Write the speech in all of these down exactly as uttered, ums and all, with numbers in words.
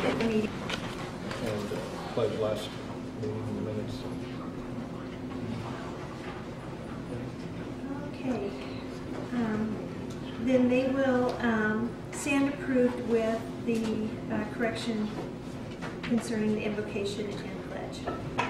at the meeting. And uh, pledge last meeting in the minutes. Okay. Um, then they will um, stand approved with the uh, correction concerning the invocation and pledge.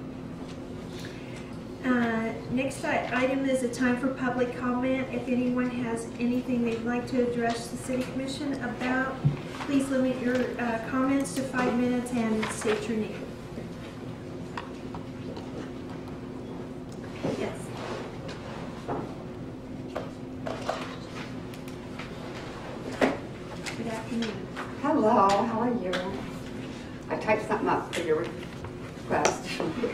Uh, next item is a time for public comment. If anyone has anything they'd like to address the City Commission about, please limit your uh, comments to five minutes and state your name. Yes. Good afternoon. Hello, how are you? I typed something up for your request.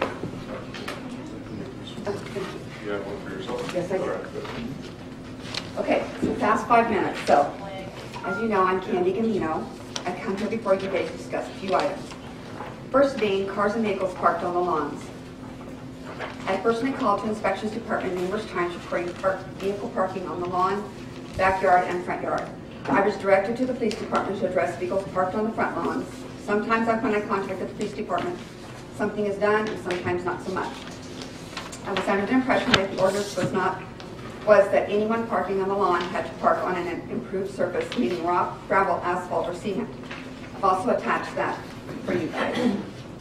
You have one for yourself? Yes, I do. All right, good. Okay, so fast five minutes. So, as you know, I'm Candy Gamino. I come here before you today to discuss a few items. First being cars and vehicles parked on the lawns. I personally called to Inspections Department numerous times reporting park, vehicle parking on the lawn, backyard, and front yard. I was directed to the police department to address vehicles parked on the front lawns. Sometimes when I contacted the police department, something is done, and sometimes not so much. I was under the impression that the ordinance was not was that anyone parking on the lawn had to park on an improved surface, meaning rock, gravel, asphalt, or cement. I've also attached that for you guys.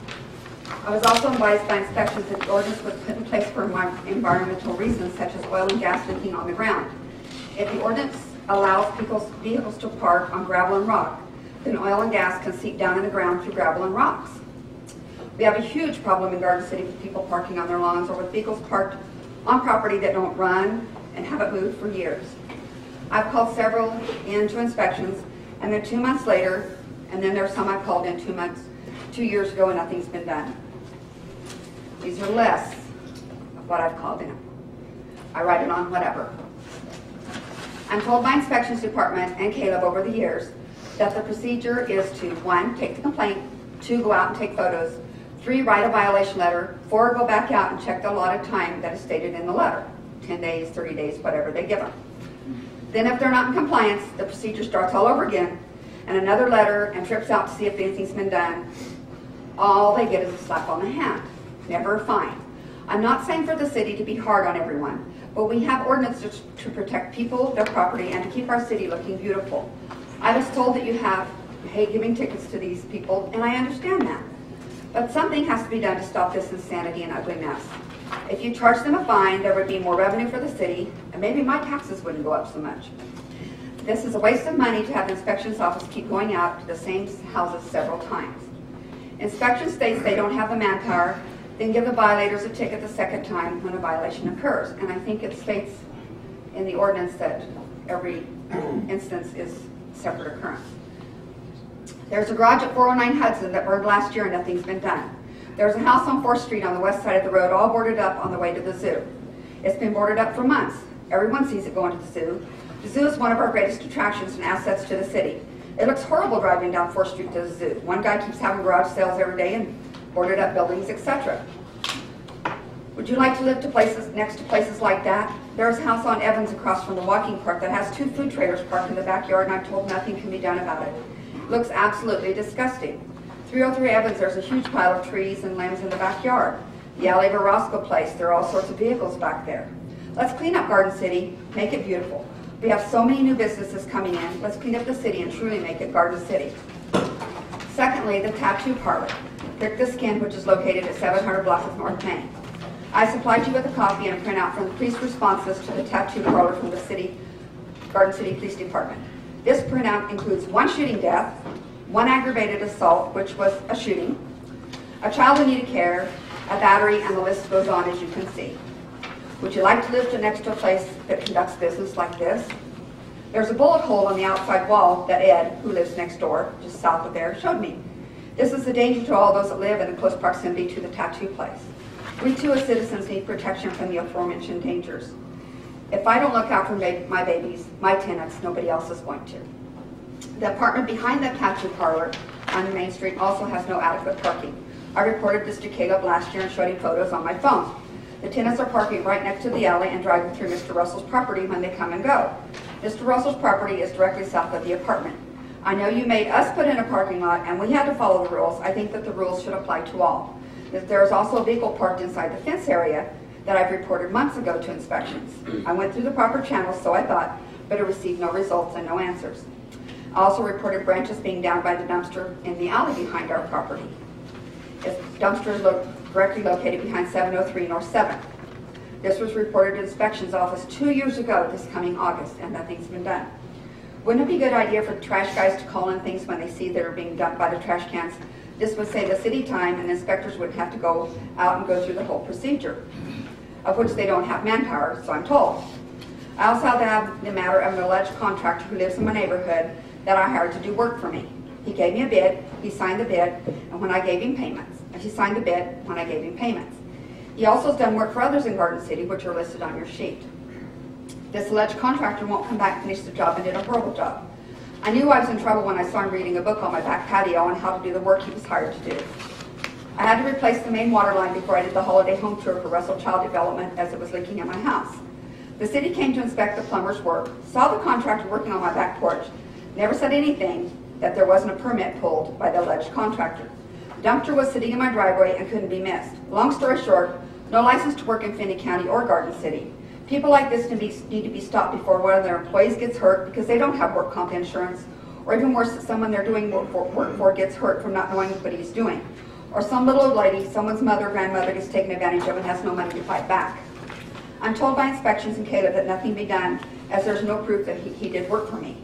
I was also advised by inspections that the ordinance was put in place for environmental reasons, such as oil and gas leaking on the ground. If the ordinance allows people's vehicles to park on gravel and rock, then oil and gas can seep down in the ground through gravel and rocks. We have a huge problem in Garden City with people parking on their lawns or with vehicles parked on property that don't run and haven't moved for years. I've called several into inspections, and then two months later, and then there's some I've called in two months, two years ago, and nothing's been done. These are less of what I've called in. I write it on whatever. I'm told by Inspections Department and Caleb over the years that the procedure is to, one, take the complaint, two, go out and take photos, three, write a violation letter, four, go back out and check the allotted time that is stated in the letter, ten days, thirty days, whatever they give them. Then if they're not in compliance, the procedure starts all over again, and another letter and trips out to see if anything's been done. All they get is a slap on the hand, never a fine. I'm not saying for the city to be hard on everyone, but we have ordinances to protect people, their property, and to keep our city looking beautiful. I was told that you have, hate giving tickets to these people, and I understand that. But something has to be done to stop this insanity and ugly mess. If you charge them a fine, there would be more revenue for the city, and maybe my taxes wouldn't go up so much. This is a waste of money to have the inspections office keep going out to the same houses several times. Inspection states they don't have the manpower, then give the violators a ticket the second time when a violation occurs. And I think it states in the ordinance that every instance is a separate occurrence. There's a garage at four oh nine Hudson that burned last year and nothing's been done. There's a house on fourth street on the west side of the road all boarded up on the way to the zoo. It's been boarded up for months. Everyone sees it going to the zoo. The zoo is one of our greatest attractions and assets to the city. It looks horrible driving down fourth street to the zoo. One guy keeps having garage sales every day and boarded up buildings, et cetera. Would you like to live to places next to places like that? There's a house on Evans across from the walking park that has two food trailers parked in the backyard, and I'm told nothing can be done about it. It looks absolutely disgusting. three oh three Evans, there's a huge pile of trees and limbs in the backyard. The alley of Roscoe Place, there are all sorts of vehicles back there. Let's clean up Garden City, make it beautiful. We have so many new businesses coming in. Let's clean up the city and truly make it Garden City. Secondly, the tattoo parlor, Prick the Skin, which is located at seven hundred block of North Main. I supplied you with a copy and a printout from the police responses to the tattoo parlor from the city, Garden City Police Department. This printout includes one shooting death, one aggravated assault, which was a shooting, a child who needed care, a battery, and the list goes on, as you can see. Would you like to live to next to a place that conducts business like this? There's a bullet hole on the outside wall that Ed, who lives next door, just south of there, showed me. This is a danger to all those that live in close proximity to the tattoo place. We too as citizens need protection from the aforementioned dangers. If I don't look out for my babies, my tenants, nobody else is going to. The apartment behind the tattoo parlor on Main Street also has no adequate parking. I reported this to Caleb last year and showed him photos on my phone. The tenants are parking right next to the alley and driving through Mister Russell's property when they come and go. Mister Russell's property is directly south of the apartment. I know you made us put in a parking lot and we had to follow the rules. I think that the rules should apply to all. There is also a vehicle parked inside the fence area that I've reported months ago to inspections. I went through the proper channels, so I thought, but it received no results and no answers. I also reported branches being down by the dumpster in the alley behind our property. This dumpster is lo directly located behind seven oh three North seventh. This was reported to the inspections office two years ago this coming August, and nothing's been done. Wouldn't it be a good idea for the trash guys to call in things when they see they're being dumped by the trash cans? This would save the city time and the inspectors wouldn't have to go out and go through the whole procedure, of which they don't have manpower, so I'm told. I also have the matter of an alleged contractor who lives in my neighborhood that I hired to do work for me. He gave me a bid, he signed the bid, and when I gave him payments. And he signed the bid when I gave him payments. He also has done work for others in Garden City, which are listed on your sheet. This alleged contractor won't come back, finish the job, and did a horrible job. I knew I was in trouble when I saw him reading a book on my back patio on how to do the work he was hired to do. I had to replace the main water line before I did the holiday home tour for Russell Child Development as it was leaking in my house. The city came to inspect the plumber's work, saw the contractor working on my back porch, never said anything that there wasn't a permit pulled by the alleged contractor. The dumpster was sitting in my driveway and couldn't be missed. Long story short, no license to work in Finney County or Garden City. People like this need to be stopped before one of their employees gets hurt because they don't have work comp insurance, or even worse, that someone they're doing work for, work for gets hurt from not knowing what he's doing. Or some little old lady, someone's mother or grandmother gets taken advantage of and has no money to fight back. I'm told by inspections in Caleb that nothing be done as there's no proof that he, he did work for me.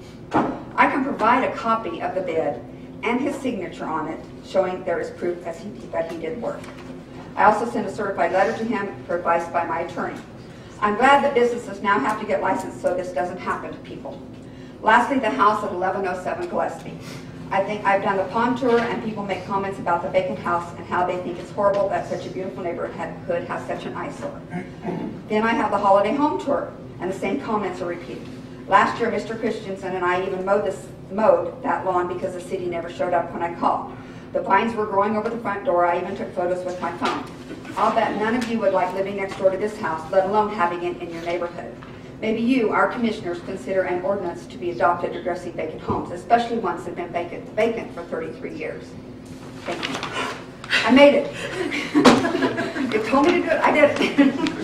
I can provide a copy of the bid and his signature on it showing there is proof that he, that he did work. I also sent a certified letter to him for advice by my attorney. I'm glad that businesses now have to get licensed so this doesn't happen to people. Lastly, the house at eleven oh seven Gillespie. I think I've done the pond tour and people make comments about the vacant house and how they think it's horrible that such a beautiful neighborhood has such an eyesore. Then I have the holiday home tour and the same comments are repeated. Last year, Mister Christensen and I even mowed, this, mowed that lawn because the city never showed up when I called. The vines were growing over the front door. I even took photos with my phone. I'll bet none of you would like living next door to this house, let alone having it in your neighborhood. Maybe you, our commissioners, consider an ordinance to be adopted addressing vacant homes, especially ones that have been vacant, vacant for thirty-three years. Thank you. I made it. You told me to do it, I did it.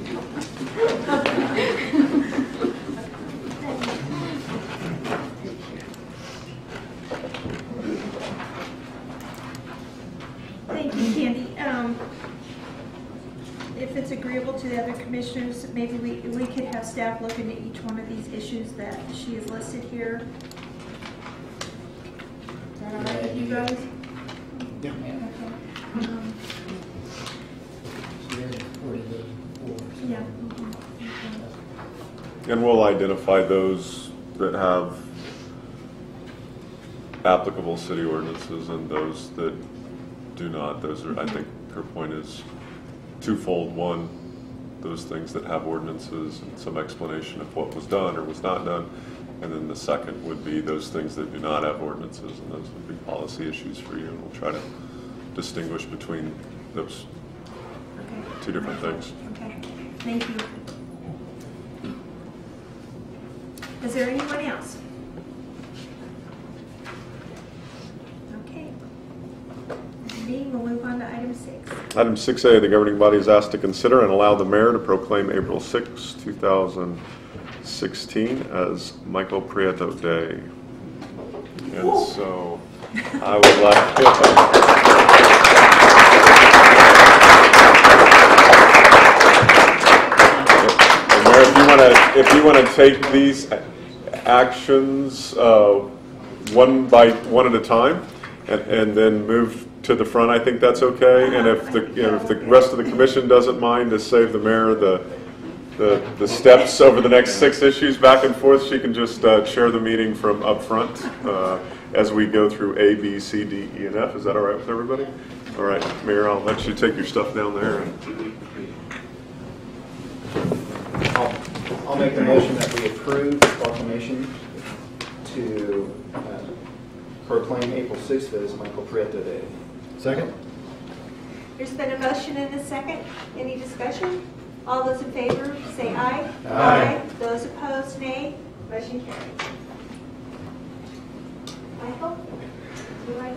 Thank you, Candy. Um, if it's agreeable to the other commissioners, maybe we, we could have staff look into each one of these issues that she has listed here. Is that all right with you guys? Yeah. Okay. Um, yeah. Mhm. Okay. And we'll identify those that have applicable city ordinances and those that do not. Those are, I think her point is twofold. One, those things that have ordinances and some explanation of what was done or was not done. And then the second would be those things that do not have ordinances, and those would be policy issues for you. And we'll try to distinguish between those Okay. two different things. Okay, thank you. Is there anyone else? Okay. Being, we'll move on to item six. Item six A, the governing body is asked to consider and allow the mayor to proclaim April sixth, two thousand sixteen as Michael Prieto Day. And so I would like to... Mayor, if you want to, if you want to take these actions uh, one by one at a time, and, and then move to the front, I think that's okay. And if the you know, if the rest of the commission doesn't mind to save the mayor the the the steps over the next six issues back and forth, she can just uh, chair the meeting from up front uh, as we go through A, B, C, D, E, and F. Is that all right with everybody? All right, Mayor, I'll let you take your stuff down there. I'll, I'll make the motion that we approve the proclamation to uh, proclaim April sixth as Michael Prieto Day. Second? There's been a motion and a second. Any discussion? All those in favor, say aye. Aye. Those opposed, nay. Motion carries.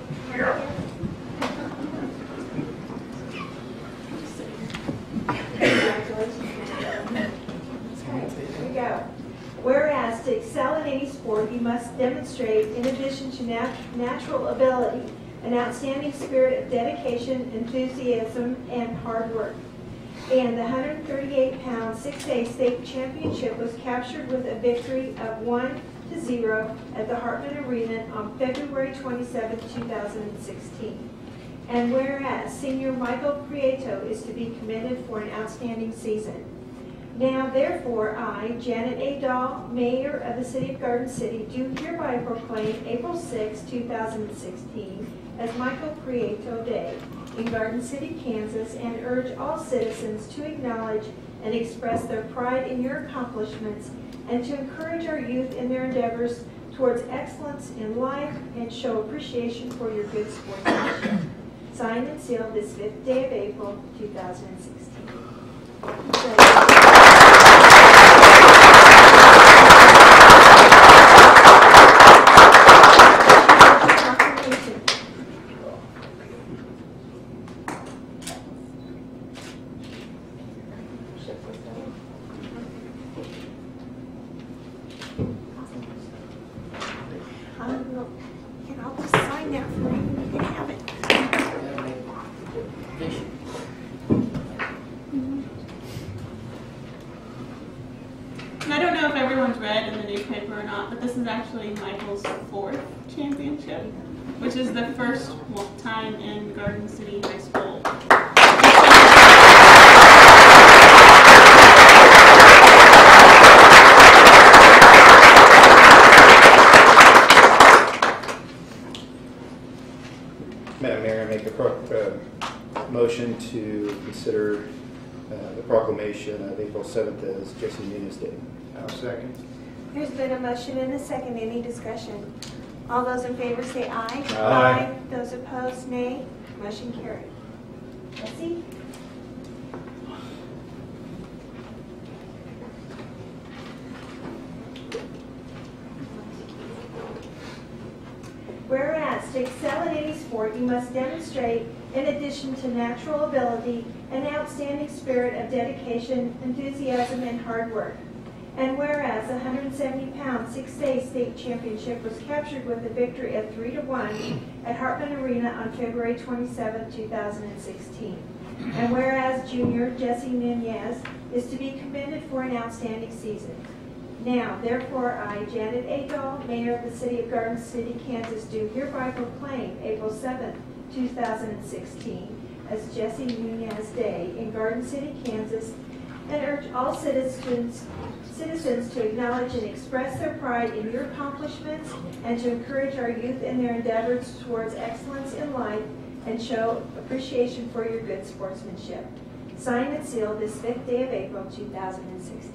Here we go. Whereas to excel in any sport, you must demonstrate, in addition to nat natural ability, an outstanding spirit of dedication, enthusiasm, and hard work. And the one hundred thirty-eight pound six-day state championship was captured with a victory of one to zero at the Hartman Arena on February twenty-seventh, two thousand sixteen. And whereas senior Michael Prieto is to be commended for an outstanding season. Now, therefore, I, Janet A. Dahl, Mayor of the City of Garden City, do hereby proclaim April sixth, two thousand sixteen as Michael Prieto Day in Garden City, Kansas, and urge all citizens to acknowledge and express their pride in your accomplishments and to encourage our youth in their endeavors towards excellence in life and show appreciation for your good sportsmanship. Signed and sealed this fifth day of April, two thousand sixteen. And I'll just sign that for you. You can have it. I don't know if everyone's read in the newspaper or not, but this is actually Michael's fourth championship, which is the first time in Garden City High School. Madam Mayor, I make a pro uh, motion to consider uh, the proclamation of April seventh as Jesse Nunez Day. I'll second. There's been a motion and a second. Any discussion? All those in favor say aye. Aye. Those opposed, nay. Motion carried. Jesse? Whereas to excel in any sport, you must demonstrate, in addition to natural ability, an outstanding spirit of dedication, enthusiasm, and hard work. And whereas the one hundred seventy pound six-day state championship was captured with a victory of three to one at Hartman Arena on February twenty-seventh, two thousand sixteen. And whereas junior Jesse Nunez is to be commended for an outstanding season. Now, therefore, I, Janet A. Dahl, Mayor of the City of Garden City, Kansas, do hereby proclaim April seventh, two thousand sixteen as Jesse Nunez Day in Garden City, Kansas, and urge all citizens citizens to acknowledge and express their pride in your accomplishments and to encourage our youth in their endeavors towards excellence in life and show appreciation for your good sportsmanship. Signed and sealed this fifth day of April, two thousand sixteen.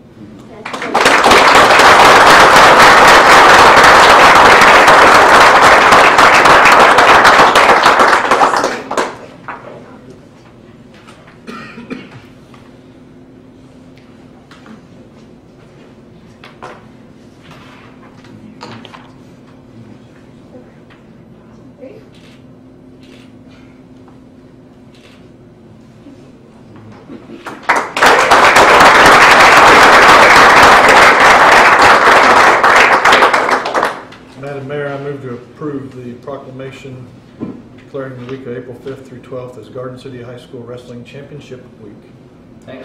Madam Mayor, I move to approve the proclamation declaring the week of April fifth through twelfth as Garden City High School Wrestling Championship Week. Thanks.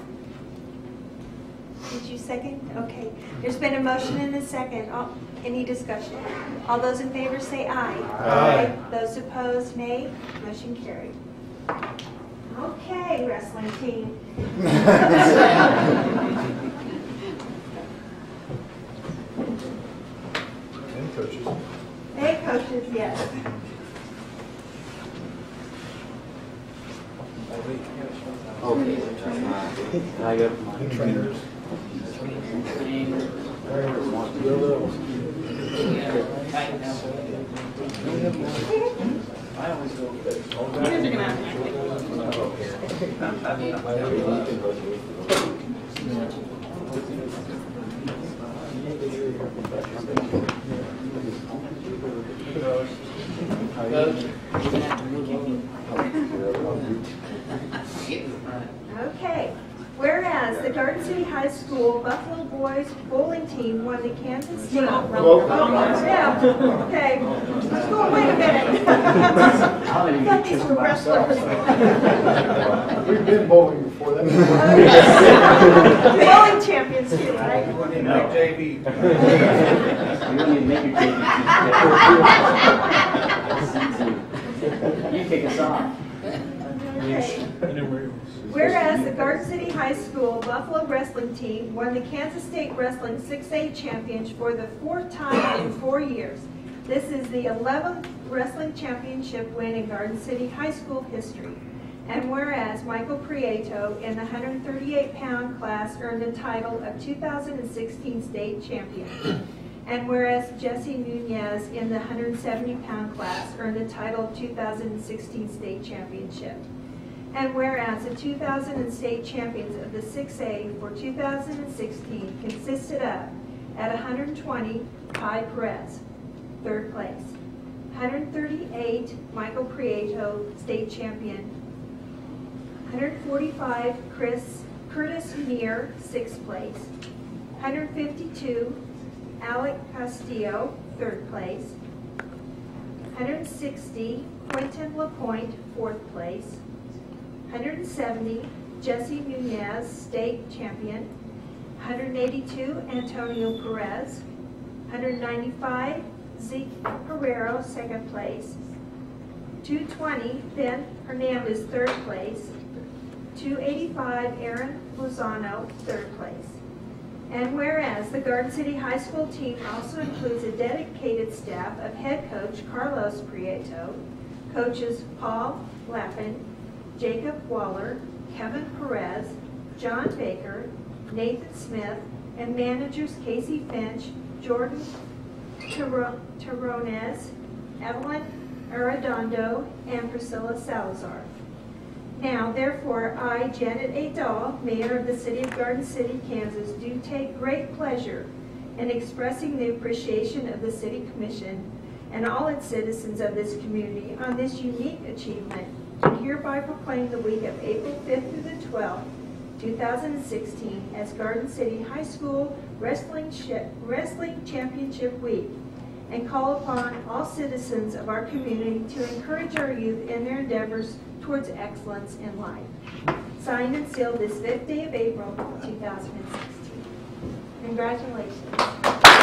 Did you second? Okay. There's been a motion and a second. All, any discussion? All those in favor say aye. Aye. Those opposed, nay. Motion carried. Okay, wrestling team. And coaches. Hey, coaches, yes. I got And trainers. You guys are gonna have to Thank you. Okay. Whereas the Garden City High School Buffalo Boys bowling team won the Kansas State. Oh, yeah. Okay. Oh, wait a minute. I thought these were wrestlers. We've been bowling before that. Bowling champions too, right? No. J V. You don't need to make your J V. You kick us off. Okay. Whereas the Garden City High School Buffalo Wrestling Team won the Kansas State Wrestling six A Championship for the fourth time in four years. This is the eleventh wrestling championship win in Garden City High School history. And whereas Michael Prieto in the one hundred thirty-eight pound class earned the title of two thousand sixteen state champion. And whereas Jesse Nunez in the one hundred seventy pound class earned the title of two thousand sixteen state championship. And whereas the two thousand state champions of the six A for two thousand sixteen consisted of, at one hundred twenty, Ty Perez, third place. one hundred thirty-eight, Michael Prieto, state champion. one hundred forty-five, Chris Curtis Meir, sixth place. one hundred fifty-two, Alec Castillo, third place. one hundred sixty, Quentin LaPointe, fourth place. one hundred seventy, Jesse Nunez, state champion. one hundred eighty-two, Antonio Perez. one hundred ninety-five, Zeke Herrero, second place. two twenty, Ben Hernandez, third place. two eighty-five, Aaron Lozano, third place. And whereas the Garden City High School team also includes a dedicated staff of head coach Carlos Prieto, coaches Paul Lappin, Jacob Waller, Kevin Perez, John Baker, Nathan Smith, and managers Casey Finch, Jordan Terrones, Evelyn Arredondo, and Priscilla Salazar. Now, therefore, I, Janet A. Dahl, Mayor of the City of Garden City, Kansas, do take great pleasure in expressing the appreciation of the City Commission and all its citizens of this community on this unique achievement, and hereby proclaim the week of April fifth through the twelfth, two thousand sixteen, as Garden City High School Wrestling, Wrestling Championship Week, and call upon all citizens of our community to encourage our youth in their endeavors towards excellence in life. Signed and sealed this fifth day of April, two thousand sixteen. Congratulations.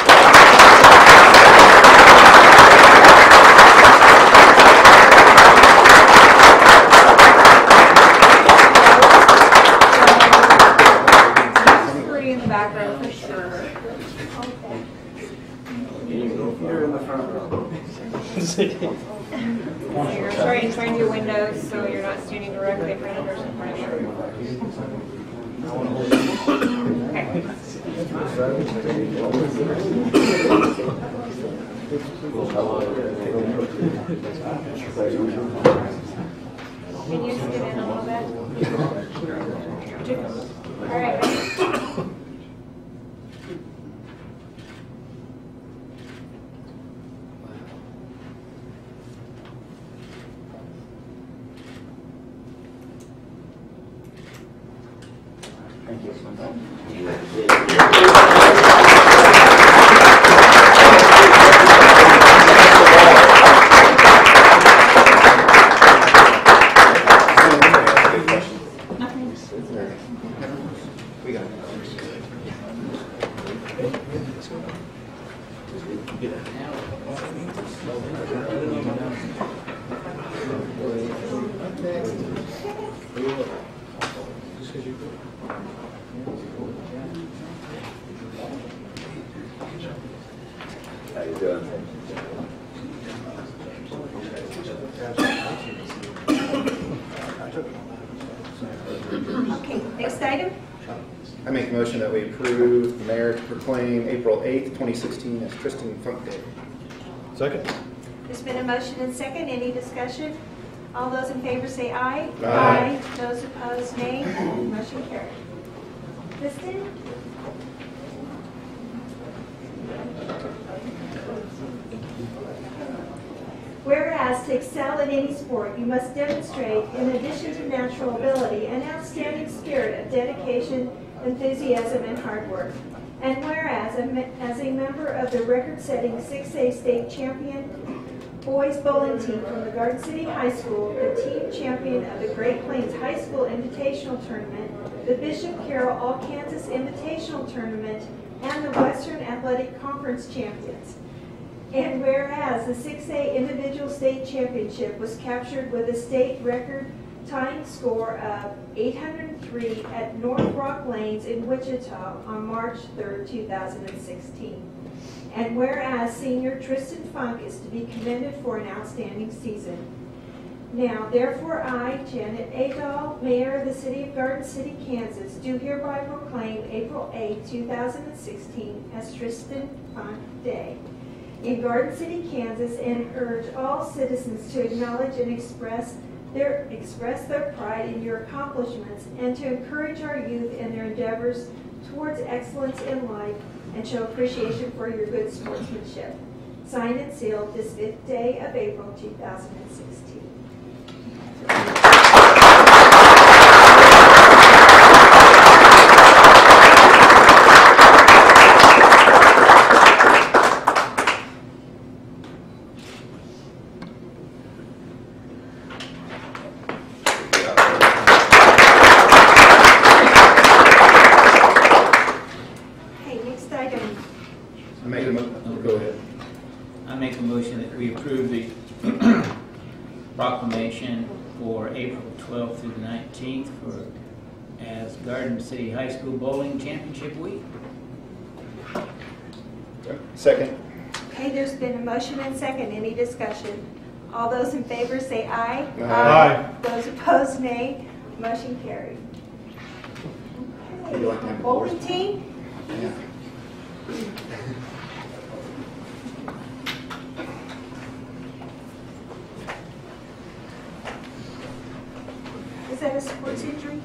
In the background for sure. Okay. You're in the front row. So you're trying to turn your windows so you're not standing directly in front of the person in front of you. Can you just get in a little bit? All right. Thank you. We got it. How you doing? Okay, next item. I make a motion that we approve the mayor to proclaim April eighth, twenty sixteen as Tristan Funk Day. Second? There's been a motion and second. Any discussion? All those in favor say aye. Aye. Those opposed, nay. Motion carried. Kristen? Whereas to excel in any sport, you must demonstrate, in addition to natural ability, an outstanding spirit of dedication, enthusiasm, and hard work. And whereas, as a member of the record-setting six A state champion boys bowling team from the Garden City High School, the team champion of the Great Plains High School Invitational Tournament, the Bishop Carroll All-Kansas Invitational Tournament, and the Western Athletic Conference champions. And whereas the six A Individual State Championship was captured with a state record tying score of eight hundred three at North Rock Lanes in Wichita on March third, two thousand sixteen. And whereas senior Tristan Funk is to be commended for an outstanding season. Now, therefore, I, Janet Adahl, Mayor of the City of Garden City, Kansas, do hereby proclaim April eighth, two thousand sixteen as Tristan Funk Day in Garden City, Kansas, and urge all citizens to acknowledge and express their, express their pride in your accomplishments and to encourage our youth in their endeavors towards excellence in life and show appreciation for your good sportsmanship. Signed and sealed this fifth day of April, two thousand sixteen. Proclamation for April twelfth through the nineteenth for as Garden City High School Bowling Championship Week. Second. Okay, there's been a motion and second. Any discussion? All those in favor say aye. Aye. Aye. Those opposed, nay. Motion carried. Would you like to have Okay. the Bowling boys? team? Yeah. Is that a sports injury?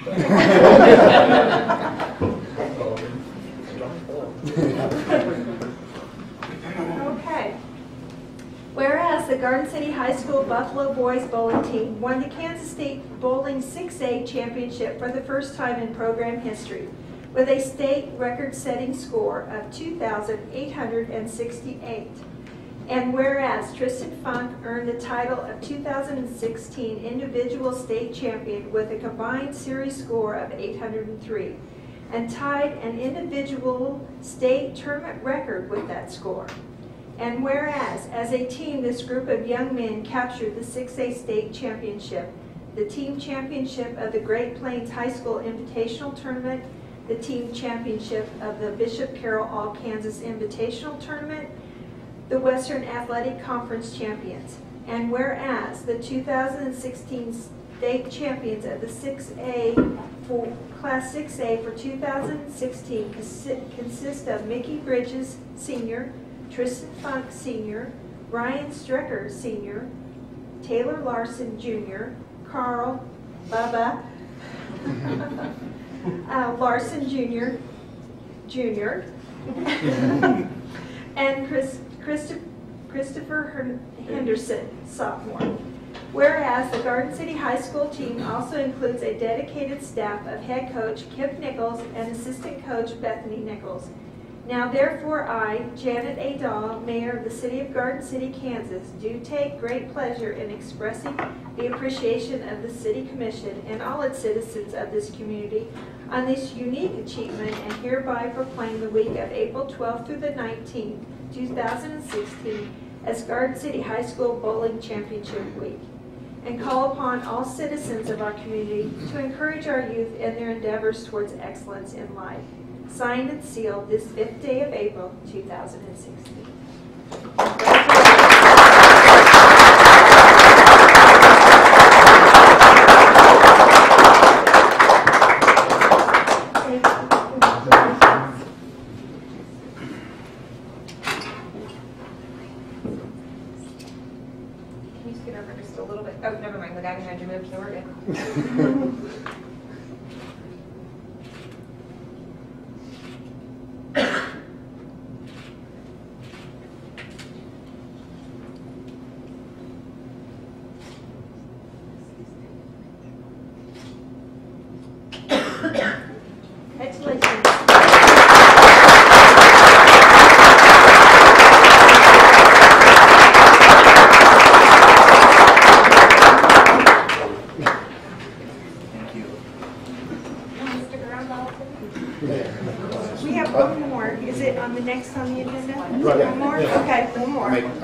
Okay. Whereas the Garden City High School Buffalo Boys Bowling Team won the Kansas State Bowling six A Championship for the first time in program history with a state record-setting score of two thousand eight hundred sixty-eight. And whereas Tristan Funk earned the title of two thousand sixteen Individual State Champion with a combined series score of eight hundred three and tied an individual state tournament record with that score. And whereas, as a team, this group of young men captured the six A State Championship, the team championship of the Great Plains High School Invitational Tournament, the team championship of the Bishop Carroll All-Kansas Invitational Tournament, the Western Athletic Conference champions. And whereas the two thousand sixteen state champions of the six A for Class six A for two thousand sixteen consist of Mickey Bridges, Senior, Tristan Funk, Senior, Ryan Strecker, Senior, Taylor Larson, Junior, Carl Bubba uh, Larson, Junior, Junior, and Chris, Christopher, Christopher Henderson, sophomore. Whereas the Garden City High School team also includes a dedicated staff of head coach Kip Nichols and assistant coach Bethany Nichols. Now therefore I, Janet Adahl, Mayor of the City of Garden City, Kansas, do take great pleasure in expressing the appreciation of the City Commission and all its citizens of this community on this unique achievement and hereby proclaim the week of April twelfth through the nineteenth, two thousand sixteen as Garden City High School Bowling Championship Week, and call upon all citizens of our community to encourage our youth in their endeavors towards excellence in life. Signed and sealed this fifth day of April, two thousand sixteen. Can you scoot over just a little bit? Oh, never mind. The guy behind you moved, so we're good.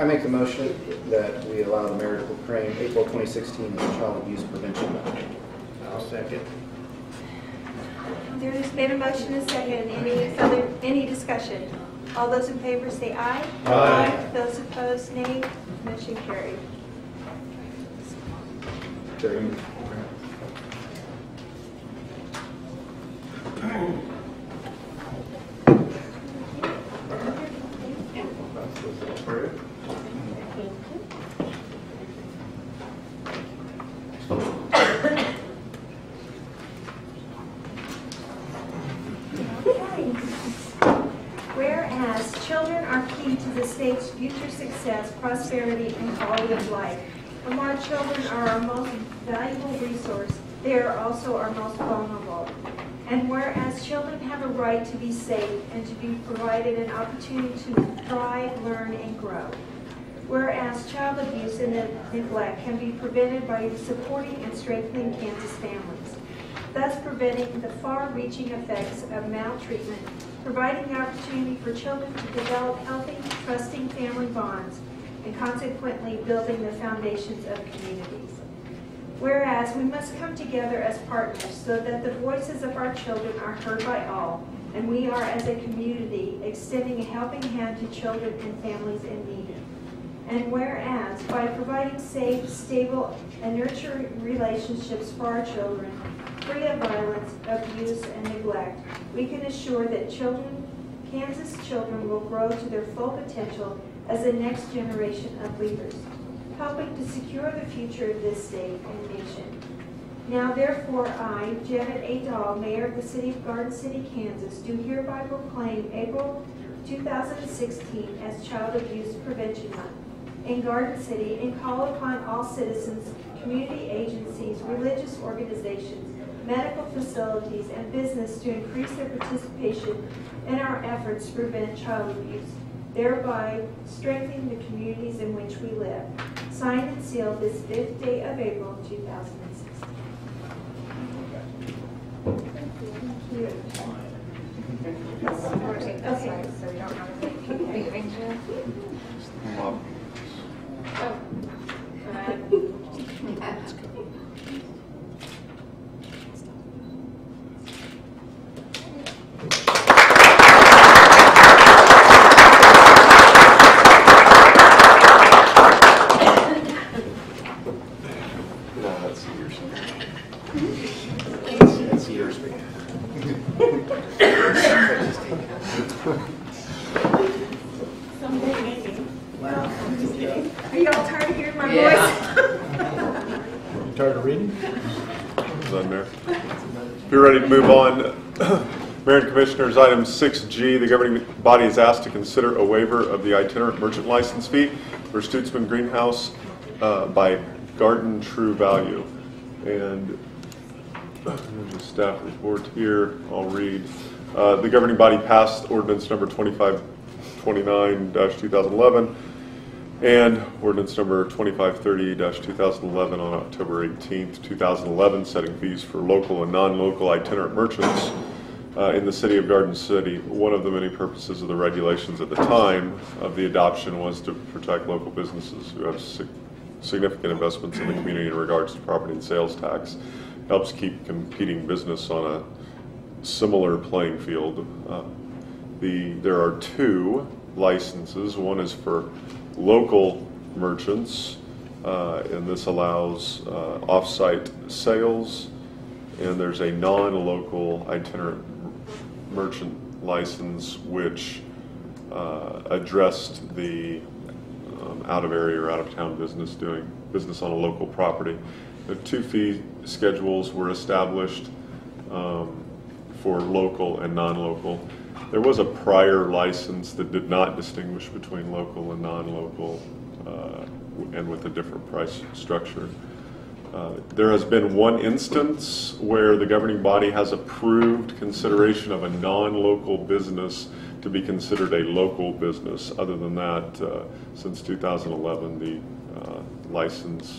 I make the motion that we allow the mayor to proclaim April twenty sixteen as Child Abuse Prevention Month. I'll second. There's been a motion and a second. Any other, any discussion? All those in favor say aye. Aye. Those opposed, nay. Motion carried. Terry? Whereas children are key to the state's future success, prosperity, and quality of life. And while children are our most valuable resource, they are also our most vulnerable. And whereas children have a right to be safe and to be provided an opportunity to thrive, learn, and grow. Whereas child abuse and neglect can be prevented by supporting and strengthening Kansas families, thus preventing the far-reaching effects of maltreatment, providing the opportunity for children to develop healthy, trusting family bonds, and consequently building the foundations of communities. Whereas we must come together as partners so that the voices of our children are heard by all, and we are as a community extending a helping hand to children and families in need. And whereas by providing safe, stable, and nurturing relationships for our children, free of violence, abuse, and neglect, we can assure that children, Kansas children will grow to their full potential as the next generation of leaders, helping to secure the future of this state and nation. Now therefore I, Janet A. Dahl, Mayor of the City of Garden City, Kansas, do hereby proclaim April two thousand sixteen as Child Abuse Prevention Month in Garden City and call upon all citizens, community agencies, religious organizations, medical facilities, and business to increase their participation in our efforts to prevent child abuse, thereby strengthening the communities in which we live. Signed and sealed this fifth day of April, two thousand sixteen. Thank you. Okay. So we don't have a big picture. Oh. That's yours, man. Well, I'm just kidding. Are you all tired of hearing my Yeah. voice? You tired of reading? Is that Mayor? If you're ready to move on, Mayor and Commissioners, item six G, the governing body is asked to consider a waiver of the itinerant merchant license fee for Stutzman Greenhouse uh, by Garden True Value. And there's a staff report here, I'll read. Uh, the governing body passed ordinance number twenty-five twenty-nine dash two thousand eleven and ordinance number twenty-five thirty dash two thousand eleven on October eighteenth, two thousand eleven, setting fees for local and non-local itinerant merchants uh, in the city of Garden City. One of the many purposes of the regulations at the time of the adoption was to protect local businesses who have sig significant investments in the community in regards to property and sales tax. Helps keep competing business on a similar playing field. Uh, the there are two licenses. One is for local merchants, uh, and this allows uh, off-site sales. And there's a non-local itinerant merchant license, which uh, addressed the um, out-of-area or out-of-town business doing business on a local property. The two fee schedules were established um, for local and non-local. There was a prior license that did not distinguish between local and non-local, uh, and with a different price structure. Uh, there has been one instance where the governing body has approved consideration of a non-local business to be considered a local business. Other than that, uh, since two thousand eleven, the uh, license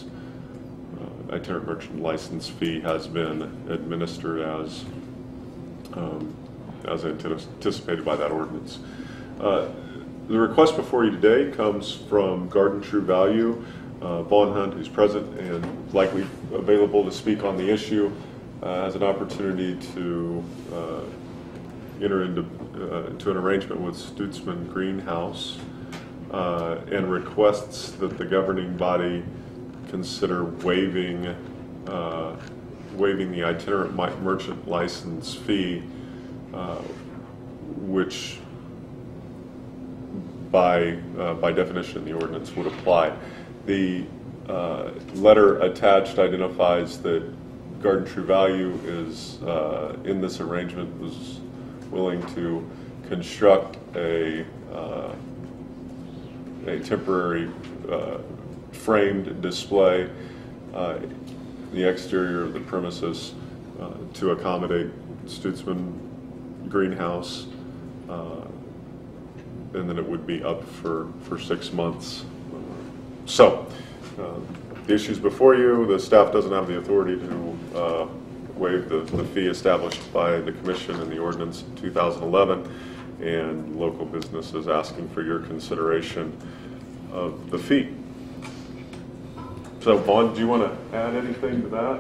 Uh, itinerant merchant license fee has been administered as um, as anticipated by that ordinance. Uh, the request before you today comes from Garden True Value. Uh, Vaughn Hunt, who's present and likely available to speak on the issue, uh, has an opportunity to uh, enter into, uh, into an arrangement with Stutzman Greenhouse uh, and requests that the governing body consider waiving uh, waiving the itinerant merchant license fee, uh, which by uh, by definition in the ordinance would apply. The uh, letter attached identifies that Garden True Value is uh, in this arrangement was willing to construct a uh, a temporary uh, framed display uh, the exterior of the premises uh, to accommodate Stutzman Greenhouse, uh, and then it would be up for, for six months. So, uh, the issues before you, the staff doesn't have the authority to uh, waive the, the fee established by the commission in the ordinance in two thousand eleven, and local business is asking for your consideration of the fee. So, Vaughn, do you want to add anything to that?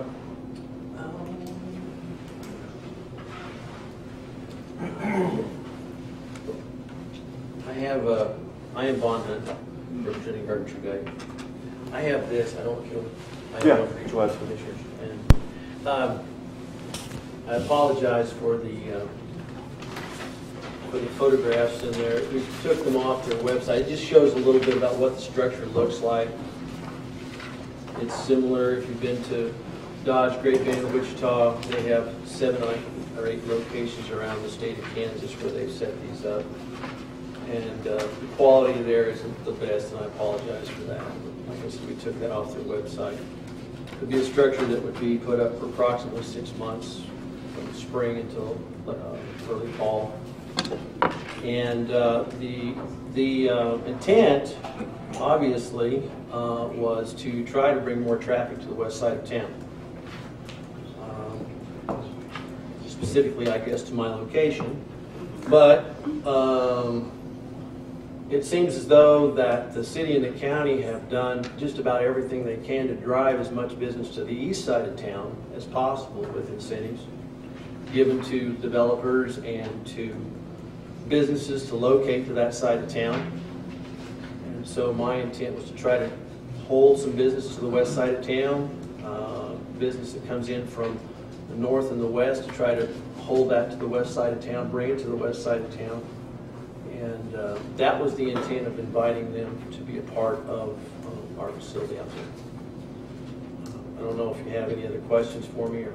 I have, uh, I am Vaughn Hunt, representing Garden True Value. I have this, I don't know, I have Yeah, one for each go one ahead. of the commissioners. And, um, I apologize for the, uh, for the photographs in there. We took them off their website. It just shows a little bit about what the structure looks like. It's similar, if you've been to Dodge, Great Bend, or Wichita, they have seven or eight locations around the state of Kansas where they've set these up. And uh, the quality there isn't the best, and I apologize for that. Like I said, we took that off their website. It would be a structure that would be put up for approximately six months, from spring until uh, early fall. And uh, the, the uh, intent, obviously, uh, was to try to bring more traffic to the west side of town. Um, specifically, I guess, to my location. But um, it seems as though that the city and the county have done just about everything they can to drive as much business to the east side of town as possible with incentives given to developers and to businesses to locate to that side of town. And so my intent was to try to hold some business to the west side of town, uh, business that comes in from the north and the west, to try to hold that to the west side of town, bring it to the west side of town. And uh, that was the intent of inviting them to be a part of um, our facility out there. I don't know if you have any other questions for me, or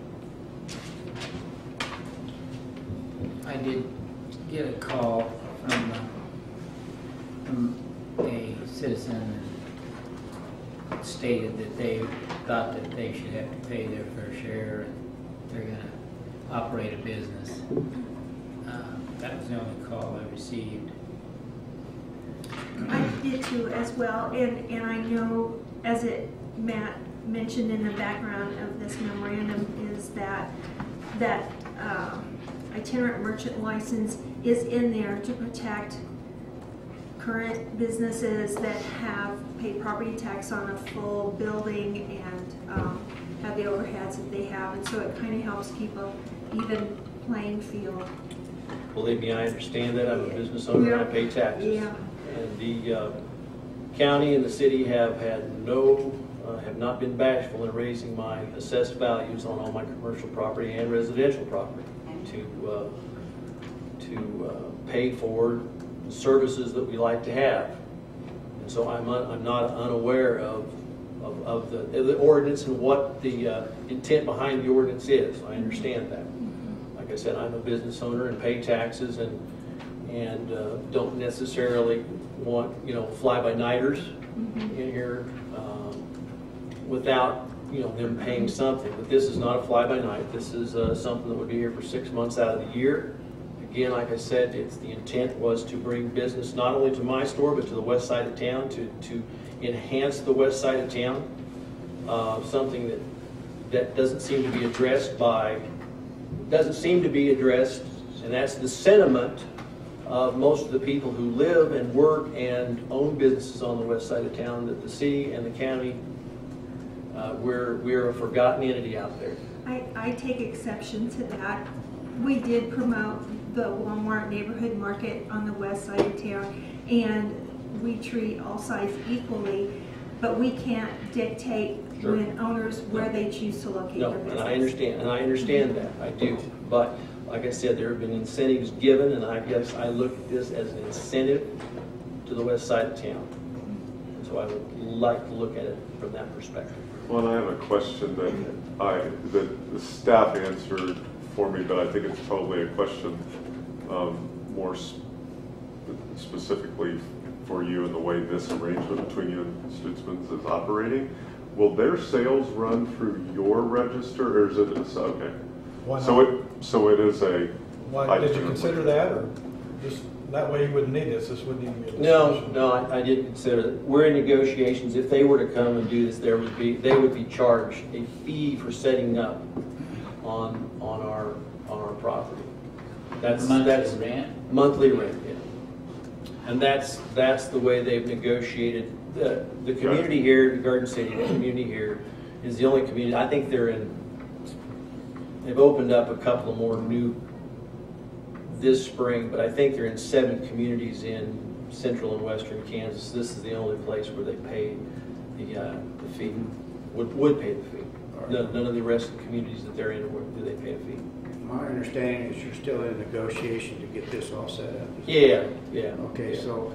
I did get a call from, uh, from a citizen that stated that they thought that they should have to pay their fair share and they're going to operate a business. Uh, that was the only call I received. I did too as well, and, and I know, as it Matt mentioned in the background of this memorandum, is that that uh, itinerant merchant license is in there to protect current businesses that have paid property tax on a full building and um, have the overheads that they have, and so it kind of helps keep a even playing field. believe me, I understand that. I'm a business owner and I pay taxes. Yeah. And the uh, county and the city have had no, uh, have not been bashful in raising my assessed values on all my commercial property and residential property to uh, to uh, pay for the services that we like to have. And so I'm un I'm not unaware of of, of the, the ordinance and what the uh, intent behind the ordinance is. I understand that. Like I said, I'm a business owner and pay taxes and and uh, don't necessarily want, you know, fly-by-nighters mm-hmm. in here um, without, you know, them paying something. But this is not a fly-by-night. This is uh, something that would be here for six months out of the year. Again, like I said, it's the intent was to bring business not only to my store but to the west side of town, to to enhance the west side of town. Uh, something that that doesn't seem to be addressed by doesn't seem to be addressed, and that's the sentiment of most of the people who live and work and own businesses on the west side of town, that the city and the county, uh, we're, we're a forgotten entity out there. I, I take exception to that. We did promote the Walmart neighborhood market on the west side of town, and we treat all sides equally, but we can't dictate Sure. when owners where they choose to locate No, their business. and I understand, and I understand that, I do. But like I said, there have been incentives given, and I guess I look at this as an incentive to the west side of town. And so I would like to look at it from that perspective. Well, and I have a question that I, that the staff answered for me, but I think it's probably a question um, more sp specifically for you and the way this arrangement between you and Stutzman's is operating. Will their sales run through your register, or is it, it's, okay. Why So not? it, so it is a. Why, did you consider that, or just, that way you wouldn't need this, this wouldn't even be a No, discussion? no, I, I didn't consider that. We're in negotiations. If they were to come and do this, there would be, they would be charged a fee for setting up on, on our, on our property. That's, Monthly that's rent? monthly rent, yeah. And that's, that's the way they've negotiated. The, the community here, the Garden City community here is the only community, I think they're in, they've opened up a couple of more new this spring, but I think they're in seven communities in central and western Kansas. This is the only place where they pay the, uh, the fee, would, would pay the fee. None, none of the rest of the communities that they're in, do they pay a fee. My understanding is you're still in negotiation to get this all set up. Yeah, yeah. Okay, yeah. so,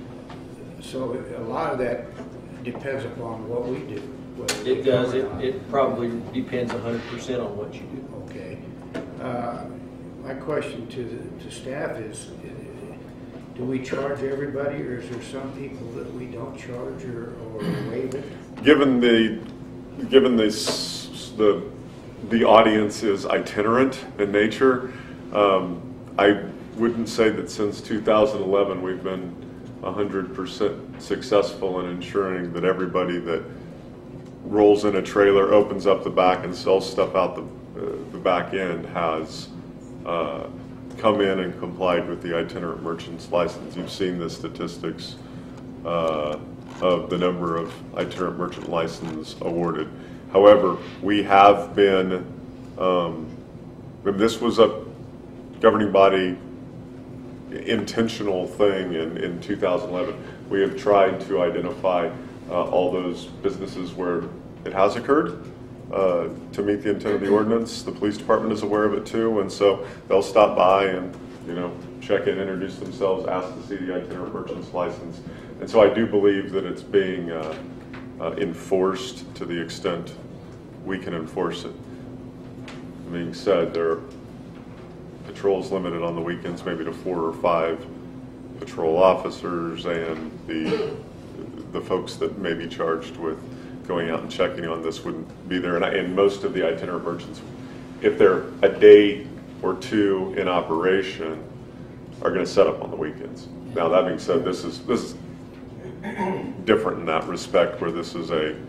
so a lot of that depends upon what we do. whether we It does, come it, or not. it probably depends a hundred percent on what you do. Okay. Uh, My question to the, to staff is, uh, do we charge everybody, or is there some people that we don't charge or, or waive it? Given the, given this, the, the audience is itinerant in nature, um, I wouldn't say that since two thousand eleven we've been one hundred percent successful in ensuring that everybody that rolls in a trailer, opens up the back and sells stuff out the, uh, the back end has uh, come in and complied with the itinerant merchant's license. You've seen the statistics uh, of the number of itinerant merchant license awarded. However, we have been, um, and this was a governing body intentional thing in, in two thousand eleven. We have tried to identify uh, all those businesses where it has occurred uh, to meet the intent of the ordinance. The police department is aware of it too, and so they'll stop by and, you know, check in, introduce themselves, ask to see the itinerant merchant's license. And so I do believe that it's being uh, uh, enforced to the extent we can enforce it. That being said, there are patrols limited on the weekends maybe to four or five patrol officers, and the the folks that may be charged with going out and checking on this wouldn't be there. And, I, and most of the itinerant merchants, if they're a day or two in operation, are going to set up on the weekends. Now, that being said, this is this is different in that respect, where this is a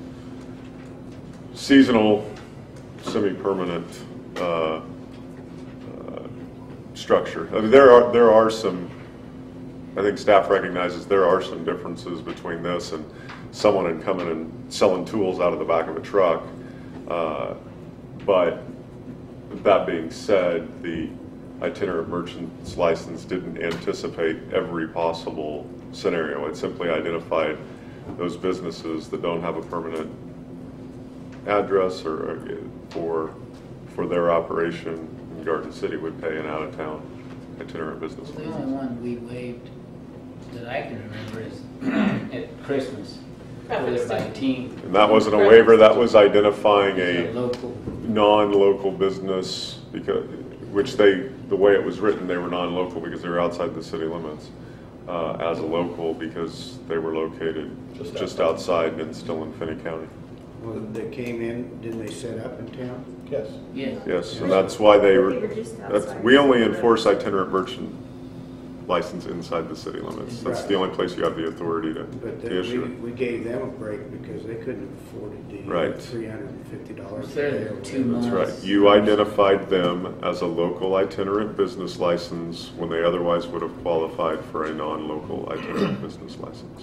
seasonal, semi-permanent uh, uh, structure. I mean, there are there are some. I think staff recognizes there are some differences between this and someone in coming and selling tools out of the back of a truck. Uh, but that being said, the itinerant merchant's license didn't anticipate every possible scenario. It simply identified those businesses that don't have a permanent address or for for their operation in Garden City would pay an out-of-town itinerant business. The only one we waived that I can remember is at Christmas, where they're by team. And that wasn't a waiver, that was identifying a Local. non-local business, because, which they, the way it was written, they were non-local because they were outside the city limits, uh, as a local because they were located Just just outside and still in Finney County. Well, they came in, didn't they set up in town? Yes. Yes. Yes, and that's why they They were, were just that's, outside. we only enforce itinerant merchant license inside the city limits. That's Right. the only place you have the authority to But to then issue we, it. we gave them a break because they couldn't have afforded the Right. three hundred and fifty dollars. Instead of two That's months. right. You identified them as a local itinerant business license when they otherwise would have qualified for a non-local itinerant business license.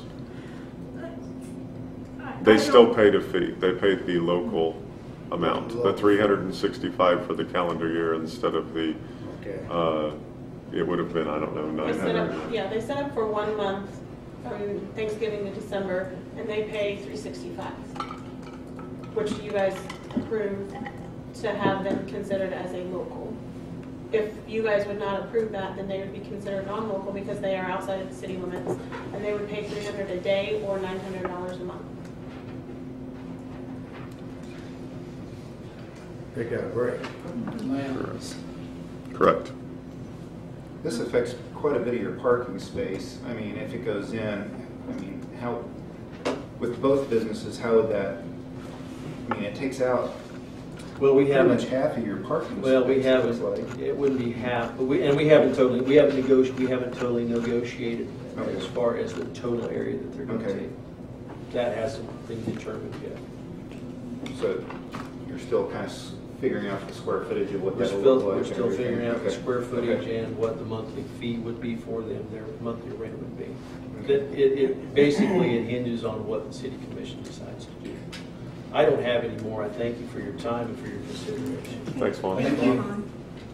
I- They I still don't- paid a fee. They paid the local amount, the three hundred sixty-five for the calendar year instead of the, Okay. uh, it would have been, I don't know, They nine set up, hundred. yeah, they set up for one month from Thanksgiving to December, and they pay three sixty-five, which you guys approved to have them considered as a local. If you guys would not approve that, then they would be considered non-local because they are outside of the city limits, and they would pay three hundred a day or nine hundred dollars a month. They got a break. Well, Correct. This affects quite a bit of your parking space. I mean, if it goes in, I mean, how, with both businesses, how would that, I mean, it takes out Well, we pretty much haven't, half of your parking space. well, we it haven't, looks like. it wouldn't be half, but we, and we haven't totally, we haven't negotiated, we haven't totally negotiated Okay. as far as the total area that they're gonna Okay. take. That hasn't been determined yet. So you're still kind of figuring out the square footage of what We're that'll still, look like. we're and still everything. figuring out the Okay. square footage Okay. and what the monthly fee would be for them, their monthly rent would be. But it, it, basically, it hinges on what the city commission decides to do. I don't have any more. I thank you for your time and for your consideration. Thanks, Vaughn. Thank you. Vaughn.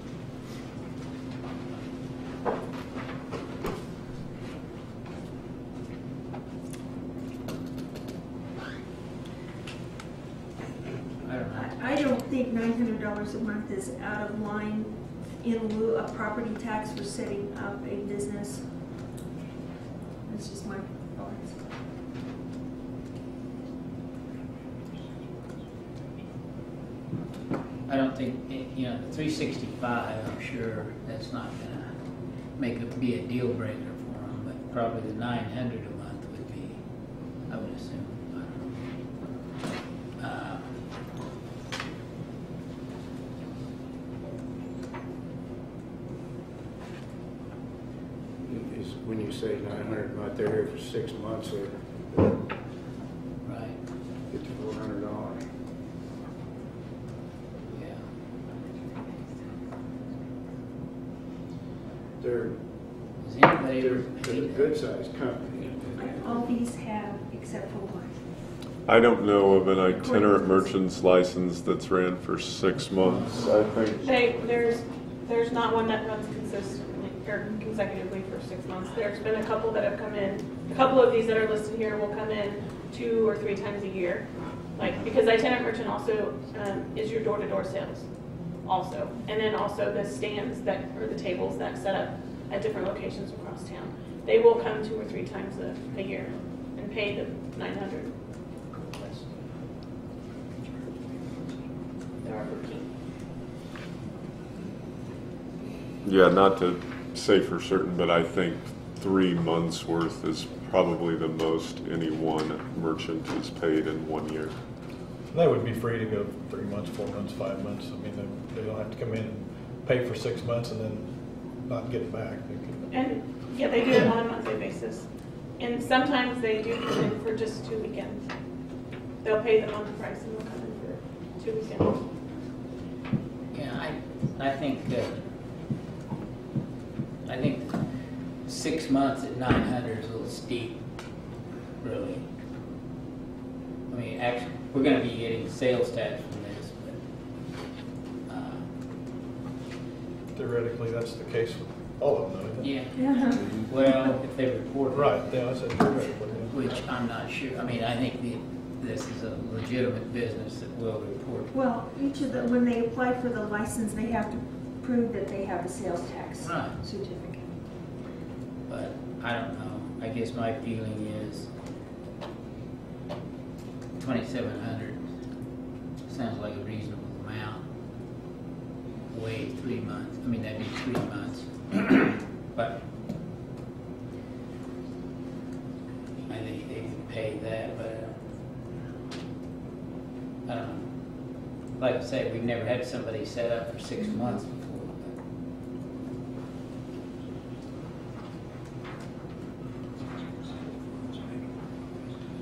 I don't know. I I don't think nine hundred dollars a month is out of line in lieu of property tax for setting up a business. That's just my thoughts. I don't think, eh, you know, three sixty-five, I'm sure that's not gonna make it be a deal breaker for them, but probably the nine hundred a month would be, I would assume, I don't know. Uh, Is, when you say nine hundred a month, they're here for six months or Right, fifty-four hundred dollars. yeah. They're, Has anybody they're, ever they're a paid that? good sized company. All these have, except for one. I don't know of an itinerant merchant's license that's ran for six months. I think. They, there's, there's not one that runs consistently, or consecutively for six months. There's been a couple that have come in, a couple of these that are listed here will come in two or three times a year. Like, because itinerant merchant also, um, is your door-to-door sales also. And then also the stands that, or the tables that set up at different locations across town. They will come two or three times a, a year and pay the nine hundred. There are repeat. Yeah, not to say for certain, but I think three months' worth is probably the most any one merchant has paid in one year. They would be free to go three months, four months, five months. I mean, they, they don't have to come in and pay for six months and then not get it back. They can- And, yeah, they do it on a monthly basis. And sometimes they do come in for just two weekends. They'll pay the month price and they'll come in for two weekends. Yeah, I, I think, uh, I think six months at nine hundred is a little steep, really. I mean, actually, we're gonna be getting sales tax from this, but, uh, Theoretically, that's the case with all of them, though, isn't it? yeah, well, if they report it. Right, yeah, that's theoretically. yeah. Which I'm not sure, I mean, I think the, this is a legitimate business that will report. Well, each of the, when they apply for the license, they have to prove that they have a sales tax Right. certificate. But I don't know, I guess my feeling is twenty-seven hundred sounds like a reasonable amount. Wait three months, I mean, that'd be three months. But I think they can pay that, but uh, I don't know. Like I say, we've never had somebody set up for six months before.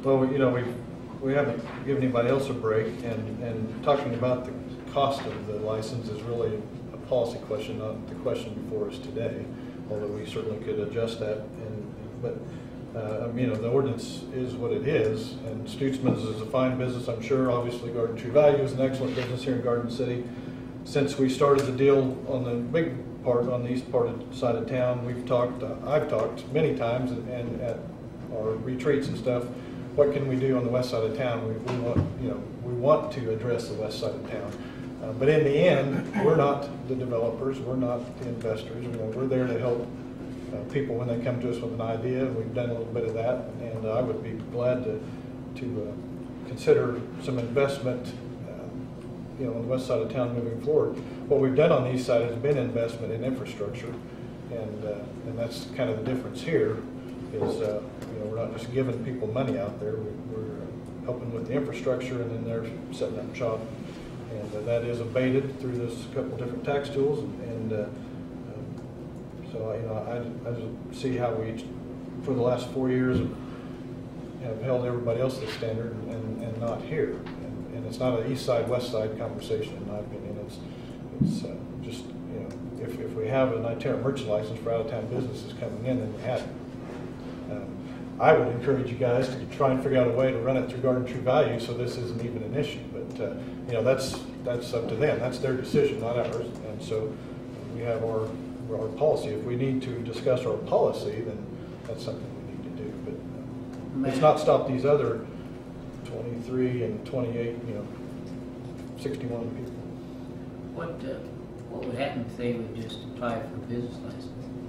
Well, you know, we we haven't given anybody else a break, and, and talking about the cost of the license is really a policy question, not the question before us today, although we certainly could adjust that. And but, uh, you know, the ordinance is what it is, and Stutzman's is a fine business, I'm sure. Obviously, Garden True Value is an excellent business here in Garden City. Since we started the deal on the big part, on the east part of, side of town, we've talked, uh, I've talked many times, and, and at our retreats and stuff, what can we do on the west side of town? We, we want, you know, we want to address the west side of town. Uh, but in the end, we're not the developers, we're not the investors. You know, we're there to help uh, people when they come to us with an idea. We've done a little bit of that, and uh, I would be glad to, to uh, consider some investment, uh, you know, on the west side of town moving forward. What we've done on the east side has been investment in infrastructure, and uh, and that's kind of the difference here. Is uh, you know, we're not just giving people money out there. We, we're uh, helping with the infrastructure, and then they're setting up shop. And uh, that is abated through this couple different tax tools, and, and uh, um, so you know, I, I just see how we, for the last four years, have held everybody else to the standard, and, and not here. And, and it's not an east side west side conversation, in my opinion. It's it's uh, just, you know, if if we have an itinerant merchant license for out of town businesses coming in, then we have it. Um, I would encourage you guys to try and figure out a way to run it through Garden True Value so this isn't even an issue. But uh, you know, that's that's up to them. That's their decision, not ours. And so we have our our policy. If we need to discuss our policy, then that's something we need to do. But uh, it's not stopped these other twenty-three and twenty-eight, you know, sixty-one people. What uh, what would happen if they would just apply for a business license?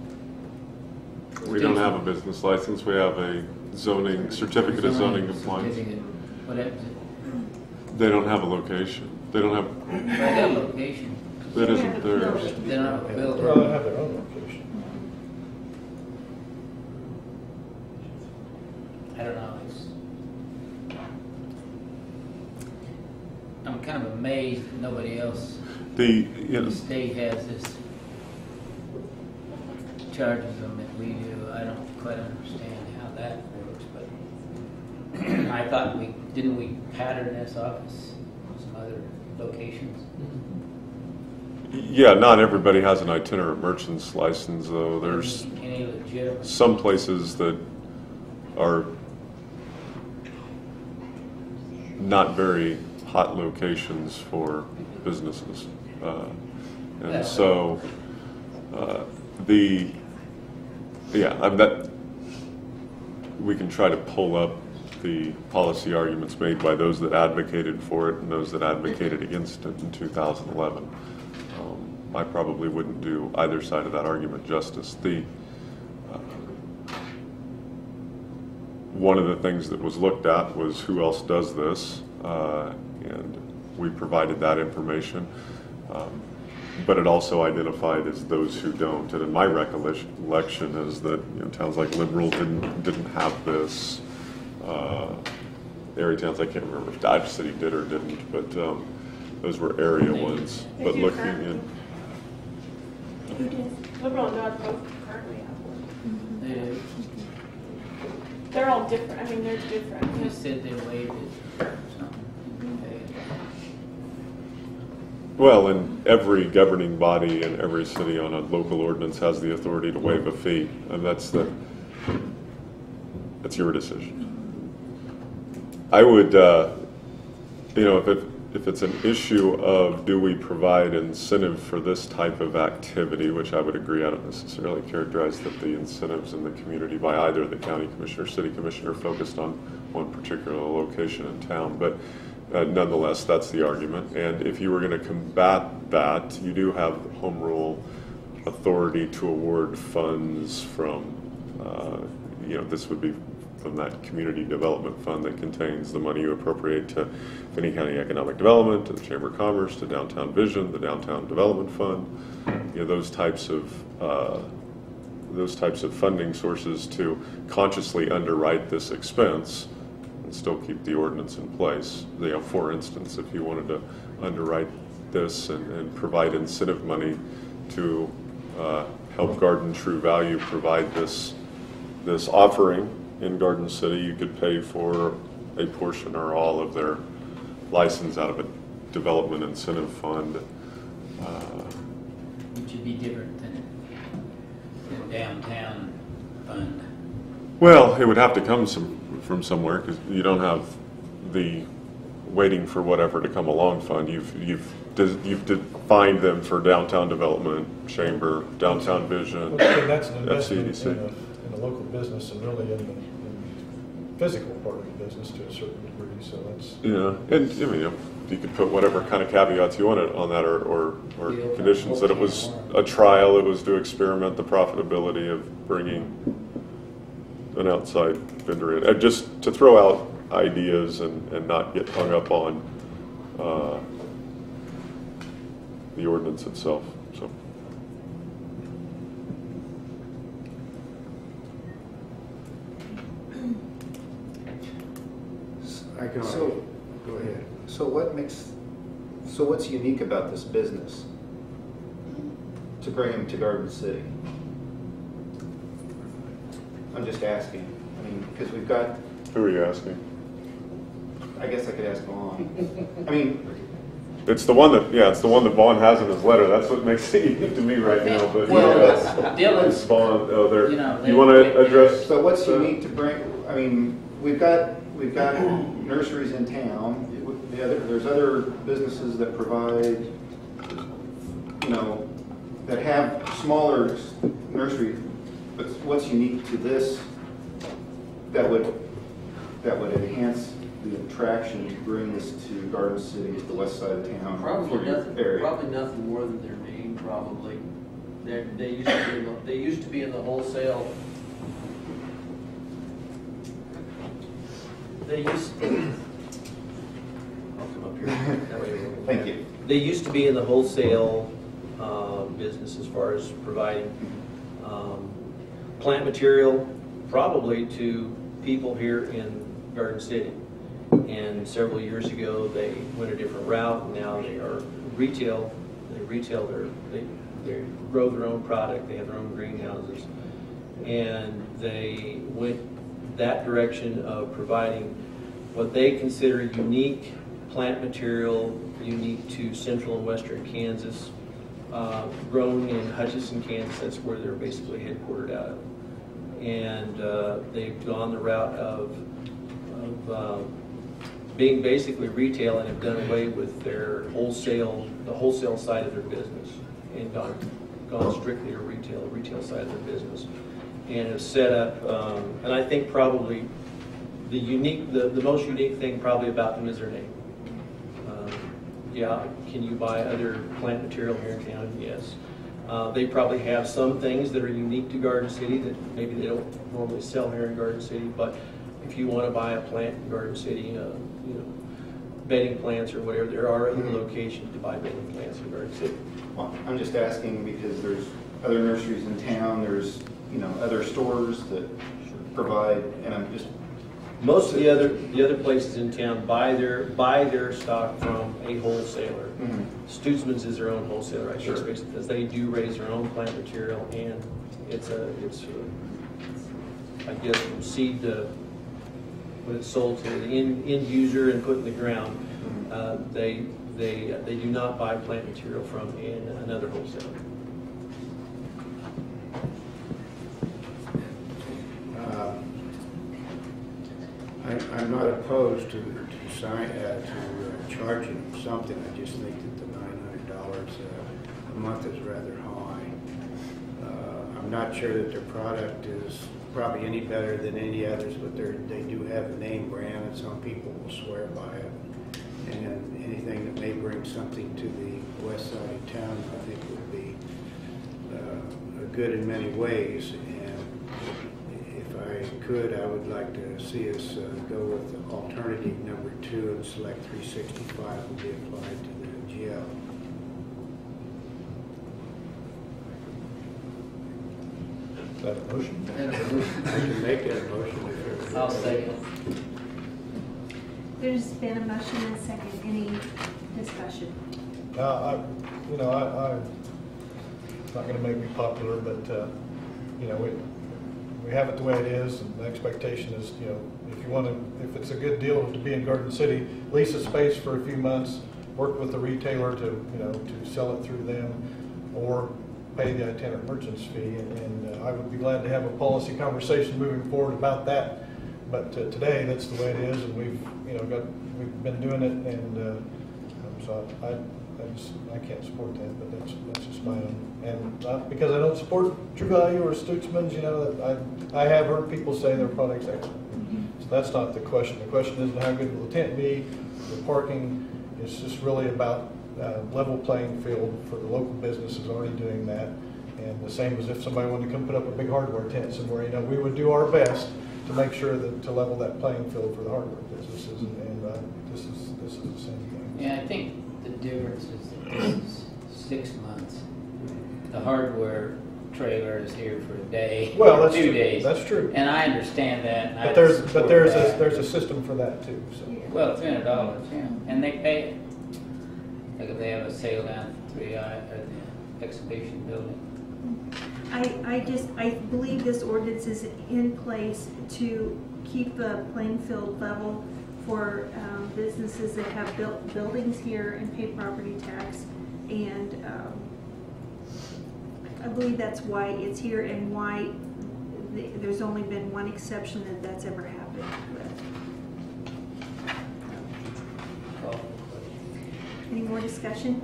We don't have a business license. We have a zoning certificate of zoning compliance. What happens? They don't have a location. They don't have. They got a location. That isn't theirs. They're not a builder. Well, they have their own location. I don't know. It's, I'm kind of amazed that nobody else The you in know, the state has this charges them that we do. I don't quite understand how that works, but I thought we didn't we pattern this office on some other locations. yeah, not everybody has an itinerant merchant's license, though. There's Any legitimate? some places that are not very hot locations for businesses, uh, and Yeah. so uh, the yeah, I bet we can try to pull up the policy arguments made by those that advocated for it and those that advocated against it in two thousand eleven. Um, I probably wouldn't do either side of that argument justice. The uh, one of the things that was looked at was who else does this, uh, and we provided that information. Um, but it also identified as those who don't. And in my recollection is that, you know, towns like Liberal didn't didn't have this. Uh, area towns, I can't remember if Dodge City did or didn't, but um, those were area ones. But looking in, Who did? Liberal and Dodge both currently have one. They do. They're all different. I mean, they're different. They said they waived it or something. well, and every governing body in every city on a local ordinance has the authority to waive a fee, and that's the that's your decision. I would, uh, you know, if it, if it's an issue of do we provide incentive for this type of activity, which I would agree, I don't necessarily characterize that the incentives in the community by either the county commissioner or city commissioner focused on one particular location in town, but uh, nonetheless, that's the argument. And if you were going to combat that, you do have home rule authority to award funds from, uh, you know, this would be from that community development fund that contains the money you appropriate to Finney County Economic Development, to the Chamber of Commerce, to Downtown Vision, the Downtown Development Fund, you know, those types of uh, those types of funding sources to consciously underwrite this expense and still keep the ordinance in place. You know, for instance, if you wanted to underwrite this and, and provide incentive money to uh, help Garden True Value provide this this offering in Garden City, you could pay for a portion or all of their license out of a development incentive fund. Uh, Which would be different than the downtown fund. Well, it would have to come some, from somewhere, because you don't have the waiting for whatever to come along fund. You've, you've, you've defined them for downtown development, chamber, downtown vision, Well, and that's an F C D investment C. in a, in a local business and really in the, in the physical part of the business to a certain degree, so that's. Yeah, and I mean, you know, you could put whatever kind of caveats you wanted on that, or, or, or Yeah, conditions that it was a trial, it was to experiment the profitability of bringing an outside vendor in, and just to throw out ideas and, and not get hung up on uh, the ordinance itself. So. I can, So- go ahead. So what makes, so what's unique about this business to bring them to Garden City? I'm just asking. I mean, because we've got, Who are you asking? I guess I could ask Vaughn. I mean, It's the one that, yeah, it's the one that Vaughn has in his letter. That's what makes it unique to me right now. But Well, yeah, that's- it's Dylan's, Vaughn. Oh, there. you know, You want to address? so what's that? unique to bring, I mean, we've got, we've got nurseries in town. The other, there's other businesses that provide, you know, that have smaller nurseries. But what's unique to this that would, that would enhance the attraction to bring this to Garden City, to the west side of town? for Probably your nothing, area? probably nothing more than their name, probably. They're, they used to be, in the- they used to be in the wholesale. They used, I'll come up here. That way we'll- Thank you. They used to be in the wholesale uh, business as far as providing um, plant material, probably to people here in Garden City. And several years ago, they went a different route, and now they are retail. They retail their, they, they grow their own product. They have their own greenhouses, and they went that direction of providing what they consider unique plant material, unique to central and western Kansas, uh, grown in Hutchinson, Kansas. That's where they're basically headquartered out of. And uh, they've gone the route of, of um, being basically retail, and have done away with their wholesale, the wholesale side of their business, and gone, gone strictly to retail, retail side of their business, and have set up, um, and I think probably the unique, the, the most unique thing probably about them is their name. Um, yeah, can you buy other plant material here in town? Yes. Uh, they probably have some things that are unique to Garden City that maybe they don't normally sell here in Garden City, but if you want to buy a plant in Garden City, uh, you know, bedding plants or whatever, there are other locations to buy bedding plants in Garden City. Well, I'm just asking because there's other nurseries in town, there's, you know, other stores that provide, and I'm just, Most of the other, the other places in town buy their, buy their stock from a wholesaler. Mhm. Stutzman's is their own wholesaler, I Sure. guess, because they do raise their own plant material, and it's a, it's a, I guess from seed to, when it's sold to the end, end user and put in the ground, uh, they, they, they do not buy plant material from in another wholesaler. Uh, I- I'm not opposed to, to sign, uh, to uh, charging something. I just think that the nine hundred dollars uh, a month is rather high. Uh, I'm not sure that their product is probably any better than any others, but they're, they do have a name brand, and some people will swear by it. And anything that may bring something to the west side of town, I think would be uh, good in many ways. And if I could, I would like to see us uh, go with alternative number two and select three sixty-five will be applied to the G L. Is that a motion? I can make that motion if I'll everybody- second. There's been a motion and a second. Any discussion? Uh, I, you know, I, I, it's not gonna make me popular, but, uh, you know, we, we have it the way it is, and the expectation is, you know, if you want to, if it's a good deal to be in Garden City, lease a space for a few months, work with the retailer to, you know, to sell it through them, or pay the itinerant merchant's fee. And, and uh, I would be glad to have a policy conversation moving forward about that. But uh, today, that's the way it is, and we've, you know, got we've been doing it, and uh, um, so I, I, just, I can't support that. But that's that's just my own, and not because I don't support True Value or Stutzman's. You know, I I have heard people say their products excellent. So that's not the question. The question isn't how good will the tent be. The parking is just really about uh, level playing field for the local businesses already doing that, and the same as if somebody wanted to come put up a big hardware tent somewhere. You know, we would do our best to make sure that to level that playing field for the hardware businesses, and, and uh, this is this is the same thing. Yeah, I think the difference is that this is six months. The hardware trailer is here for a day, Well, or that's two true. days. That's true. And I understand that. And I But there's support but there's that. a there's a system for that too. So. Well, three hundred dollars, yeah, and they pay it. Like if they have a sale down at three I or the exhibition building. I, I just, I believe this ordinance is in place to keep the playing field level for um, businesses that have built buildings here and pay property tax. And um, I believe that's why it's here, and why the, there's only been one exception that that's ever happened with. Any more discussion?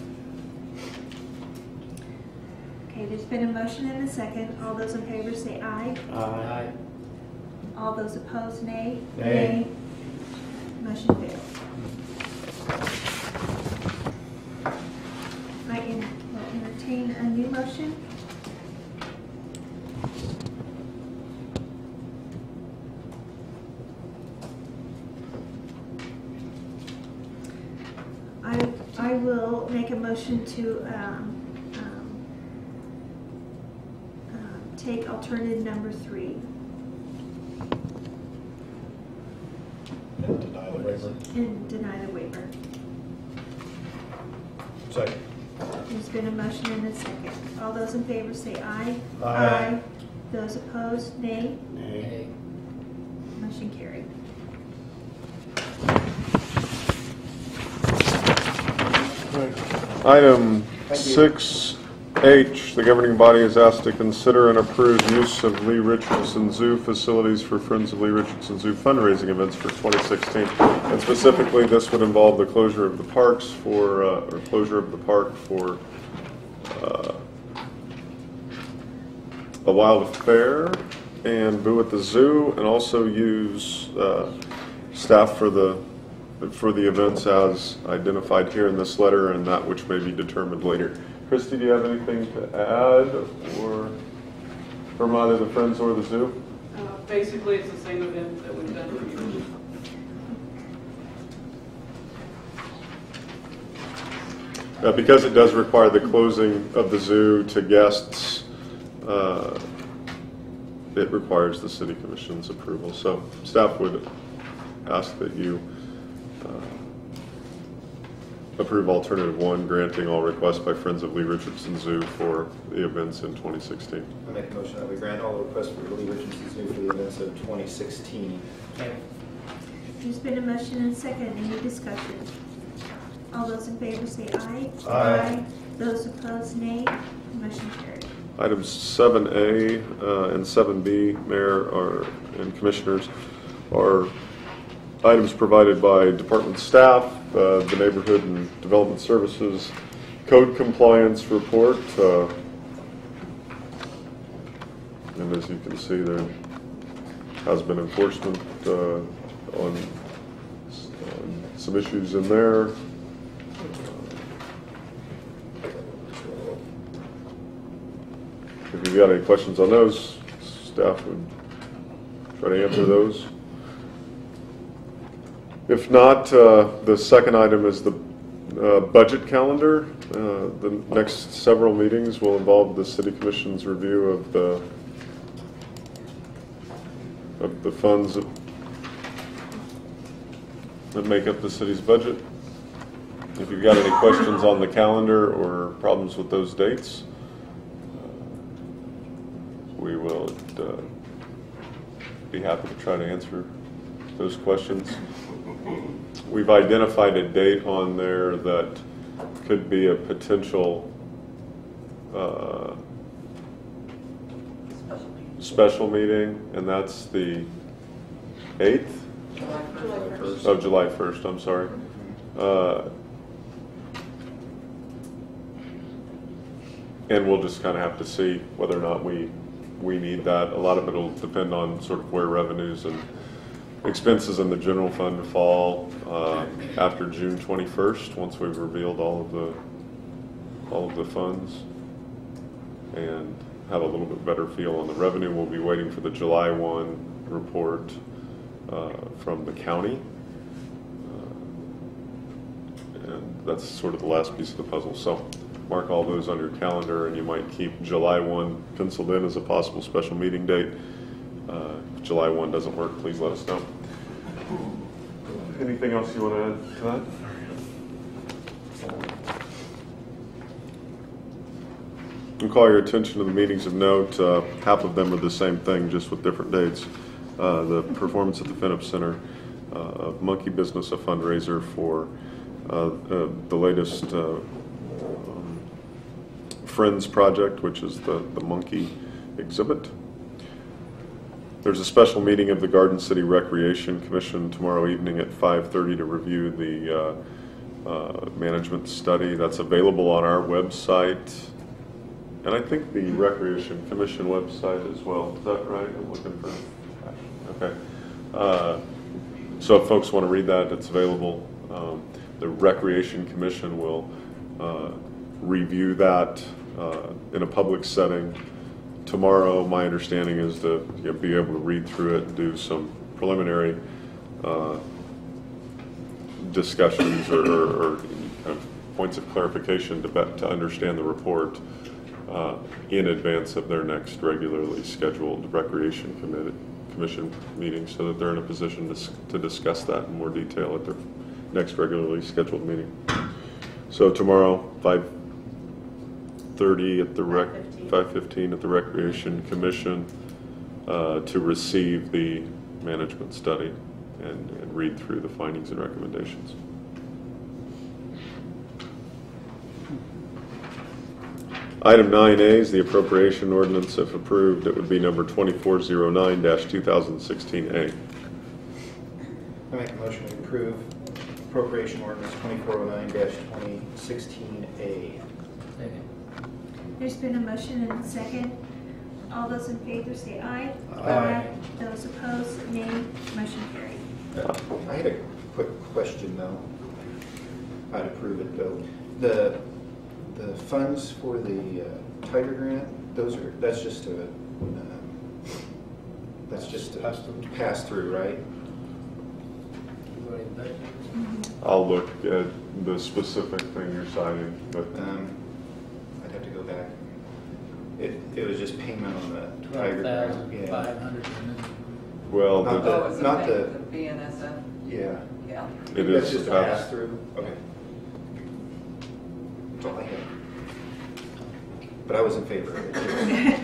Okay, there's been a motion and a second. All those in favor say aye. Aye. All those opposed, nay. Nay. Motion fails. I en- will entertain a new motion. I, I will make a motion to um, um, uh, take alternative number three. And deny the waiver. And deny the waiver. Second. There's been a motion and a second. All those in favor say aye. Aye. Those opposed, nay. Nay. Motion carried. Item six H, the governing body is asked to consider and approve use of Lee Richardson Zoo facilities for Friends of Lee Richardson Zoo fundraising events for twenty sixteen. And specifically, this would involve the closure of the parks for, uh, or closure of the park for uh, a wild fair and Boo at the Zoo, and also use uh, staff for the for the events as identified here in this letter, and that which may be determined later. Christy, do you have anything to add, or from either the Friends or the Zoo? Uh, basically, it's the same event that we've done for years. Uh, because it does require the closing of the zoo to guests, uh, it requires the City Commission's approval. So staff would ask that you uh, approve alternative one, granting all requests by Friends of Lee Richardson Zoo for the events in twenty sixteen. I make a motion that we grant all requests for the Lee Richardson Zoo for the events of twenty sixteen. There's been a motion and a second. Any discussion? All those in favor say aye. Aye. Those opposed, nay. Motion carried. Items seven A uh, and seven B, Mayor are, and Commissioners, are items provided by department staff, uh, the Neighborhood and Development Services Code Compliance Report. Uh, and as you can see, there has been enforcement uh, on, on some issues in there. If you've got any questions on those, staff would try to answer those. If not, uh, the second item is the uh, budget calendar. Uh, the next several meetings will involve the City Commission's review of the of the funds that, that make up the city's budget. If you've got any questions on the calendar or problems with those dates, we will uh, be happy to try to answer those questions. We've identified a date on there that could be a potential uh, special meeting, and that's the eighth of July first, I'm sorry. Uh, and we'll just kind of have to see whether or not we we need that. A lot of it will depend on sort of where revenues and expenses in the general fund fall uh, after June twenty-first, once we've revealed all of the all of the funds and have a little bit better feel on the revenue. We'll be waiting for the July first report uh, from the county. Uh, and that's sort of the last piece of the puzzle. So mark all those on your calendar, and you might keep July first penciled in as a possible special meeting date. Uh, if July first doesn't work, please let us know. Anything else you want to add to that? I'll call your attention to the meetings of note. Uh, half of them are the same thing, just with different dates. Uh, the performance at the Phillips Center uh, of Monkey Business, a fundraiser for uh, uh, the latest uh, um, Friends project, which is the, the monkey exhibit. There's a special meeting of the Garden City Recreation Commission tomorrow evening at five thirty to review the uh, uh, management study. That's available on our website. And I think the Recreation Commission website as well. Is that right? I'm looking for. Okay. Uh, so if folks want to read that, it's available. Um, the Recreation Commission will uh, review that uh, in a public setting tomorrow. My understanding is to you know, be able to read through it and do some preliminary uh, discussions or, or, or kind of points of clarification to, be, to understand the report. Uh, in advance of their next regularly scheduled Recreation Committee, Commission meeting, so that they're in a position to, to discuss that in more detail at their next regularly scheduled meeting. So tomorrow, five thirty at the rec, five fifteen at the Recreation Commission uh, to receive the management study and, and read through the findings and recommendations. Item nine A is the appropriation ordinance. If approved, it would be number twenty-four oh nine dash two thousand sixteen A. I make a motion to approve appropriation ordinance twenty-four oh nine dash twenty sixteen A. There's been a motion and a second. All those in favor say aye. Aye. Those opposed, nay. Motion carried. Uh, I had a quick question though. I'd approve it though. The the funds for the uh, Tiger grant, those are that's just a uh, that's just a pass through, pass through, right? I'll look at the specific thing you're citing, but um, I'd have to go back. It it was just payment on the Tiger grant. Yeah. Well, not the, the, Oh, it's not a the, the B N S F? yeah. Yeah. it That's is just a pass- pass through. Okay. That's all I had. But I was in favor of it.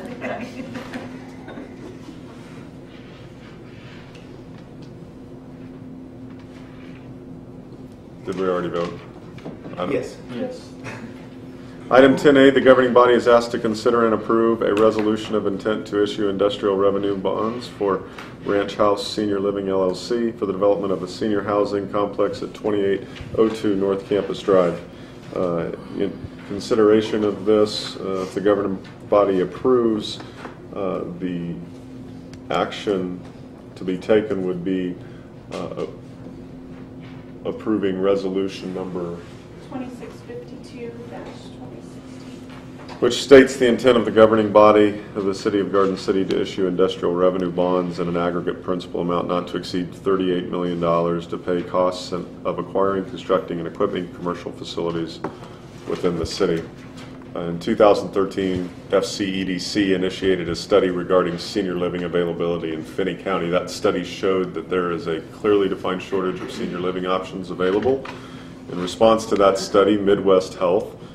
Did we already vote? I don't- Yes. Yes. Item ten A, the governing body is asked to consider and approve a resolution of intent to issue industrial revenue bonds for Ranch House Senior Living L L C for the development of a senior housing complex at twenty-eight oh two North Campus Drive. Uh, in consideration of this, uh, if the governing body approves, uh, the action to be taken would be uh, approving resolution number twenty-six fifty-two twenty sixteen. which states the intent of the governing body of the City of Garden City to issue industrial revenue bonds in an aggregate principal amount not to exceed thirty-eight million dollars to pay costs of acquiring, constructing, and equipping commercial facilities within the city. Uh, in two thousand thirteen, F C E D C initiated a study regarding senior living availability in Finney County. That study showed that there is a clearly defined shortage of senior living options available. In response to that study, Midwest Health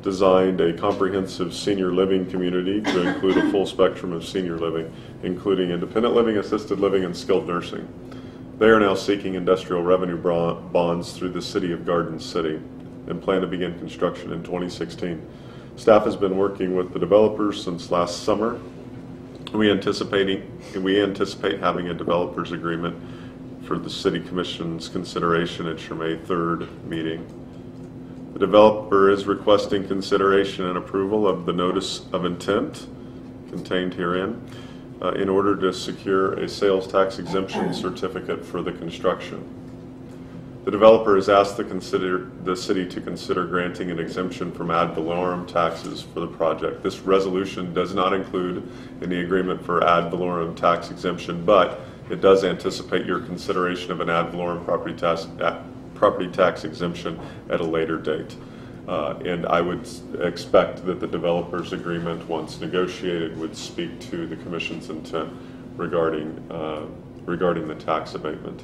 designed a comprehensive senior living community to include a full spectrum of senior living, including independent living, assisted living, and skilled nursing. They are now seeking industrial revenue bonds through the City of Garden City and plan to begin construction in twenty sixteen. Staff has been working with the developers since last summer. We anticipating we anticipate having a developers agreement for the City Commission's consideration at your May third meeting. The developer is requesting consideration and approval of the notice of intent contained herein uh, in order to secure a sales tax exemption certificate for the construction. The developer has asked the, consider, the city to consider granting an exemption from ad valorem taxes for the project. This resolution does not include any agreement for ad valorem tax exemption, but it does anticipate your consideration of an ad valorem property tax, uh, property tax exemption at a later date. Uh, and I would expect that the developer's agreement, once negotiated, would speak to the Commission's intent regarding, uh, regarding the tax abatement.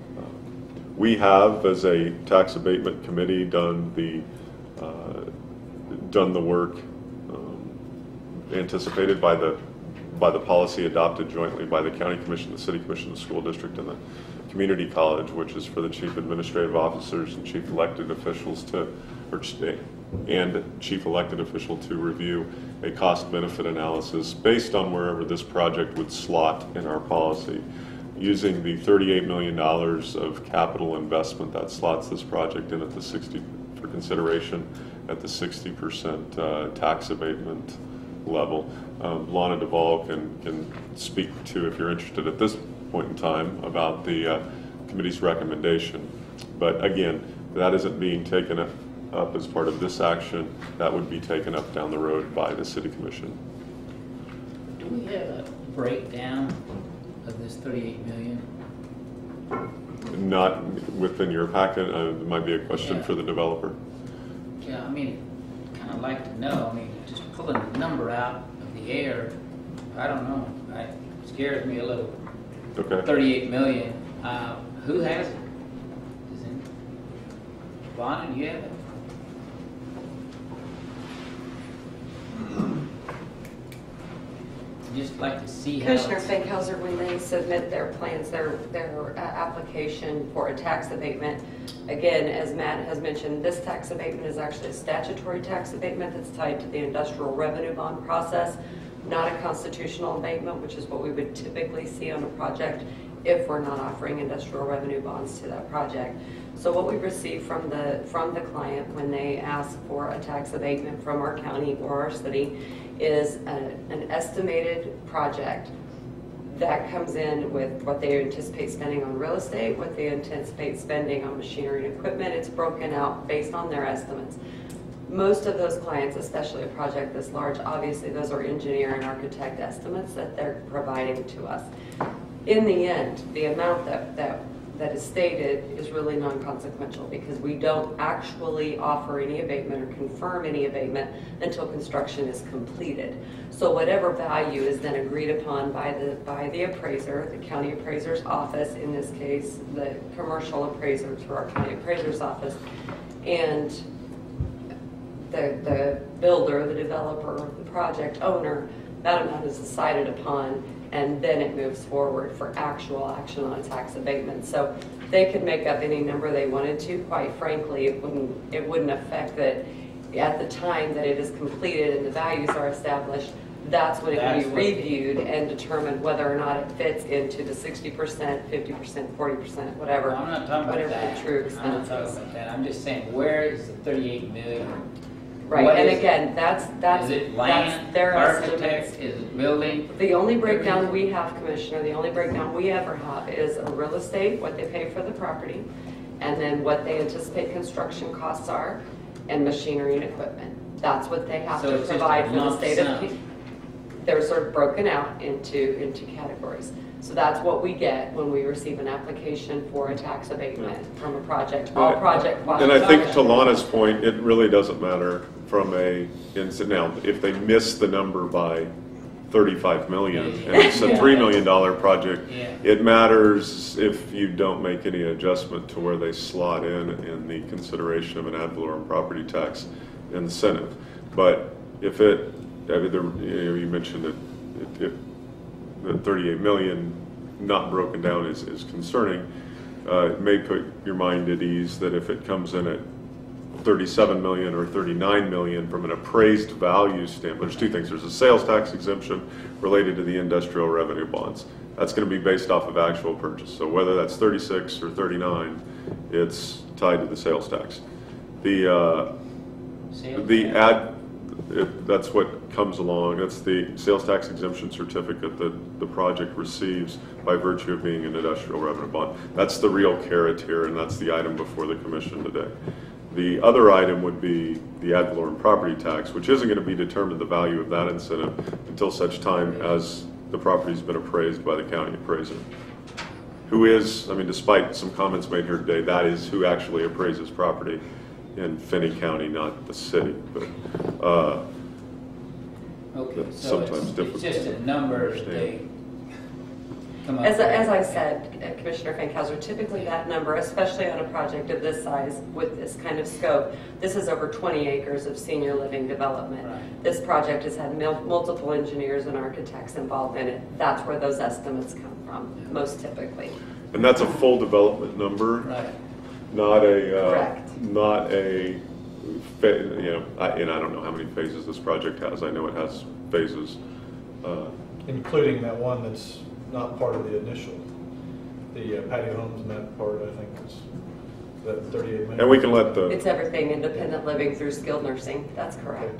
We have, as a tax abatement committee, done the uh, done the work um, anticipated by the by the policy adopted jointly by the County Commission, the City Commission, the School District, and the Community College, which is for the Chief Administrative Officers and Chief Elected Officials to, or and Chief Elected Official to review a cost-benefit analysis based on wherever this project would slot in our policy. Using the thirty-eight million dollars of capital investment that slots this project in at the sixty for consideration at the sixty percent uh, tax abatement level. Um, Lana Duvall can, can speak to, if you're interested at this point in time, about the uh, committee's recommendation. But again, that isn't being taken up, up as part of this action. That would be taken up down the road by the City Commission. Do we have a breakdown of this thirty-eight million? Not within your packet. Uh, it might be a question Yeah. for the developer. Yeah, I mean, kind of like to know. I mean, just pulling a number out of the air, I don't know. It scares me a little. Okay. thirty-eight million. Uh, who has it? Does it? Bonnie, do you have it? Just like to see how Commissioner it's- Fankhauser, when they submit their plans, their, their uh, application for a tax abatement, again, as Matt has mentioned, this tax abatement is actually a statutory tax abatement that's tied to the industrial revenue bond process, not a constitutional abatement, which is what we would typically see on a project if we're not offering industrial revenue bonds to that project. So what we receive from the, from the client when they ask for a tax abatement from our county or our city is a, an estimated project that comes in with what they anticipate spending on real estate, what they anticipate spending on machinery and equipment. It's broken out based on their estimates. Most of those clients, especially a project this large, obviously those are engineer and architect estimates that they're providing to us. In the end, the amount that, that, that is stated is really non-consequential because we don't actually offer any abatement or confirm any abatement until construction is completed. So whatever value is then agreed upon by the, by the appraiser, the county appraiser's office, in this case, the commercial appraiser through our county appraiser's office, and the, the builder, the developer, the project owner, that amount is decided upon, and then it moves forward for actual action on a tax abatement. So they could make up any number they wanted to. Quite frankly, it wouldn't, it wouldn't affect that at the time that it is completed and the values are established. That's when it That's can what- be reviewed and determined whether or not it fits into the sixty percent, fifty percent, forty percent, whatever. I'm not talking about whatever that. the true I'm not expense talking is. about that. I'm just saying, where is the thirty-eight million? Right, What and is it? again, that's, that's, Is it that's land, their architect, estimates. is it building? The only breakdown we have, Commissioner, the only breakdown we ever have is a real estate, what they pay for the property, and then what they anticipate construction costs are, and machinery and equipment. That's what they have So to it's just a provide for the lump state of. sum. P- They're sort of broken out into, into categories. So that's what we get when we receive an application for a tax abatement from a project, all project And I think to qualifications. Lana's point, it really doesn't matter from a, now, if they miss the number by thirty-five million, and it's a three million dollar project, Yeah. it matters if you don't make any adjustment to where they slot in in the consideration of an ad valorem property tax incentive. But if it, I mean, there, you know, you mentioned that it, it, the thirty-eight million not broken down is, is concerning. Uh, it may put your mind at ease that if it comes in at thirty-seven million or thirty-nine million from an appraised value standpoint, there's two things. There's a sales tax exemption related to the industrial revenue bonds. That's going to be based off of actual purchase. So whether that's thirty-six or thirty-nine, it's tied to the sales tax. The uh, Sales the tax. ad, it, that's what comes along. That's the sales tax exemption certificate that the project receives by virtue of being an industrial revenue bond. That's the real carrot here, and that's the item before the commission today. The other item would be the ad valorem property tax, which isn't going to be determined the value of that incentive until such time as the property's been appraised by the county appraiser. Who is, I mean, despite some comments made here today, that is who actually appraises property in Finney County, not the city. But uh, Okay, that's so sometimes it's, difficult it's just a to number understand. they come up As, with. as I said, uh, Commissioner Fankhauser, typically that number, especially on a project of this size with this kind of scope, this is over twenty acres of senior living development. Right. This project has had mul- multiple engineers and architects involved in it. That's where those estimates come from, Yeah. most typically. And that's a full development number, Right. not a, uh, Correct. not a, fa- you know, I, and I don't know how many phases this project has. I know it has phases. Uh, Including that one that's not part of the initial, the uh, patio homes and that part, I think is that thirty-eight million. and we can let the, It's everything independent living through skilled nursing. That's correct.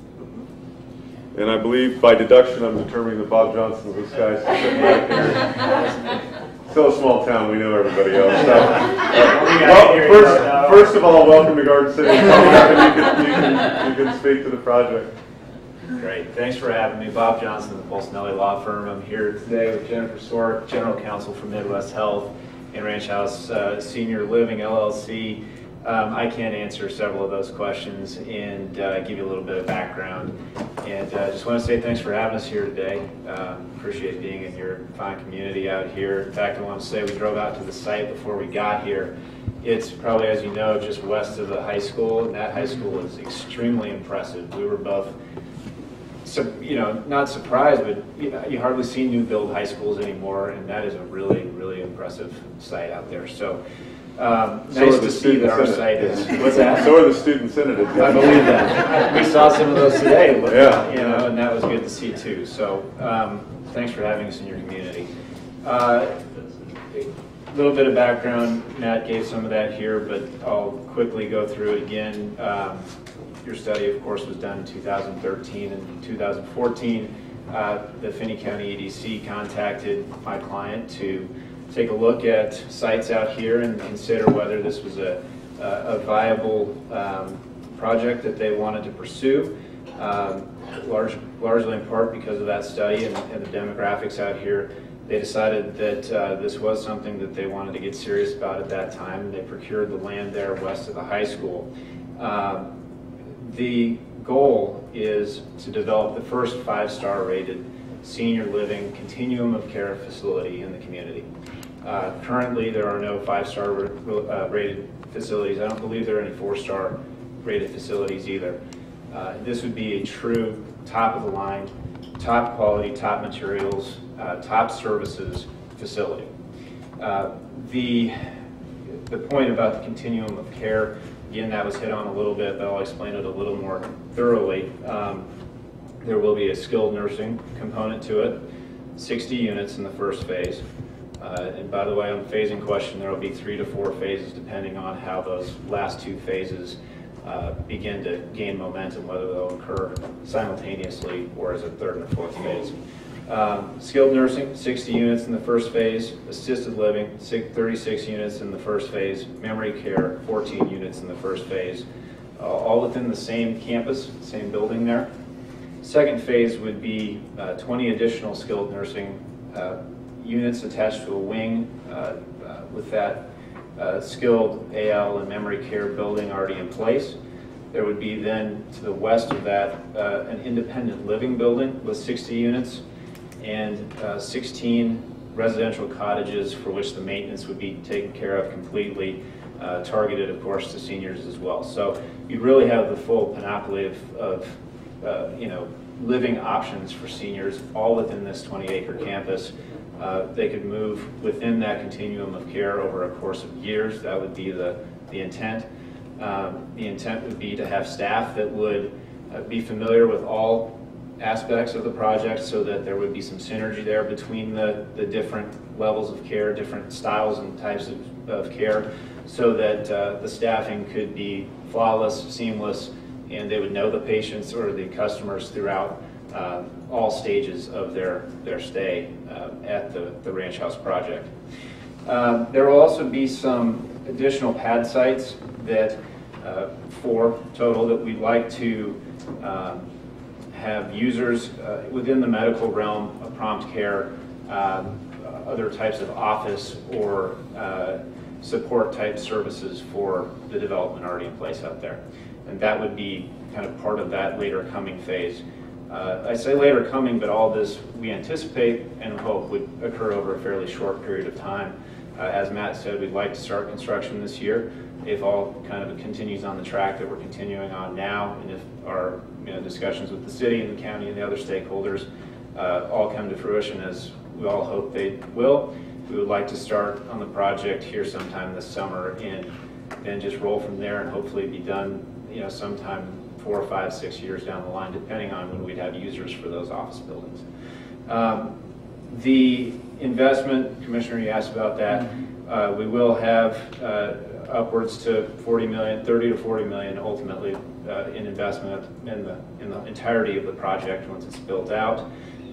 and I believe by deduction, I'm determining that Bob Johnson's this guy sitting back here. Still a small town, we know everybody else. So, uh, well, first, first of all, welcome to Garden City. You can, you can, you can speak to the project. Great, thanks for having me. Bob Johnson of the Polsinelli Law Firm. I'm here today with Jennifer Sork, General Counsel for Midwest Health and Ranch House uh, Senior Living L L C. Um, I can answer several of those questions and uh, give you a little bit of background. And uh, just want to say thanks for having us here today. Um, appreciate being in your fine community out here. In fact, I want to say we drove out to the site before we got here. It's probably, as you know, just west of the high school, and that high school is extremely impressive. We were both, so, you know, not surprised, but you know, you hardly see new build high schools anymore, and that is a really, really impressive site out there. So, um, So nice are the to see that our students in site it. is. What's that? So are the students in it. I believe that. We saw some of those today. But, Yeah. You know, and that was good to see too. So, um, thanks for having us in your community. Uh, A little bit of background. Matt gave some of that here, but I'll quickly go through it again. Um, Your study, of course, was done in two thousand thirteen and two thousand fourteen. Uh, the Finney County E D C contacted my client to take a look at sites out here and consider whether this was a, a viable um, project that they wanted to pursue, um, large, largely in part because of that study and, and the demographics out here. They decided that uh, this was something that they wanted to get serious about at that time, and they procured the land there west of the high school. Um, The goal is to develop the first five-star rated senior living continuum of care facility in the community. Uh, currently, there are no five-star uh, rated facilities. I don't believe there are any four-star rated facilities either. Uh, this would be a true top-of-the-line, top quality, top materials, uh, top services facility. Uh, the, the point about the continuum of care, again, that was hit on a little bit, but I'll explain it a little more thoroughly. Um, there will be a skilled nursing component to it, sixty units in the first phase. Uh, and by the way, on the phasing question, there will be three to four phases depending on how those last two phases uh, begin to gain momentum, whether they'll occur simultaneously or as a third and a fourth phase. Um, skilled nursing, sixty units in the first phase. Assisted living, thirty-six units in the first phase. Memory care, fourteen units in the first phase. Uh, all within the same campus, same building there. Second phase would be uh, twenty additional skilled nursing uh, units attached to a wing uh, uh, with that uh, skilled A L and memory care building already in place. There would be then to the west of that uh, an independent living building with sixty units and uh, sixteen residential cottages for which the maintenance would be taken care of completely uh, targeted, of course, to seniors as well. So you really have the full panoply of, of uh, you know, living options for seniors, all within this twenty acre campus. Uh, they could move within that continuum of care over a course of years. That would be the, the intent. Um, the intent would be to have staff that would uh, be familiar with all aspects of the project so that there would be some synergy there between the, the different levels of care, different styles and types of, of care, so that uh, the staffing could be flawless, seamless, and they would know the patients or the customers throughout uh, all stages of their, their stay uh, at the, the Ranch House project. Um, there will also be some additional pad sites that, uh, four total, that we'd like to um, have users uh, within the medical realm of prompt care, um, other types of office or uh, support type services for the development already in place out there. And that would be kind of part of that later coming phase. Uh, I say later coming, but all this we anticipate and hope would occur over a fairly short period of time. Uh, as Matt said, we'd like to start construction this year if all kind of continues on the track that we're continuing on now, and if our you know, discussions with the city and the county and the other stakeholders uh, all come to fruition as we all hope they will. We would like to start on the project here sometime this summer and then just roll from there and hopefully be done you know, sometime four, five, six years down the line, depending on when we'd have users for those office buildings. Um, the investment, Commissioner, you asked about that. Uh, we will have uh, upwards to forty million, thirty to forty million ultimately uh, in investment in the in the entirety of the project once it's built out.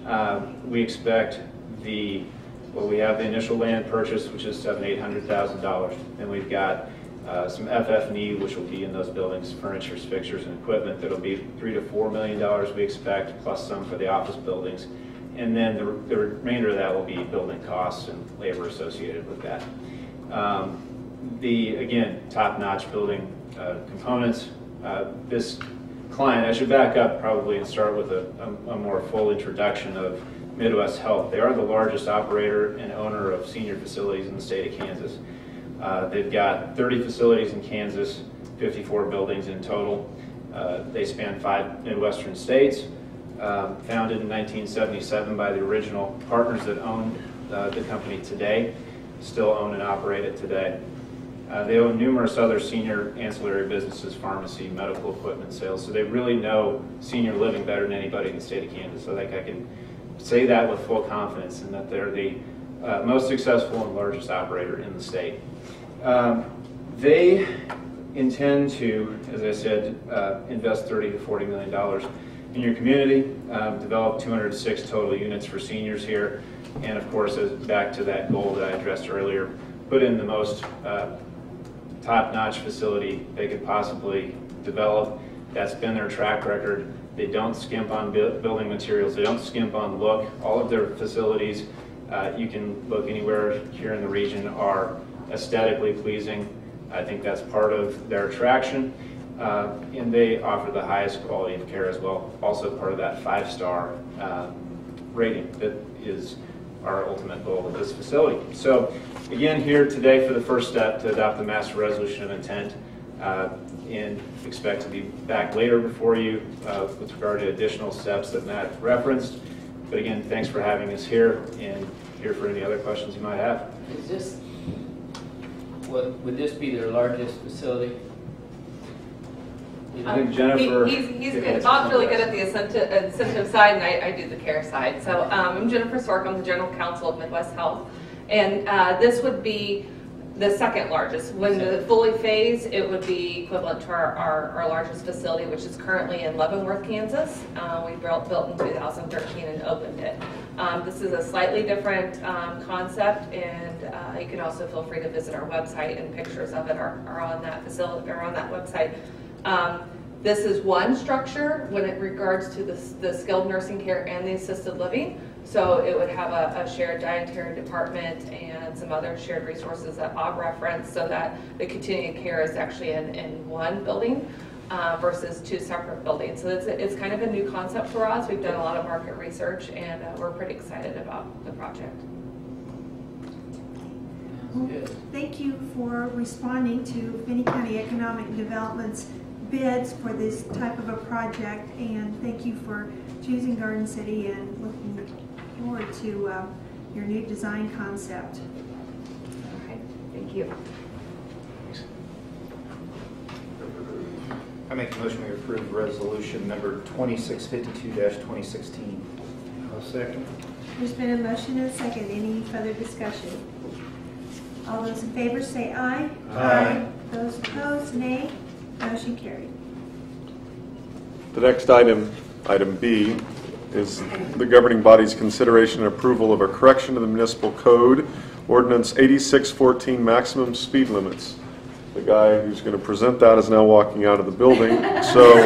Um, we expect the well, we have the initial land purchase, which is seven, eight hundred thousand dollars, and we've got Uh, some F F and E, which will be in those buildings, furniture, fixtures, and equipment. That'll be three to four million dollars we expect, plus some for the office buildings, and then the, the remainder of that will be building costs and labor associated with that. Um, the again, top-notch building uh, components. Uh, this client, I should back up probably and start with a, a, a more full introduction of Midwest Health. They are the largest operator and owner of senior facilities in the state of Kansas. Uh, they've got thirty facilities in Kansas, fifty-four buildings in total. Uh, they span five Midwestern states. Um, founded in nineteen seventy-seven by the original partners that own uh, the company today, still own and operate it today. Uh, they own numerous other senior ancillary businesses, pharmacy, medical equipment sales, so they really know senior living better than anybody in the state of Kansas. So I think I can say that with full confidence, and that they're the uh, most successful and largest operator in the state. Um, they intend to, as I said, uh, invest thirty to forty million dollars in your community, um, develop two hundred six total units for seniors here, and of course, as back to that goal that I addressed earlier, put in the most uh, top-notch facility they could possibly develop. That's been their track record. They don't skimp on bu building materials. They don't skimp on look. All of their facilities, uh, you can look anywhere here in the region, are aesthetically pleasing. I think that's part of their attraction, uh, and they offer the highest quality of care as well. Also part of that five-star uh, rating that is our ultimate goal of this facility. So again, here today for the first step to adopt the Master Resolution of Intent, uh, and expect to be back later before you uh, with regard to additional steps that Matt referenced. But again, thanks for having us here, and here for any other questions you might have. Is this Would, would this be their largest facility? I think Jennifer. He, he's he's good. Bob's really good at the incentive, incentive side, and I, I do the care side. So um, I'm Jennifer Sork. I'm the General Counsel of Midwest Health, and uh, this would be the second largest. When the fully phased, it would be equivalent to our, our, our largest facility, which is currently in Leavenworth, Kansas. Uh, we built built in two thousand thirteen and opened it. Um, this is a slightly different um, concept, and uh, you can also feel free to visit our website, and pictures of it are, are on that facility or on that website. Um, this is one structure when it regards to the, the skilled nursing care and the assisted living. So it would have a, a shared dietary department and some other shared resources that Bob referenced, so that the continuing care is actually in, in one building uh, versus two separate buildings. So it's, it's kind of a new concept for us. We've done a lot of market research, and uh, we're pretty excited about the project. Well, thank you for responding to Finney County Economic Development's bids for this type of a project, and thank you for choosing Garden City and looking forward to uh, your new design concept. Okay, thank you. I make a motion we approve resolution number twenty-six fifty-two twenty sixteen. I'll second. There's been a motion and a second. Any further discussion? All those in favor say aye. Aye. Those opposed, nay. Motion carried. The next item, item B, is the governing body's consideration and approval of a correction to the municipal code, ordinance eighty-six fourteen, maximum speed limits. The guy who's going to present that is now walking out of the building. So,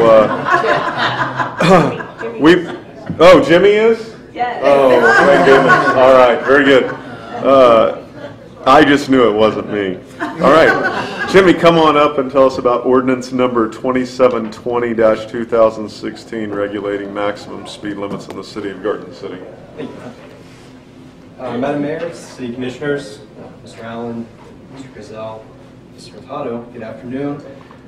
uh, we, oh, Jimmy is? Yes. Oh, my goodness. All right, very good. Uh, I just knew it wasn't me. All right, Jimmy, come on up and tell us about ordinance number twenty-seven twenty dash two thousand sixteen, regulating maximum speed limits in the city of Garden City. Thank you. Uh, Madam Mayor, City Commissioners, Mister Allen, Mister Gazelle, Mister Hurtado, good afternoon.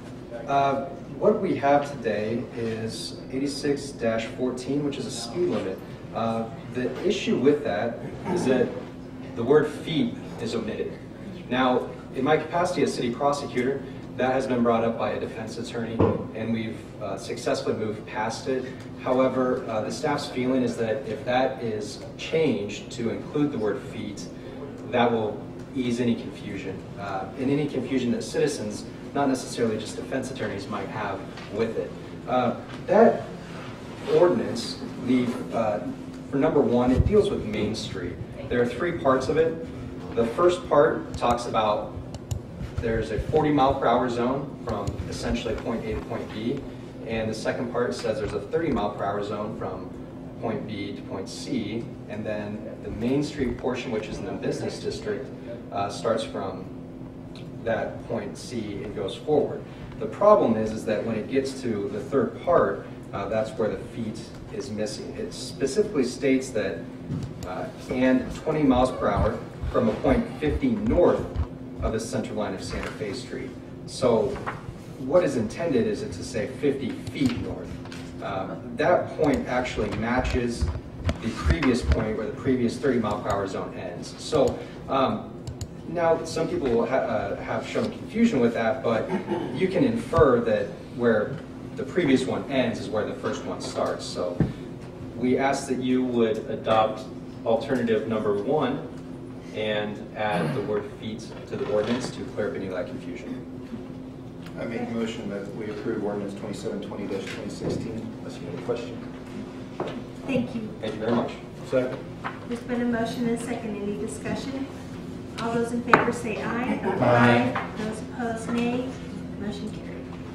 Uh, what we have today is eighty-six dash fourteen, which is a speed limit. Uh, the issue with that is that the word feet is omitted. Now, in my capacity as city prosecutor, that has been brought up by a defense attorney, and we've uh, successfully moved past it. However, uh, the staff's feeling is that if that is changed to include the word feet, that will ease any confusion, uh, and any confusion that citizens, not necessarily just defense attorneys, might have with it. Uh, that ordinance, the, uh, for number one, it deals with Main Street. There are three parts of it. The first part talks about there's a forty mile per hour zone from essentially point A to point B, and the second part says there's a thirty mile per hour zone from point B to point C, and then the Main Street portion, which is in the business district, uh, starts from that point C and goes forward. The problem is, is that when it gets to the third part, uh, that's where the feet is missing. It specifically states that uh, and twenty miles per hour from a point fifty north of the center line of Santa Fe Street. So what is intended is it to say fifty feet north. Uh, that point actually matches the previous point where the previous thirty mile per hour zone ends. So um, now some people will ha uh, have shown confusion with that, but you can infer that where the previous one ends is where the first one starts. So we ask that you would adopt alternative number one and add the word feet to the ordinance to clear up any of that confusion. I make a motion that we approve ordinance twenty-seven twenty dash twenty sixteen, unless you have a question. Thank you. Thank you very much. Second. There's been a motion and a second. Any discussion? All those in favor say aye. Aye. Those opposed, nay. Motion carried.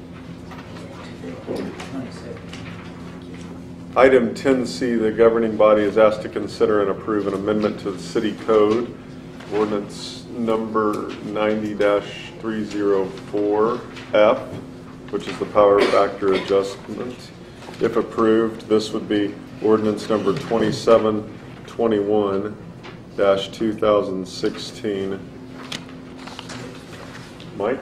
Item ten C, the governing body is asked to consider and approve an amendment to the city code, ordinance number ninety dash three oh four F, which is the power factor adjustment. If approved, this would be ordinance number twenty-seven twenty-one dash two thousand sixteen. Mike?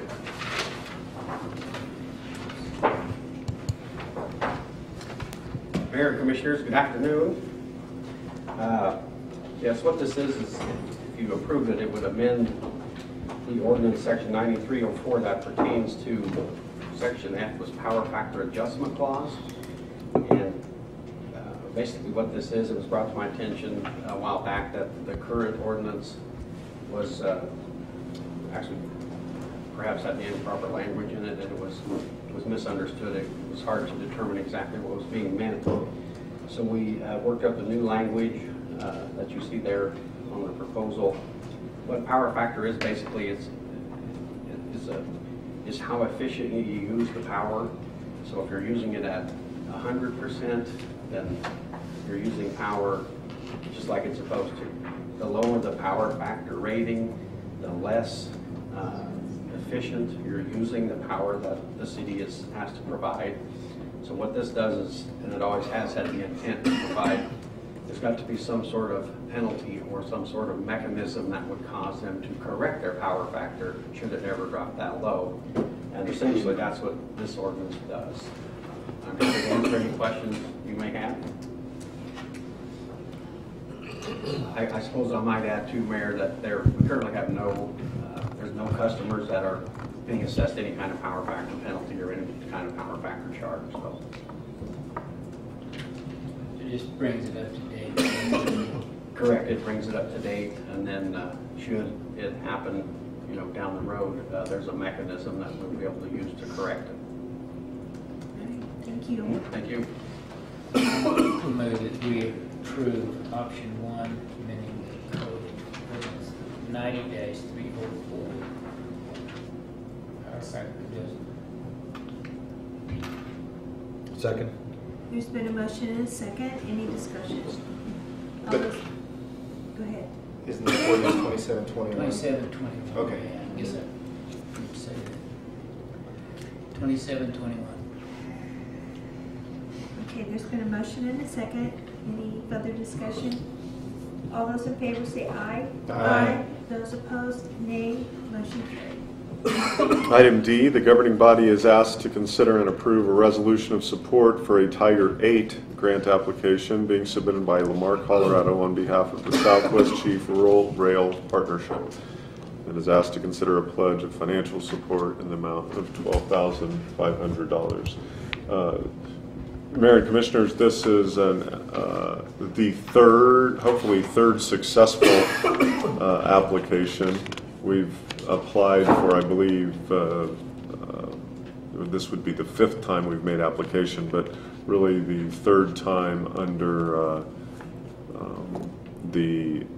Mayor and Commissioners, good afternoon. Uh, yes, what this is, is if you approve it, it would amend the ordinance section ninety-three oh four that pertains to section F was power factor adjustment clause. And uh, basically what this is, it was brought to my attention a while back that the current ordinance was uh, actually perhaps had the improper language in it, and it was it was misunderstood. It was hard to determine exactly what was being meant. So we uh, worked up a new language uh, that you see there on the proposal. What power factor is basically is is a is how efficient you use the power. So if you're using it at one hundred percent, then you're using power just like it's supposed to. The lower the power factor rating, the less uh, efficient you're using the power that the city is has to provide. So what this does is, and it always has had the intent to provide there's got to be some sort of penalty or some sort of mechanism that would cause them to correct their power factor should it ever drop that low. And essentially, that's what this ordinance does. I'm happy to answer any questions you may have. I, I suppose I might add too, Mayor, that there we currently have no, uh, there's no customers that are being assessed any kind of power factor penalty or any kind of power factor charge. So it just brings it up to date. Correct. It brings it up to date, and then uh, should it happen, you know, down the road, uh, there's a mechanism that we'll be able to use to correct it. Thank you. Thank you. Move that we approve option one, amending the code ordinance ninety dash three oh four. Power factor adjustment. Second. There's been a motion and a second. Any discussion? All But- those- Go ahead. Isn't the ordinance twenty-seven twenty-one? Twenty-seven twenty-one. Okay. Yeah, I guess I didn't say that. Twenty-seven twenty-one. Okay, there's been a motion and a second. Any further discussion? All those in favor say aye. Aye. Those opposed, nay. Motion carried. Item D, the governing body is asked to consider and approve a resolution of support for a Tiger eight grant application being submitted by Lamar, Colorado on behalf of the Southwest Chief Rural Rail Partnership. It is asked to consider a pledge of financial support in the amount of twelve thousand five hundred dollars. Uh, Mayor and Commissioners, this is an, uh, the third, hopefully third successful uh, application. We've applied for, I believe, uh, uh, this would be the fifth time we've made application, but really the third time under uh, um, the,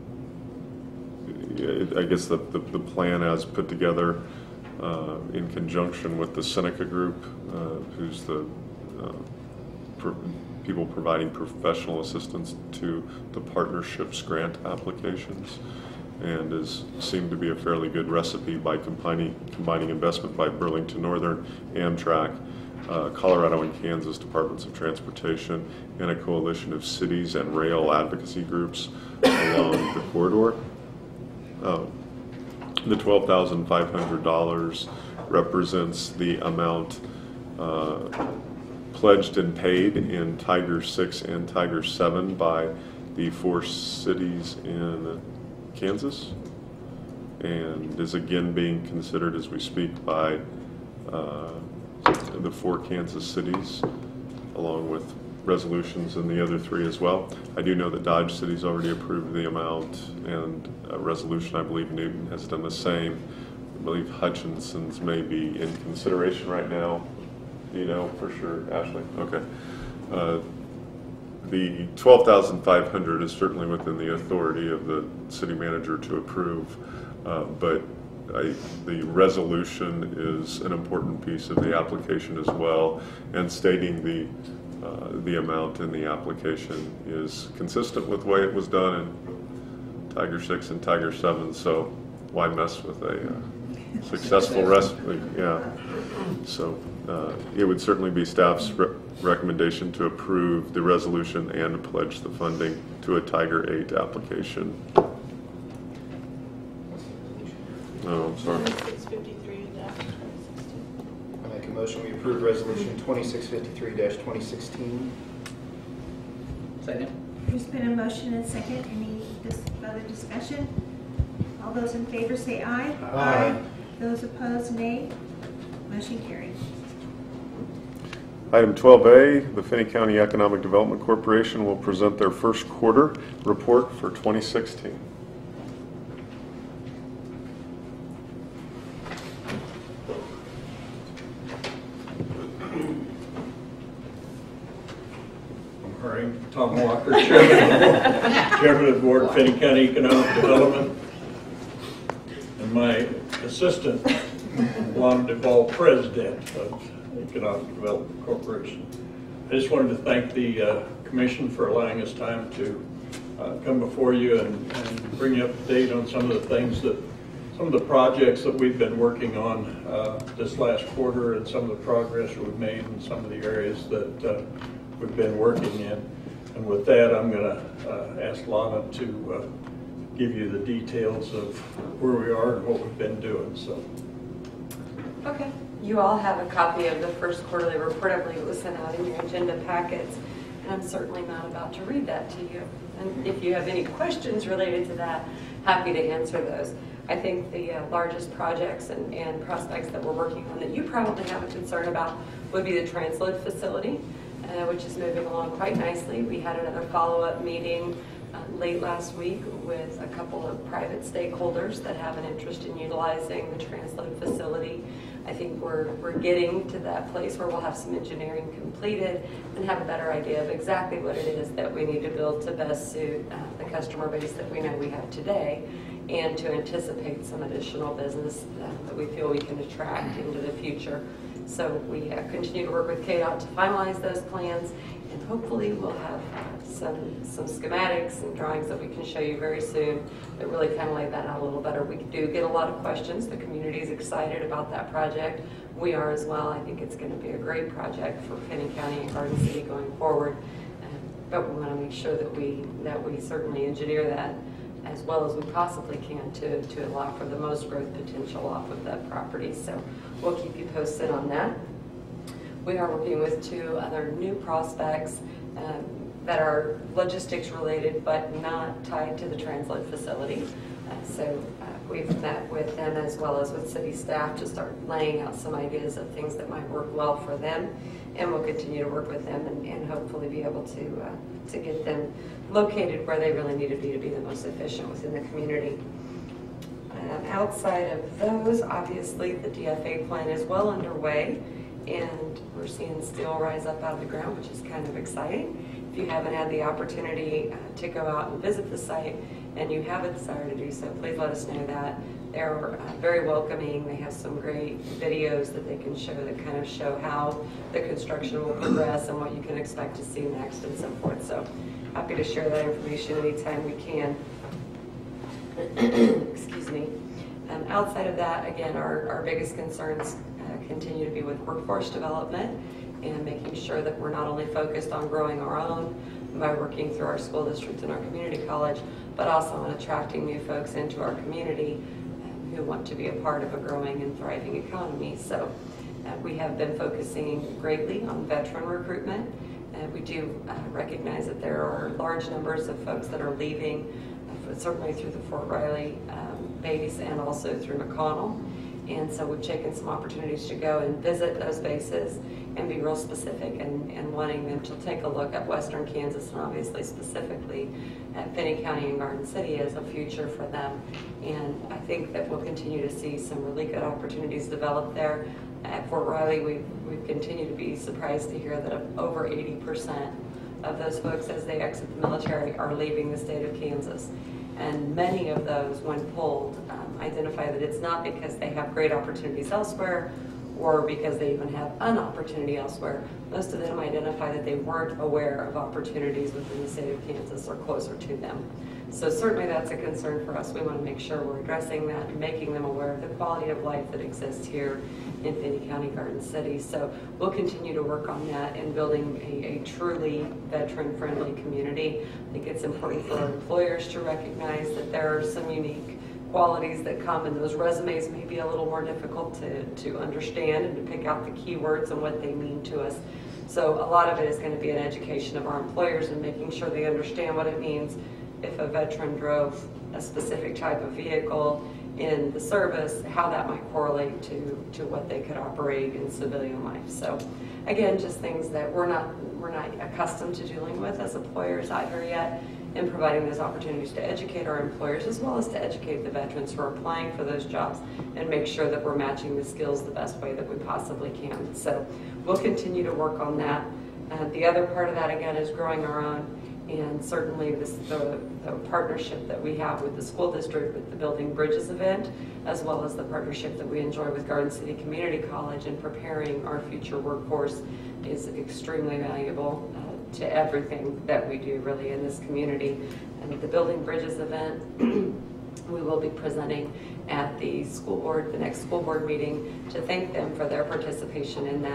I guess the, the, the plan as put together uh, in conjunction with the Seneca Group, uh, who's the uh, pro people providing professional assistance to the partnerships grant applications, and is seemed to be a fairly good recipe by combining combining investment by Burlington Northern, Amtrak, uh, Colorado and Kansas Departments of Transportation, and a coalition of cities and rail advocacy groups along the corridor. Uh, the twelve thousand five hundred dollars represents the amount uh, pledged and paid in Tiger six and Tiger seven by the four cities in Kansas, and is again being considered as we speak by uh, the four Kansas cities, along with resolutions in the other three as well. I do know that Dodge City's already approved the amount, and a resolution, I believe Newton has done the same. I believe Hutchinson's may be in consideration right now. Do you know for sure, Ashley? Okay. Uh, The twelve thousand five hundred dollars is certainly within the authority of the city manager to approve, uh, but I, the resolution is an important piece of the application as well, and stating the uh, the amount in the application is consistent with the way it was done in Tiger six and Tiger seven, so why mess with a uh, successful recipe? Yeah. So uh, it would certainly be staff's re recommendation to approve the resolution and to pledge the funding to a Tiger eight application. Oh, I'm sorry. twenty-six fifty-three dash twenty sixteen. I make a motion, we approve resolution twenty-six fifty-three dash twenty sixteen. Second. There's been a motion and a second. Any dis other discussion? All those in favor say aye. Aye. Those opposed, nay. Motion carried. Item twelve A, the Finney County Economic Development Corporation will present their first quarter report for twenty sixteen. All right, Tom Walker, Chairman, Chairman of the Board of Finney County Economic Development, and my assistant, Juan Duvall, President of Economic Development Corporation. I just wanted to thank the uh, Commission for allowing us time to uh, come before you and, and bring you up to date on some of the things that, some of the projects that we've been working on uh, this last quarter, and some of the progress we've made in some of the areas that uh, we've been working in. And with that, I'm going to uh, ask Lana to uh, give you the details of where we are and what we've been doing. So. Okay. You all have a copy of the first quarterly report. I believe it was sent out in your agenda packets. And I'm certainly not about to read that to you. And if you have any questions related to that, happy to answer those. I think the uh, largest projects and, and prospects that we're working on that you probably have a concern about would be the transload facility, uh, which is moving along quite nicely. We had another follow-up meeting uh, late last week with a couple of private stakeholders that have an interest in utilizing the transload facility. I think we're, we're getting to that place where we'll have some engineering completed and have a better idea of exactly what it is that we need to build to best suit uh, the customer base that we know we have today, and to anticipate some additional business uh, that we feel we can attract into the future. So we uh, continue to work with K DOT to finalize those plans, and hopefully we'll have uh, some, some schematics and drawings that we can show you very soon that really kind of lay that out a little better. We do get a lot of questions. The community is excited about that project. We are as well. I think it's going to be a great project for Finney County and Garden City going forward. Um, but we want to make sure that we, that we certainly engineer that as well as we possibly can to, to allow for the most growth potential off of that property. So we'll keep you posted on that. We are working with two other new prospects um, that are logistics related but not tied to the transload facility. Uh, so uh, we've met with them as well as with city staff to start laying out some ideas of things that might work well for them. And we'll continue to work with them and, and hopefully be able to, uh, to get them located where they really need to be to be the most efficient within the community. Um, outside of those, obviously the D F A plan is well underway, and we're seeing steel rise up out of the ground, which is kind of exciting. If you haven't had the opportunity uh, to go out and visit the site and you have a desire to do so, please let us know that. They're uh, very welcoming. They have some great videos that they can show that kind of show how the construction will progress and what you can expect to see next and so forth. So happy to share that information anytime we can. Excuse me. Um, outside of that, again, our, our biggest concerns uh, continue to be with workforce development and making sure that we're not only focused on growing our own by working through our school district and our community college, but also on attracting new folks into our community who want to be a part of a growing and thriving economy. So uh, we have been focusing greatly on veteran recruitment. Uh, we do uh, recognize that there are large numbers of folks that are leaving, uh, certainly through the Fort Riley um, base and also through McConnell. And so we've taken some opportunities to go and visit those bases and be real specific and, and wanting them to take a look at Western Kansas and obviously specifically at Finney County and Garden City as a future for them. And I think that we'll continue to see some really good opportunities develop there. At Fort Riley, we've, we've continued to be surprised to hear that over eighty percent of those folks as they exit the military are leaving the state of Kansas. And many of those, when polled, um, identify that it's not because they have great opportunities elsewhere or because they even have an opportunity elsewhere. Most of them identify that they weren't aware of opportunities within the state of Kansas or closer to them. So certainly that's a concern for us. We want to make sure we're addressing that and making them aware of the quality of life that exists here in Finney County, Garden City. So we'll continue to work on that and building a, a truly veteran-friendly community. I think it's important for our employers to recognize that there are some unique qualities that come, and those resumes may be a little more difficult to, to understand and to pick out the keywords and what they mean to us. So a lot of it is going to be an education of our employers and making sure they understand what it means if a veteran drove a specific type of vehicle in the service, how that might correlate to, to what they could operate in civilian life. So again, just things that we're not, we're not accustomed to dealing with as employers either yet, in providing those opportunities to educate our employers as well as to educate the veterans who are applying for those jobs and make sure that we're matching the skills the best way that we possibly can. So we'll continue to work on that. Uh, the other part of that, again, is growing our own. And certainly this, the, the partnership that we have with the school district with the Building Bridges event, as well as the partnership that we enjoy with Garden City Community College in preparing our future workforce, is extremely valuable uh, to everything that we do really in this community. And the Building Bridges event, we will be presenting at the school board, the next school board meeting, to thank them for their participation in that.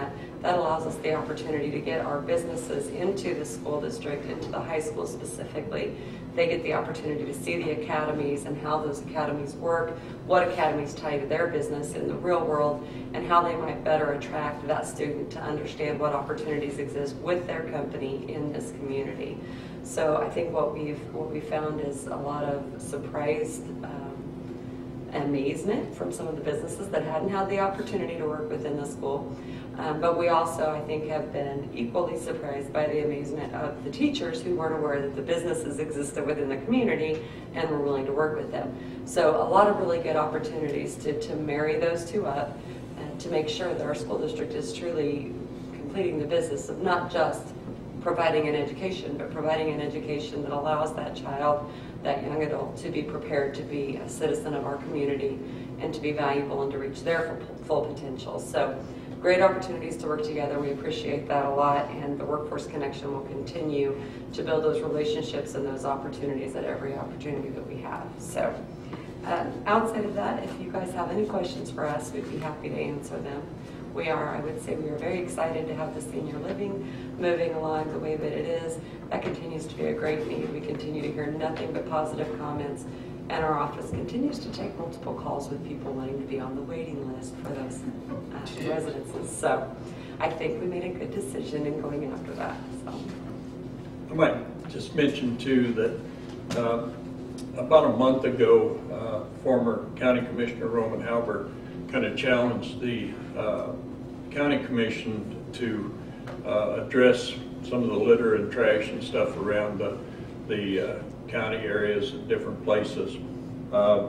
That allows us the opportunity to get our businesses into the school district, into the high school specifically. They get the opportunity to see the academies and how those academies work, what academies tie to their business in the real world, and how they might better attract that student to understand what opportunities exist with their company in this community. So I think what we've what we found is a lot of surprised um, amazement from some of the businesses that hadn't had the opportunity to work within the school. Um, but we also, I think, have been equally surprised by the amazement of the teachers who weren't aware that the businesses existed within the community and were willing to work with them. So a lot of really good opportunities to, to marry those two up and to make sure that our school district is truly completing the business of not just providing an education, but providing an education that allows that child, that young adult, to be prepared to be a citizen of our community and to be valuable and to reach their full potential. So great opportunities to work together. We appreciate that a lot, and the Workforce Connection will continue to build those relationships and those opportunities at every opportunity that we have. So um, outside of that, if you guys have any questions for us, we'd be happy to answer them. We are, I would say, we are very excited to have the senior living moving along the way that it is. That continues to be a great need. We continue to hear nothing but positive comments, and our office continues to take multiple calls with people wanting to be on the waiting list for those uh, residences. So I think we made a good decision in going after that. So. I might just mention too that uh, about a month ago, uh, former County Commissioner Roman Halbert kind of challenged the uh, County Commission to uh, address some of the litter and trash and stuff around the, the uh, county areas and different places. Uh,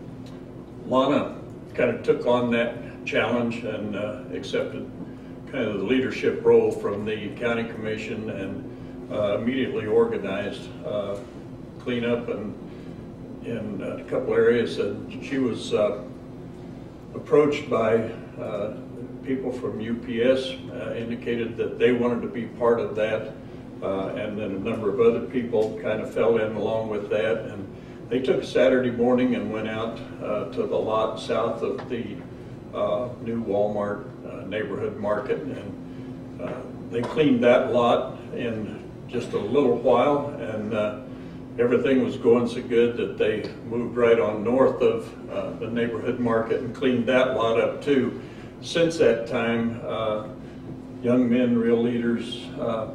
Lana kind of took on that challenge and uh, accepted kind of the leadership role from the County Commission and uh, immediately organized uh, cleanup and in a couple areas. And she was uh, approached by uh, people from U P S, uh, indicated that they wanted to be part of that, uh, and then a number of other people kind of fell in along with that, and they took a Saturday morning and went out uh, to the lot south of the uh, new Walmart uh, neighborhood market, and uh, they cleaned that lot in just a little while, and uh, everything was going so good that they moved right on north of uh, the neighborhood market and cleaned that lot up too. Since that time, uh, young men, real leaders, uh,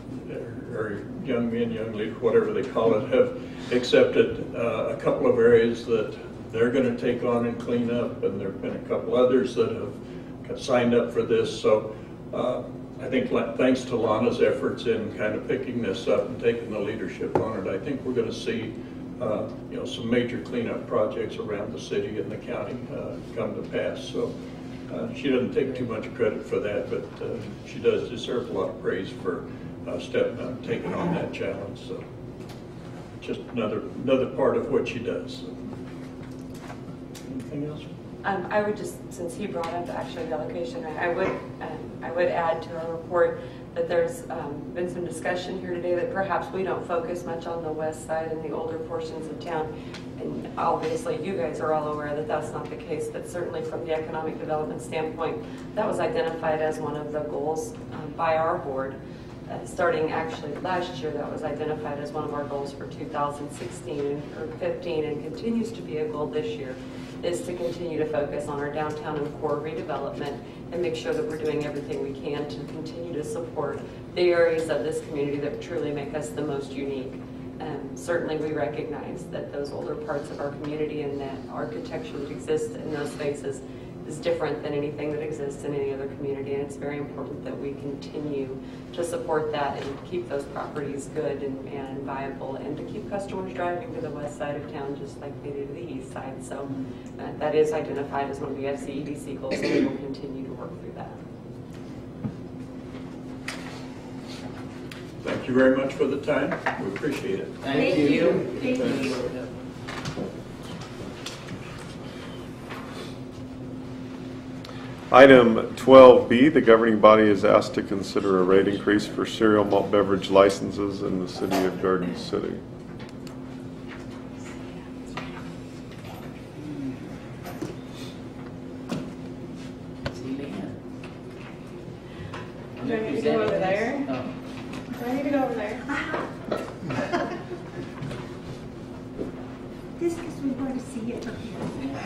or young men, young leaders, whatever they call it, have accepted uh, a couple of areas that they're going to take on and clean up, and there have been a couple others that have signed up for this. So uh, I think thanks to Lana's efforts in kind of picking this up and taking the leadership on it, I think we're going to see uh, you know, some major cleanup projects around the city and the county uh, come to pass. So uh, she doesn't take too much credit for that, but uh, she does deserve a lot of praise for uh, stepping up and taking on that challenge. So just another another part of what she does. So. Anything else? Um, I would just, since he brought up actually the allocation, I, I would um, I would add to our report that there's um, been some discussion here today that perhaps we don't focus much on the west side and the older portions of town. And obviously you guys are all aware that that's not the case, but certainly from the economic development standpoint, that was identified as one of the goals um, by our board. Uh, starting actually last year, that was identified as one of our goals for two thousand sixteen or fifteen, and continues to be a goal this year, is to continue to focus on our downtown and core redevelopment and make sure that we're doing everything we can to continue to support the areas of this community that truly make us the most unique. Um, certainly we recognize that those older parts of our community and that architecture that exists in those spaces is different than anything that exists in any other community, and it's very important that we continue to support that and keep those properties good and, and viable, and to keep customers driving to the west side of town just like they do to the east side. So uh, that is identified as one of the F C E D C goals, and we will continue to work through that. Thank you very much for the time. We appreciate it. Thank, Thank you. you. Thank you. Item twelve B, the governing body is asked to consider a rate increase for cereal malt beverage licenses in the city of Garden City. Do I need to go over there? Do I need to go over there? This because we want to see it from here.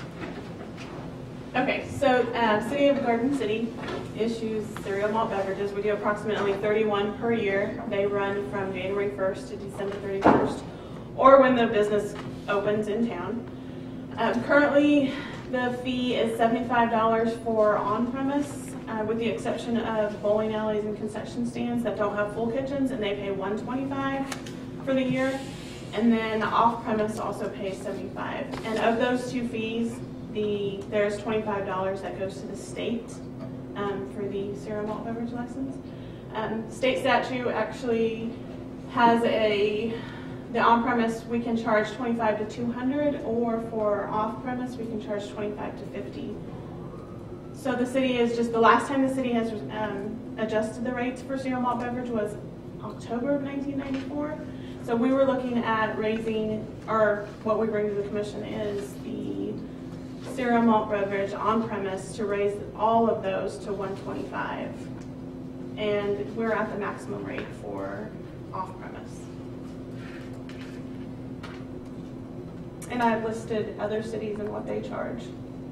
Okay, so uh, City of Garden City issues cereal malt beverages. We do approximately thirty-one per year. They run from January first to December thirty-first, or when the business opens in town. Um, currently, the fee is seventy-five dollars for on-premise, uh, with the exception of bowling alleys and concession stands that don't have full kitchens, and they pay one hundred twenty-five dollars for the year. And then off-premise also pays seventy-five dollars. And of those two fees, the there's twenty-five dollars that goes to the state um, for the cereal malt beverage license. Um, state statute actually has a, the on-premise we can charge twenty-five to two hundred, or for off-premise we can charge twenty-five to fifty. So the city is just, the last time the city has um, adjusted the rates for cereal malt beverage was October of nineteen ninety-four. So we were looking at raising, or what we bring to the commission is the cereal malt beverage on-premise to raise all of those to one hundred twenty-five. And we're at the maximum rate for off-premise. And I've listed other cities and what they charge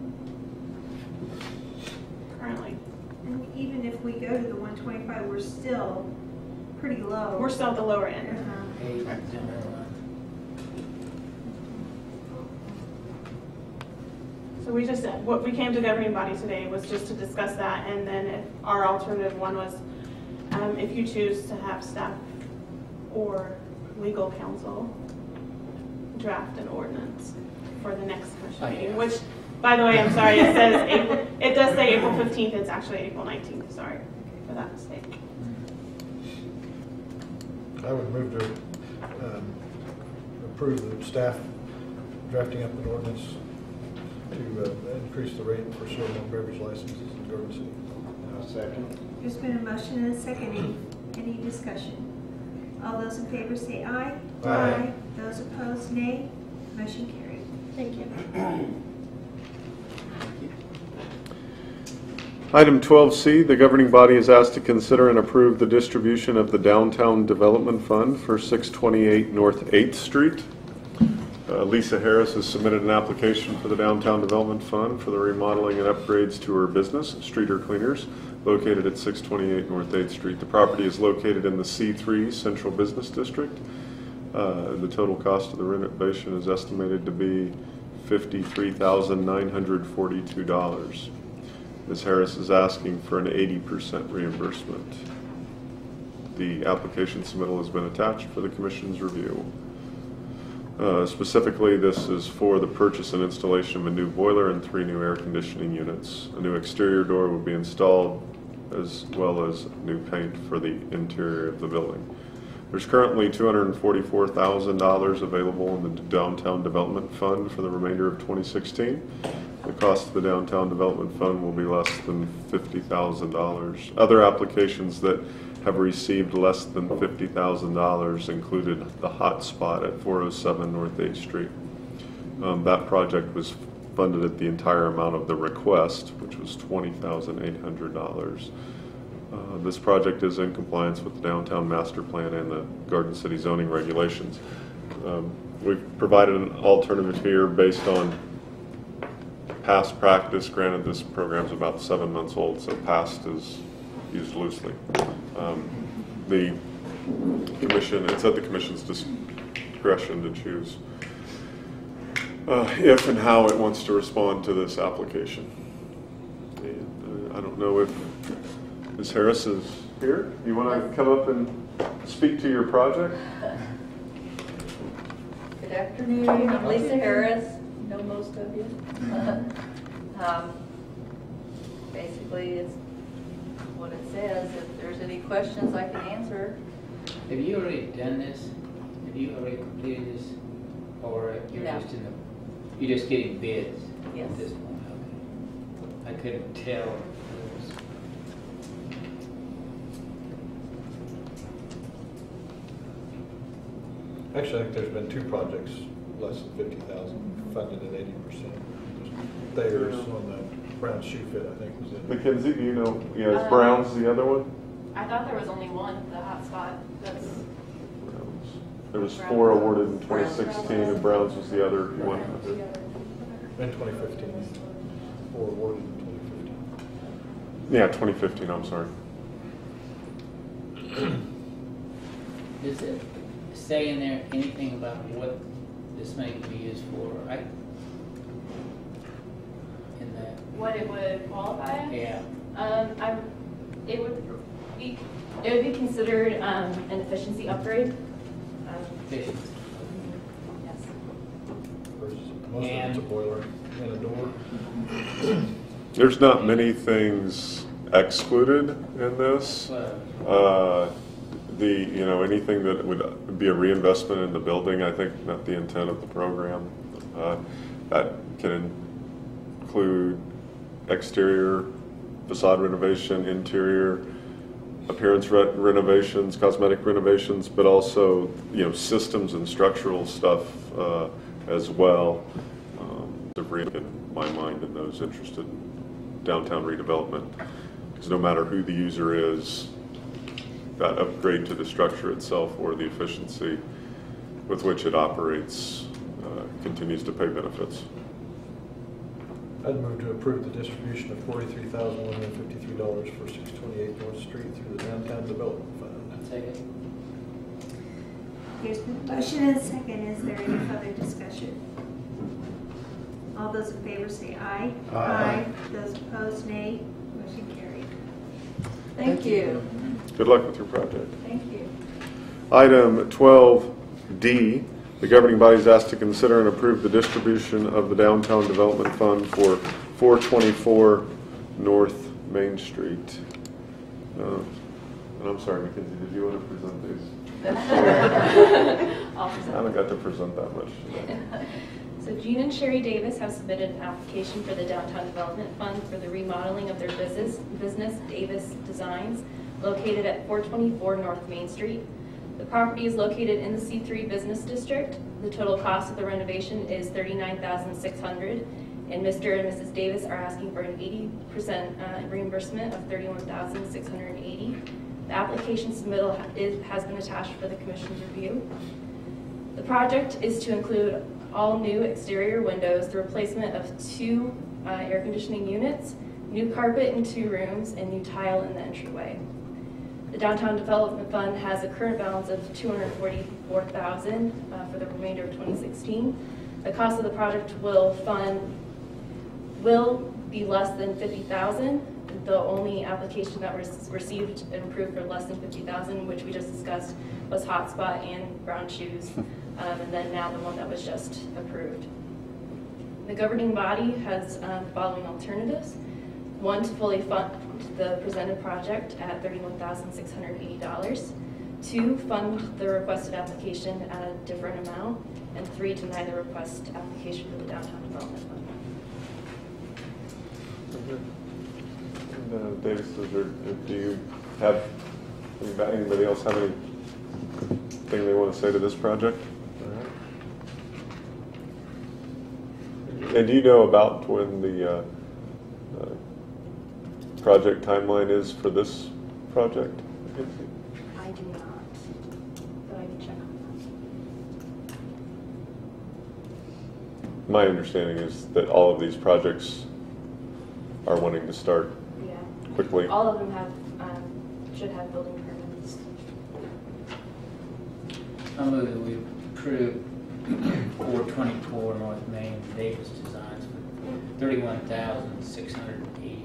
currently. And even if we go to the one twenty-five, we're still pretty low. We're still at the lower end. Uh-huh. So we just, what we came to the governing body today was just to discuss that, and then if our alternative one was, um, if you choose to have staff or legal counsel draft an ordinance for the next commission Oh, meeting, yeah. which, by the way, I'm sorry, it says April, it does say April fifteenth, it's actually April nineteenth, sorry for that mistake. I would move to um, approve the staff drafting up an ordinance to uh, increase the rate for cereal malt beverage licenses in Garden City. I'll second. There's been a motion and a second. Any, any discussion? All those in favor say aye. Aye. Those opposed, nay. Motion carried. Thank you. Item twelve C, the governing body is asked to consider and approve the distribution of the Downtown Development Fund for six twenty-eight North eighth Street. Uh, Lisa Harris has submitted an application for the Downtown Development Fund for the remodeling and upgrades to her business, Streeter Cleaners, located at six twenty-eight North eighth Street. The property is located in the C three Central Business District. Uh, the total cost of the renovation is estimated to be fifty-three thousand nine hundred forty-two dollars. Miz Harris is asking for an eighty percent reimbursement. The application submittal has been attached for the Commission's review. Uh, specifically, this is for the purchase and installation of a new boiler and three new air conditioning units. A new exterior door will be installed, as well as new paint for the interior of the building. There's currently two hundred forty-four thousand dollars available in the Downtown Development Fund for the remainder of twenty sixteen. The cost of the Downtown Development Fund will be less than fifty thousand dollars. Other applications that have received less than fifty thousand dollars included the hot spot at four oh seven North eighth Street. Um, that project was funded at the entire amount of the request, which was twenty thousand eight hundred dollars. Uh, this project is in compliance with the Downtown Master Plan and the Garden City zoning regulations. Um, we've provided an alternative here based on past practice. Granted, this program's about seven months old, so past is used loosely. Um, the commission, it's at the commission's discretion to choose uh, if and how it wants to respond to this application. And uh, I don't know if Miz Harris is here. You want to come up and speak to your project? Good afternoon. I'm Lisa Harris. You know most of you. um, basically, it's what it says. If there's any questions, I can answer. Have you already done this? Have you already completed this? Or you're No. just in the, you're just getting bids Yes. at this point? Okay. I couldn't tell. Actually, I think there's been two projects less than fifty thousand funded at eighty percent. Thayer's on the Brown Shoe Fit, I think, was it. Mackenzie, do you know, yeah, is Uh, Brown's the other one? I thought there was only one, the hotspot. That's There was four awarded in twenty sixteen, and Browns was the other one. In twenty fifteen, four awarded in twenty fifteen. Yeah, twenty fifteen, I'm sorry. Does it say in there anything about what this may be used for? I, in that, what it would qualify as? yeah. Um, I, it would be, it would be considered um, an efficiency upgrade. Um, Efficiency. Yes. Versus most of it's a boiler and a door. There's not many things excluded in this. Uh, the, you know, anything that would be a reinvestment in the building, I think not the intent of the program. Uh, that can include exterior facade renovation, interior appearance re renovations, cosmetic renovations, but also, you know, systems and structural stuff uh, as well. Um, in my mind, in those interested in downtown redevelopment, because no matter who the user is, that upgrade to the structure itself or the efficiency with which it operates uh, continues to pay benefits. I'd move to approve the distribution of forty-three thousand one hundred fifty-three dollars for six twenty-eight North Street through the Downtown Development Fund. Second. Here's the motion and a second. Is there any further discussion? All those in favor say aye. Aye. Aye. Those opposed, nay. Motion carried. Thank you. Good luck with your project. Thank you. Item twelve D, the governing body is asked to consider and approve the distribution of the Downtown Development Fund for four twenty-four North Main Street. Uh, and I'm sorry, Mackenzie, did you want to present these? I'll present. I haven't got to present that much today. So Jean and Sherry Davis have submitted an application for the Downtown Development Fund for the remodeling of their business, business Davis Designs, located at four twenty-four North Main Street. The property is located in the C three Business District. The total cost of the renovation is thirty-nine thousand six hundred dollars, and Mister and Missus Davis are asking for an eighty percent uh, reimbursement of thirty-one thousand six hundred eighty dollars. The application submittal is, has been attached for the Commission's review. The project is to include all new exterior windows, the replacement of two uh, air conditioning units, new carpet in two rooms, and new tile in the entryway. The Downtown Development Fund has a current balance of two hundred forty-four thousand dollars uh, for the remainder of twenty sixteen. The cost of the project will fund will be less than fifty thousand dollars. The only application that was received and approved for less than fifty thousand dollars, which we just discussed, was Hotspot and Brown Shoes, um, and then now the one that was just approved. The governing body has um, the following alternatives. One, to fully fund the presented project at thirty-one thousand six hundred eighty dollars. Two, fund the requested application at a different amount. And three, deny the request application for the Downtown Development Fund. And, uh, Davis, is there, do you have, anybody else have anything they want to say to this project? And do you know about when the uh, uh, project timeline is for this project? I do not, but I can check on that. My understanding is that all of these projects are wanting to start Yeah. quickly. All of them have, um, should have building permits. I move that we approve four twenty-four North Main Davis Designs for thirty-one thousand six hundred eighty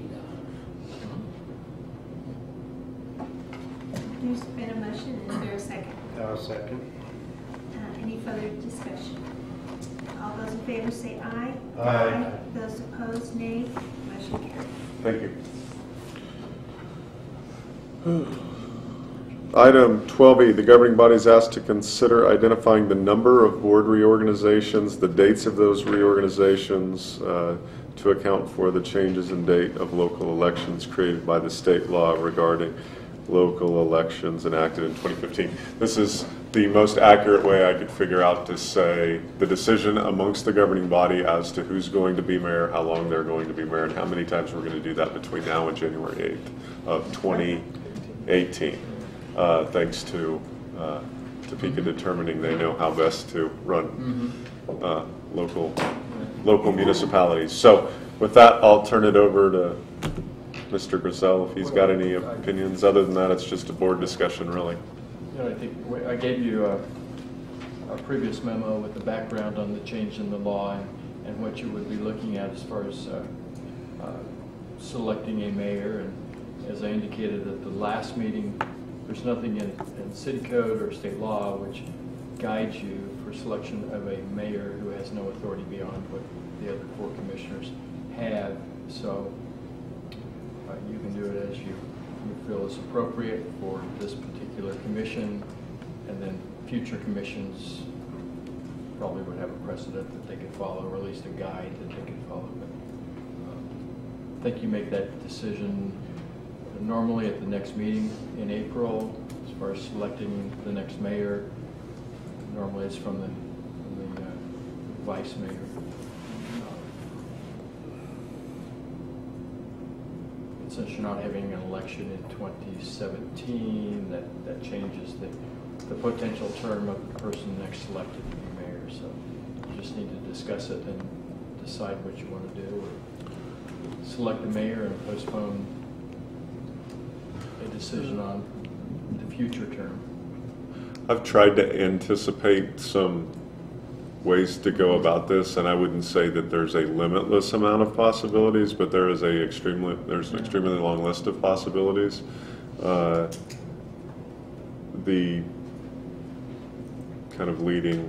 dollars. There's been a motion. Is there a second? I'll second. Uh, any further discussion? All those in favor say aye. Aye. Those opposed, nay. Motion carried. Thank you. Item twelve E, the governing body is asked to consider identifying the number of board reorganizations, the dates of those reorganizations, uh, to account for the changes in date of local elections created by the state law regarding local elections enacted in twenty fifteen. This is the most accurate way I could figure out to say the decision amongst the governing body as to who's going to be mayor, how long they're going to be mayor, and how many times we're going to do that between now and January eighth of twenty eighteen, uh, thanks to uh, Topeka determining they know how best to run uh, local local municipalities. So with that, I'll turn it over to Mister Griselle if he's got any opinions. Other than that, it's just a board discussion, really. You know, I think we- I gave you a, a previous memo with the background on the change in the law and, and what you would be looking at as far as uh, uh, selecting a mayor. And as I indicated at the last meeting, there's nothing in, in city code or state law which guides you for selection of a mayor who has no authority beyond what the other four commissioners have. So uh, you can do it as you, you feel is appropriate for this particular commission, and then future commissions probably would have a precedent that they could follow, or at least a guide that they could follow. But uh, I think you make that decision normally at the next meeting in April. As far as selecting the next mayor, normally it's from the, from the uh, vice mayor. And since you're not having an election in twenty seventeen, that, that changes the, the potential term of the person next selected to be mayor. So you just need to discuss it and decide what you want to do, or select a mayor and postpone a decision on the future term. I've tried to anticipate some ways to go about this, and I wouldn't say that there's a limitless amount of possibilities, but there is a extremely there's an extremely long list of possibilities. Uh, the kind of leading,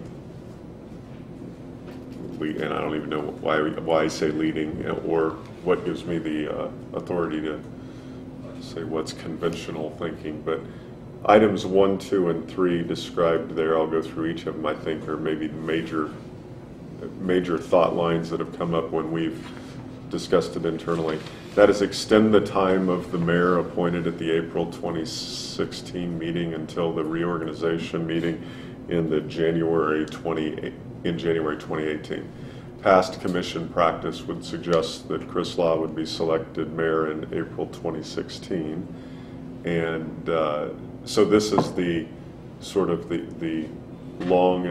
lead, and I don't even know why why I say leading, or what gives me the uh, authority to say what's conventional thinking, but items one, two, and three described there, I'll go through each of them, I think, are maybe major, major thought lines that have come up when we've discussed it internally. That is, extend the time of the mayor appointed at the April twenty sixteen meeting until the reorganization meeting in the January twenty in January twenty eighteen. Past commission practice would suggest that Chris Law would be selected mayor in April twenty sixteen, and uh, so this is the sort of the the long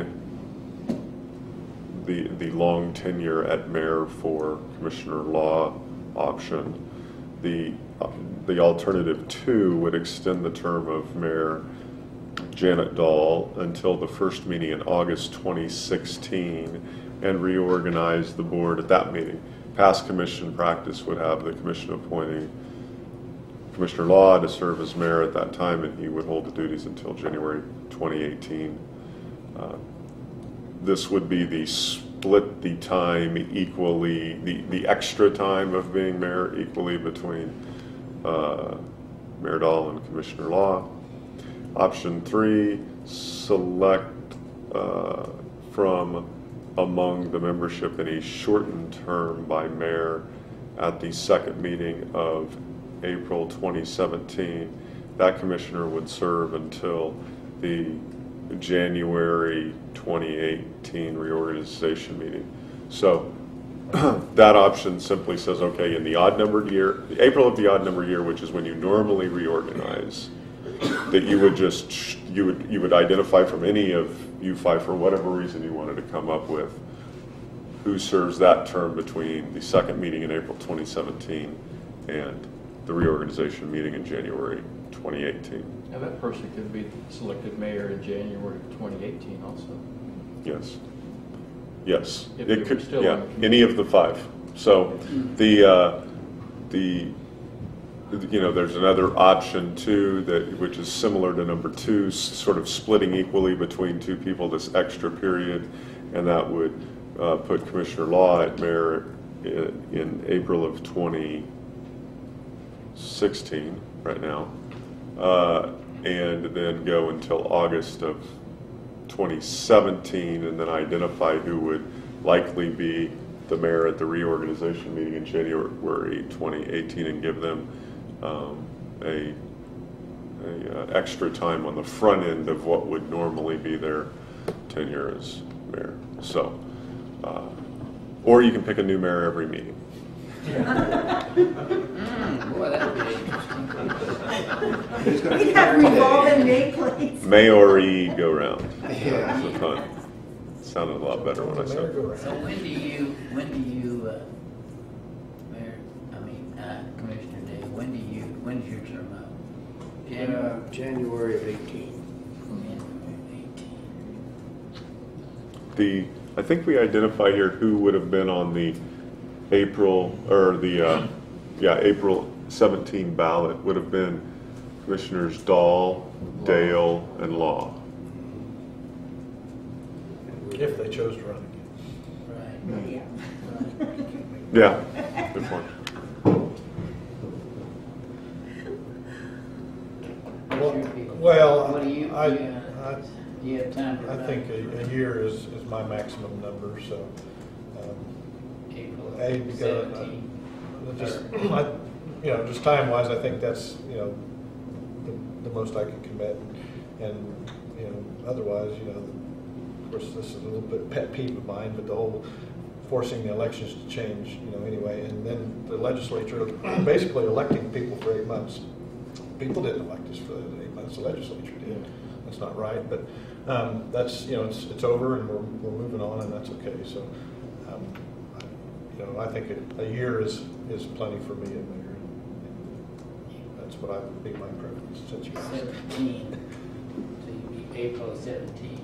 the the long tenure at mayor for Commissioner Law option. The uh, the alternative two would extend the term of Mayor Janet Dahl until the first meeting in August twenty sixteen, and reorganize the board at that meeting. Past commission practice would have the commission appointing Commissioner Law to serve as mayor at that time, and he would hold the duties until January twenty eighteen. Uh, this would be the split the time equally, the, the extra time of being mayor equally between uh, Mayor Dahl and Commissioner Law. Option three, select uh, from among the membership any shortened term by mayor at the second meeting of April twenty seventeen. That commissioner would serve until the January twenty eighteen reorganization meeting. So that option simply says, okay, in the odd numbered year, April of the odd numbered year, which is when you normally reorganize, that you would just you would you would identify from any of you five, for whatever reason you wanted to come up with, who serves that term between the second meeting in April twenty seventeen and the reorganization meeting in January twenty eighteen. Now that person could be selected mayor in January twenty eighteen also. Yes. Yes. If It they could, were still yeah, on the any of the five. So the, uh, the, you know, there's another option too, that, which is similar to number two, s- sort of splitting equally between two people this extra period, and that would uh, put Commissioner Law at mayor in, in April of twenty sixteen, right now, uh, and then go until August of twenty seventeen, and then identify who would likely be the mayor at the reorganization meeting in January twenty eighteen, and give them um, a, a uh, extra time on the front end of what would normally be their tenure as mayor. So, uh, or you can pick a new mayor every meeting. Mm, boy, that'd be interesting. We have revolving nameplates. Mayory go round. Yeah. That's fun. Sounded a lot better when I said it. So when do you, when do you, uh, Mayor, I mean, uh, Commissioner Day, when do you, when's your term up? January? Uh, January of eighteen. The, I think we identify here who would have been on the April, or the, uh, yeah, April seventeenth ballot would have been Commissioners Dahl, Dale, and Law. If they chose to run Right. Yeah. Yeah, good point. again. Well, What do you, I, yeah, I, do you have time to I run? think a, a year is, is my maximum number, so. um, April I, because I- seventeenth. I just, I, you know, just time-wise, I think that's, you know, the, the most I can commit. And, you know, otherwise, you know, of course, this is a little bit pet peeve of mine, but the whole forcing the elections to change, you know, anyway, and then the legislature basically electing people for eight months. People didn't elect us for eight months, the legislature did. That's not right, but um, that's, you know, it's, it's over and we're, we're moving on, and that's okay. So, um, I, you know, I think a, a year is, is plenty for me in there. That's what I would be my preference, since you asked. Seventeen, so you'd be April seventeenth.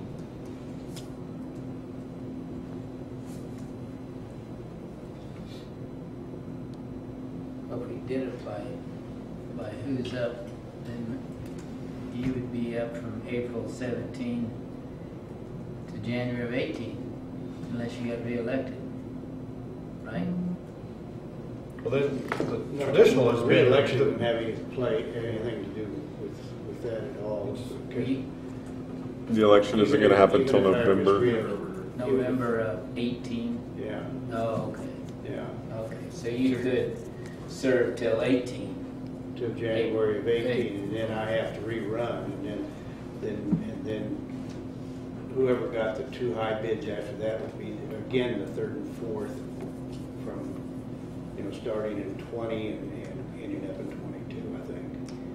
If we did it by, by who's up, then you would be up from April seventeenth to January of eighteen, unless you got reelected, right? Well, then, the No, traditional is being re-election elected. doesn't have any play, anything to do with, with that at all. You- The election isn't going to happen until Even if I was November. re-elected. November of eighteen? Yeah, Oh, okay, yeah, okay, so you could serve till eighteen. till January of eighteen, and then I have to rerun, and then, then, and then whoever got the two high bids after that would be, again, the third and fourth from, you know, starting in twenty and, and ending up in twenty-two, I think.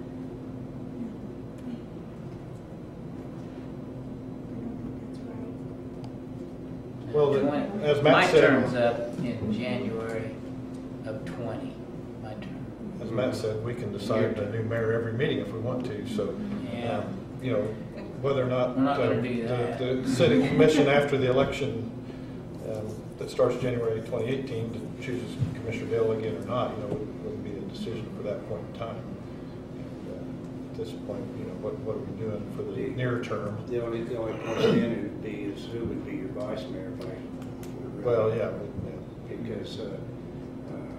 Well, the- Twenty- as Matt My said- term's up in January of twenty, my term. As Matt said, we can decide a new mayor every meeting if we want to, so, Yeah. um, you know, whether or not We're not uh, gonna do that. the, the city commission after the election um, that starts January twenty eighteen chooses Commissioner Dale again or not, you know, would- wouldn't be a decision for that point in time. And, uh, At this point, you know, what, what are we doing for the near term? The only, the only point then would be is who would be your vice mayor by. Well, yeah, but, yeah. Because, uh, uh,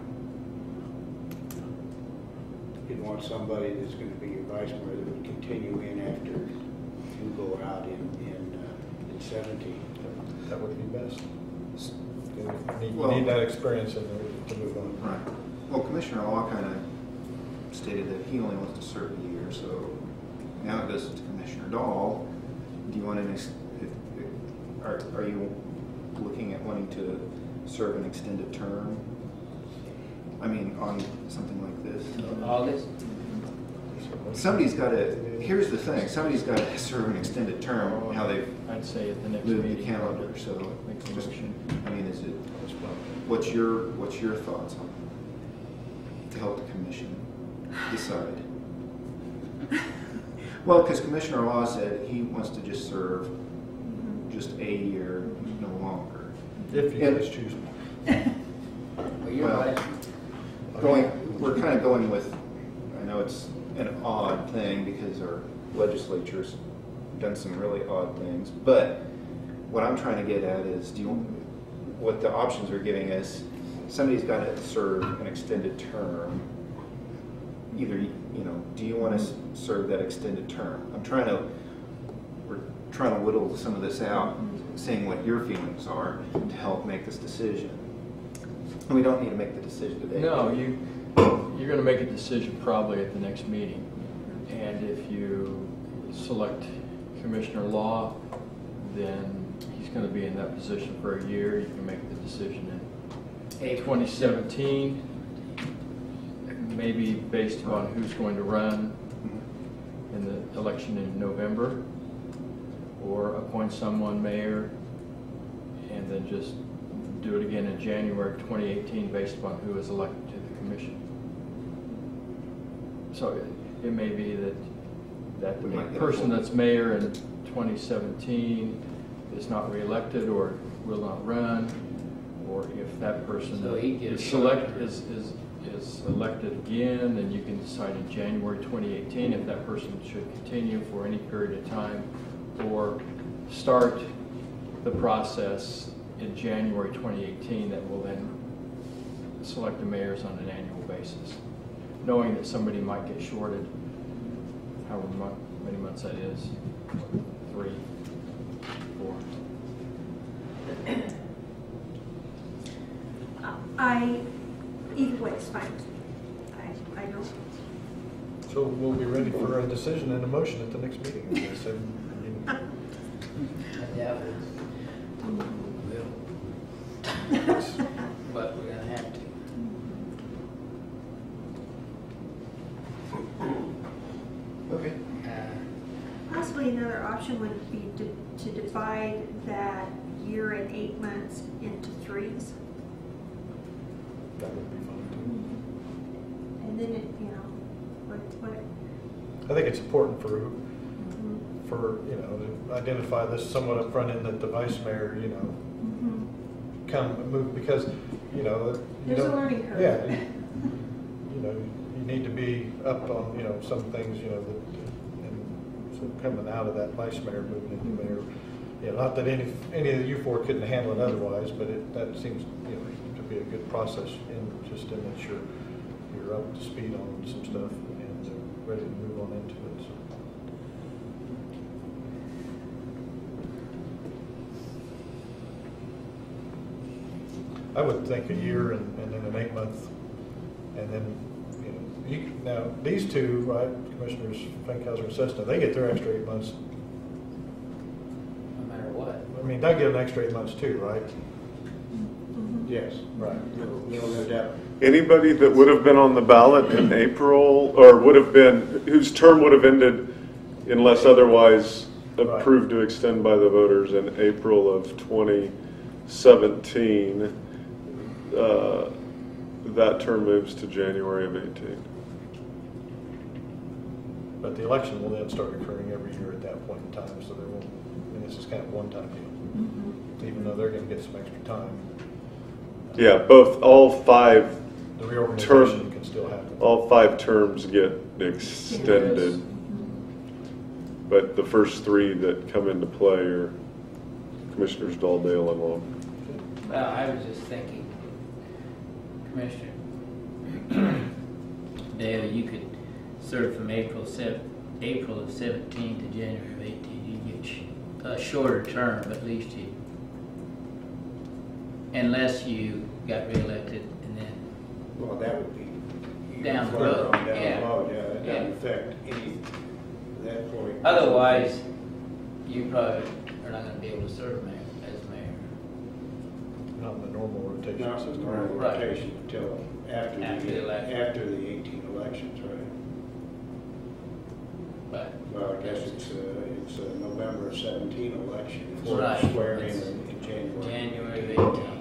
you'd want somebody that's gonna be your vice mayor that would continue in after you go out in, in, uh, in seventeen. That would be best. You need, you Well- need that experience in there to move on. Right. Well, Commissioner Law kind of stated that he only wants to serve a year, so now it goes to Commissioner Dahl. Do you want an, ex- if, if, are, are you looking at wanting to serve an extended term? I mean, on something like this? August? Somebody's got to, here's the thing, somebody's got to serve an extended term, how they've I'd say at the next moved the meeting. calendar, so Make the just, motion. I mean, is it, what's your, what's your thoughts on it? To help the commission decide? Well, because Commissioner Law said he wants to just serve just a year, no longer. If you And- guys choose. Well, you're Well, right. Going, we're kind of going with, I know it's an odd thing because our legislature's done some really odd things, but what I'm trying to get at is, do you, what the options are giving us, somebody's got to serve an extended term. Either, you know, do you want to serve that extended term? I'm trying to, we're trying to whittle some of this out, seeing what your feelings are to help make this decision. And we don't need to make the decision today. No, you, you're going to make a decision probably at the next meeting. And if you select Commissioner Law, then he's going to be in that position for a year. You can make the decision in April. twenty seventeen, maybe based upon who's going to run in the election in November, or appoint someone mayor and then just do it again in January twenty eighteen based upon who is elected to the commission. So it, it may be that that We might the get person a- that's mayor in twenty seventeen is not reelected or will not run, or if that person So he is gets select shorter. is, is is elected again, then you can decide in January twenty eighteen if that person should continue for any period of time, or start the process in January twenty eighteen that will then select the mayors on an annual basis, knowing that somebody might get shorted, however mu- many months that is, three, four. I, either way is fine. I, I don't, So we'll be ready for a decision and a motion at the next meeting. I guess. I mean, I doubt it. But we're gonna have to. Okay. possibly another option would be to, to divide that year and eight months into threes. That would be fun And then it, you know, what, what, too. I think it's important for, for, you know, to identify this somewhat up front, and that the vice mayor, you know, come move, because, you know, you There's a know, learning curve. Yeah, you you know, you need to be up on, you know, some things, you know, that, and so coming out of that vice mayor, moving into mayor, you know, not that any, any of you four couldn't handle it otherwise, but it, that seems, you know, to be a good process, in just in that you're, you're up to speed on some stuff and uh, ready to move on into it, so. I would think a year and, and then an eight month, and then, you know, you, now, these two, right, Commissioners Fankhauser and Cessna, they get their extra eight months. No matter what. I mean, they get an extra eight months too, right? Yes. Right. No, no doubt. Anybody that would have been on the ballot in April, or would have been, whose term would have ended unless otherwise approved to extend by the voters in April of twenty seventeen, uh, that term moves to January of eighteen. But the election will then start occurring every year at that point in time, so there won't, and this is kind of one time deal, even though they're gonna get some extra time. Yeah, both, all five The reorganization term, can still happen. all five terms get extended. But the first three that come into play are Commissioners Daldale and Long. Well, I was just thinking, Commissioner, Dale, you could serve from April sev- April of seventeen to January of eighteen. You get sh- a shorter term, but at least you, unless you got reelected and then Well, that would be. down the further road. on down the Yeah. road, yeah, that doesn't Yeah. affect any, that point. Otherwise, you probably are not gonna be able to serve mayor, as mayor. Not in the normal rotation Not system. the normal Right. rotation until after After the the, election. after the eighteen elections, right? But Well, I guess it's, uh, it's a November seventeen election. It's Right. swearing in It's in January. January of eighteen.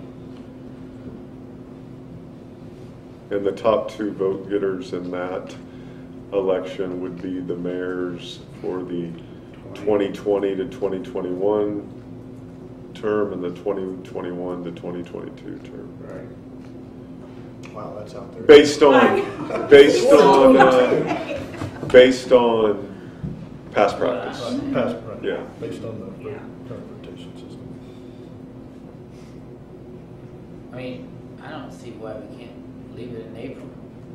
And the top two vote getters in that election would be the mayors for the twenty twenty to twenty twenty-one term and the twenty twenty-one to twenty twenty-two term. Right. Wow, that's out there. Based on, based on, uh, based on past practice. Right, Past, right. Yeah. Based on the ro- current rotation system. I mean, I don't see why we can't leave it in April.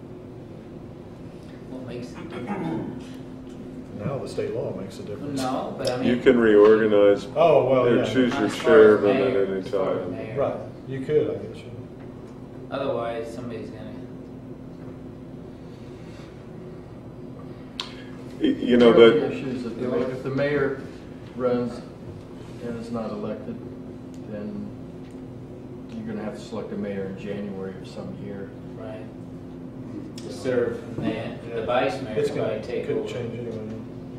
What makes it different? Now the state law makes a difference. No, but I mean. You can reorganize Oh, well, or yeah. choose your As far as chairman at mayor, any as far as time. mayor. Right, you could, I guess, you. Otherwise, somebody's gonna. Y- You know, There are that, issues if the ma- if the mayor runs and is not elected, then you're gonna have to select a mayor in January of some year. Right. to serve, and then the vice mayor It's is gonna, going to take could over change anyway.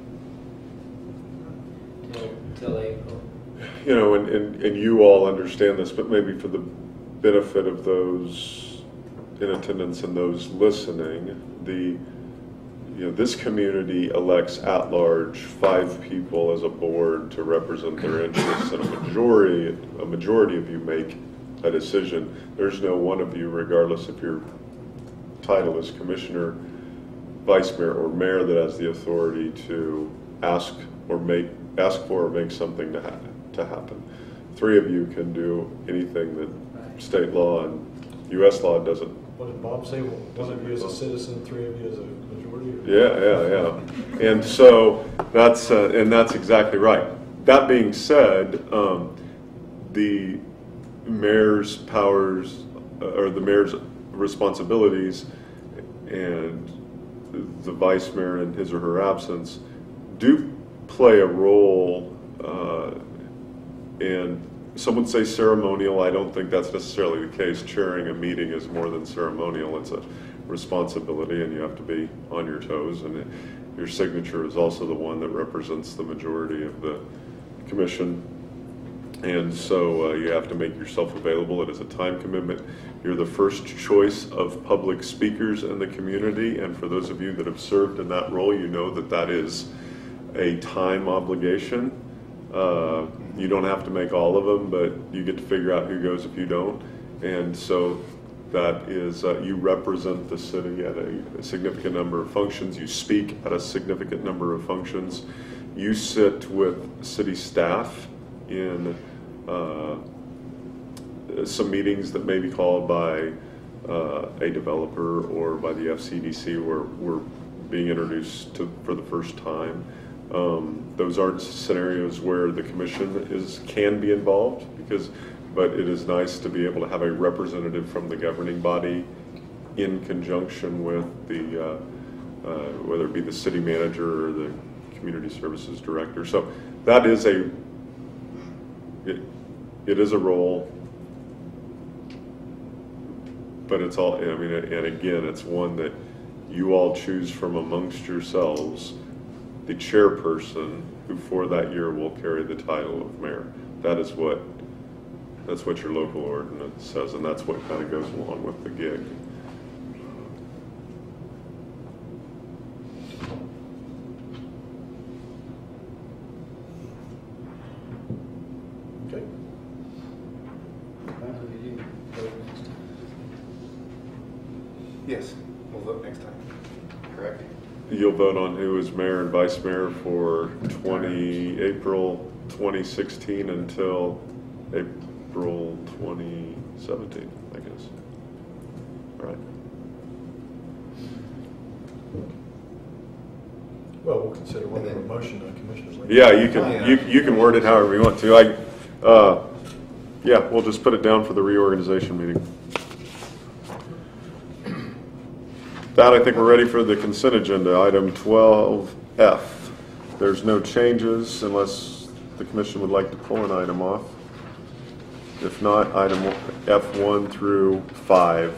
till, till April. You know, and, and, and you all understand this, but maybe for the benefit of those in attendance and those listening, the, you know, this community elects at large five people as a board to represent their interests, and a majority, a majority of you make a decision. There's no one of you, regardless if your title is commissioner, vice mayor, or mayor, that has the authority to ask or make, ask for or make something to happen. to happen. Three of you can do anything that state law and U S law doesn't. What did Bob say? One of you as a citizen, three of you as a majority? Yeah, yeah, yeah. And so that's, uh, and that's exactly right. That being said, um, the mayor's powers, uh, or the mayor's responsibilities, and the vice mayor in his or her absence do play a role. Uh, And some would say ceremonial. I don't think that's necessarily the case. Chairing a meeting is more than ceremonial. It's a responsibility, and you have to be on your toes. And it, your signature is also the one that represents the majority of the commission. And so uh, you have to make yourself available. It is a time commitment. You're the first choice of public speakers in the community. And for those of you that have served in that role, you know that that is a time obligation. Uh, you don't have to make all of them, but you get to figure out who goes if you don't. And so that is, uh, you represent the city at a, a significant number of functions. You speak at a significant number of functions. You sit with city staff in uh, some meetings that may be called by uh, a developer or by the F C D C, where we're being introduced to for the first time. Um, those aren't scenarios where the commission is can be involved, because, but it is nice to be able to have a representative from the governing body in conjunction with the, uh, uh, whether it be the city manager or the community services director. So that is a, it, it is a role, but it's all, I mean, and again, it's one that you all choose from amongst yourselves the chairperson who for that year will carry the title of mayor. That is what, that's what your local ordinance says, and that's what kind of goes along with the gig. Okay. Yes, we'll vote next time. Correct. You'll vote on who is mayor and vice mayor for twenty, April twenty sixteen until April twenty seventeen, I guess. All right. Well, we'll consider whether a motion on commissioners. later. Yeah, you can, you, you can word it however you want to. I, uh, yeah, we'll just put it down for the reorganization meeting. That, I think we're ready for the consent agenda, item twelve F. There's no changes unless the commission would like to pull an item off. If not, item F one through five.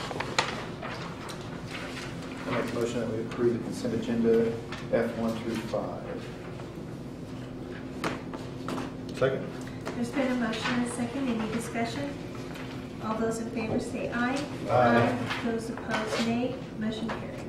I make a motion that we approve the consent agenda F one through five. Second. There's been a motion and a second. Any discussion? All those in favor say aye. Aye. Those opposed, nay. Motion carried.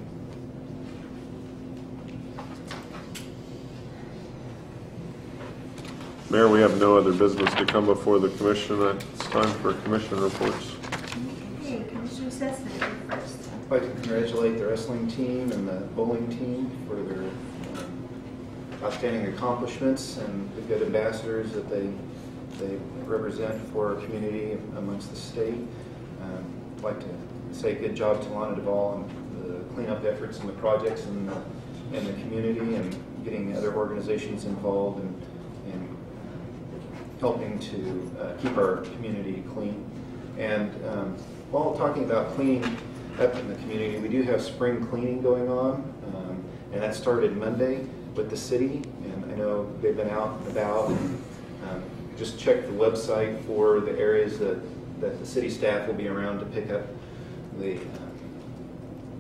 Mayor, we have no other business to come before the commission. It's time for commission reports. Okay, Commissioner Sesson, you're first. I'd like to congratulate the wrestling team and the bowling team for their um, outstanding accomplishments and the good ambassadors that they they represent for our community amongst the state. Um, I'd like to say good job to Lana Duvall and the cleanup efforts and the projects in the, in the community, and getting other organizations involved and, and helping to uh, keep our community clean. And um, while talking about cleaning up in the community, we do have spring cleaning going on, um, and that started Monday with the city, and I know they've been out and about. And, um, just check the website for the areas that, that the city staff will be around to pick up the, uh,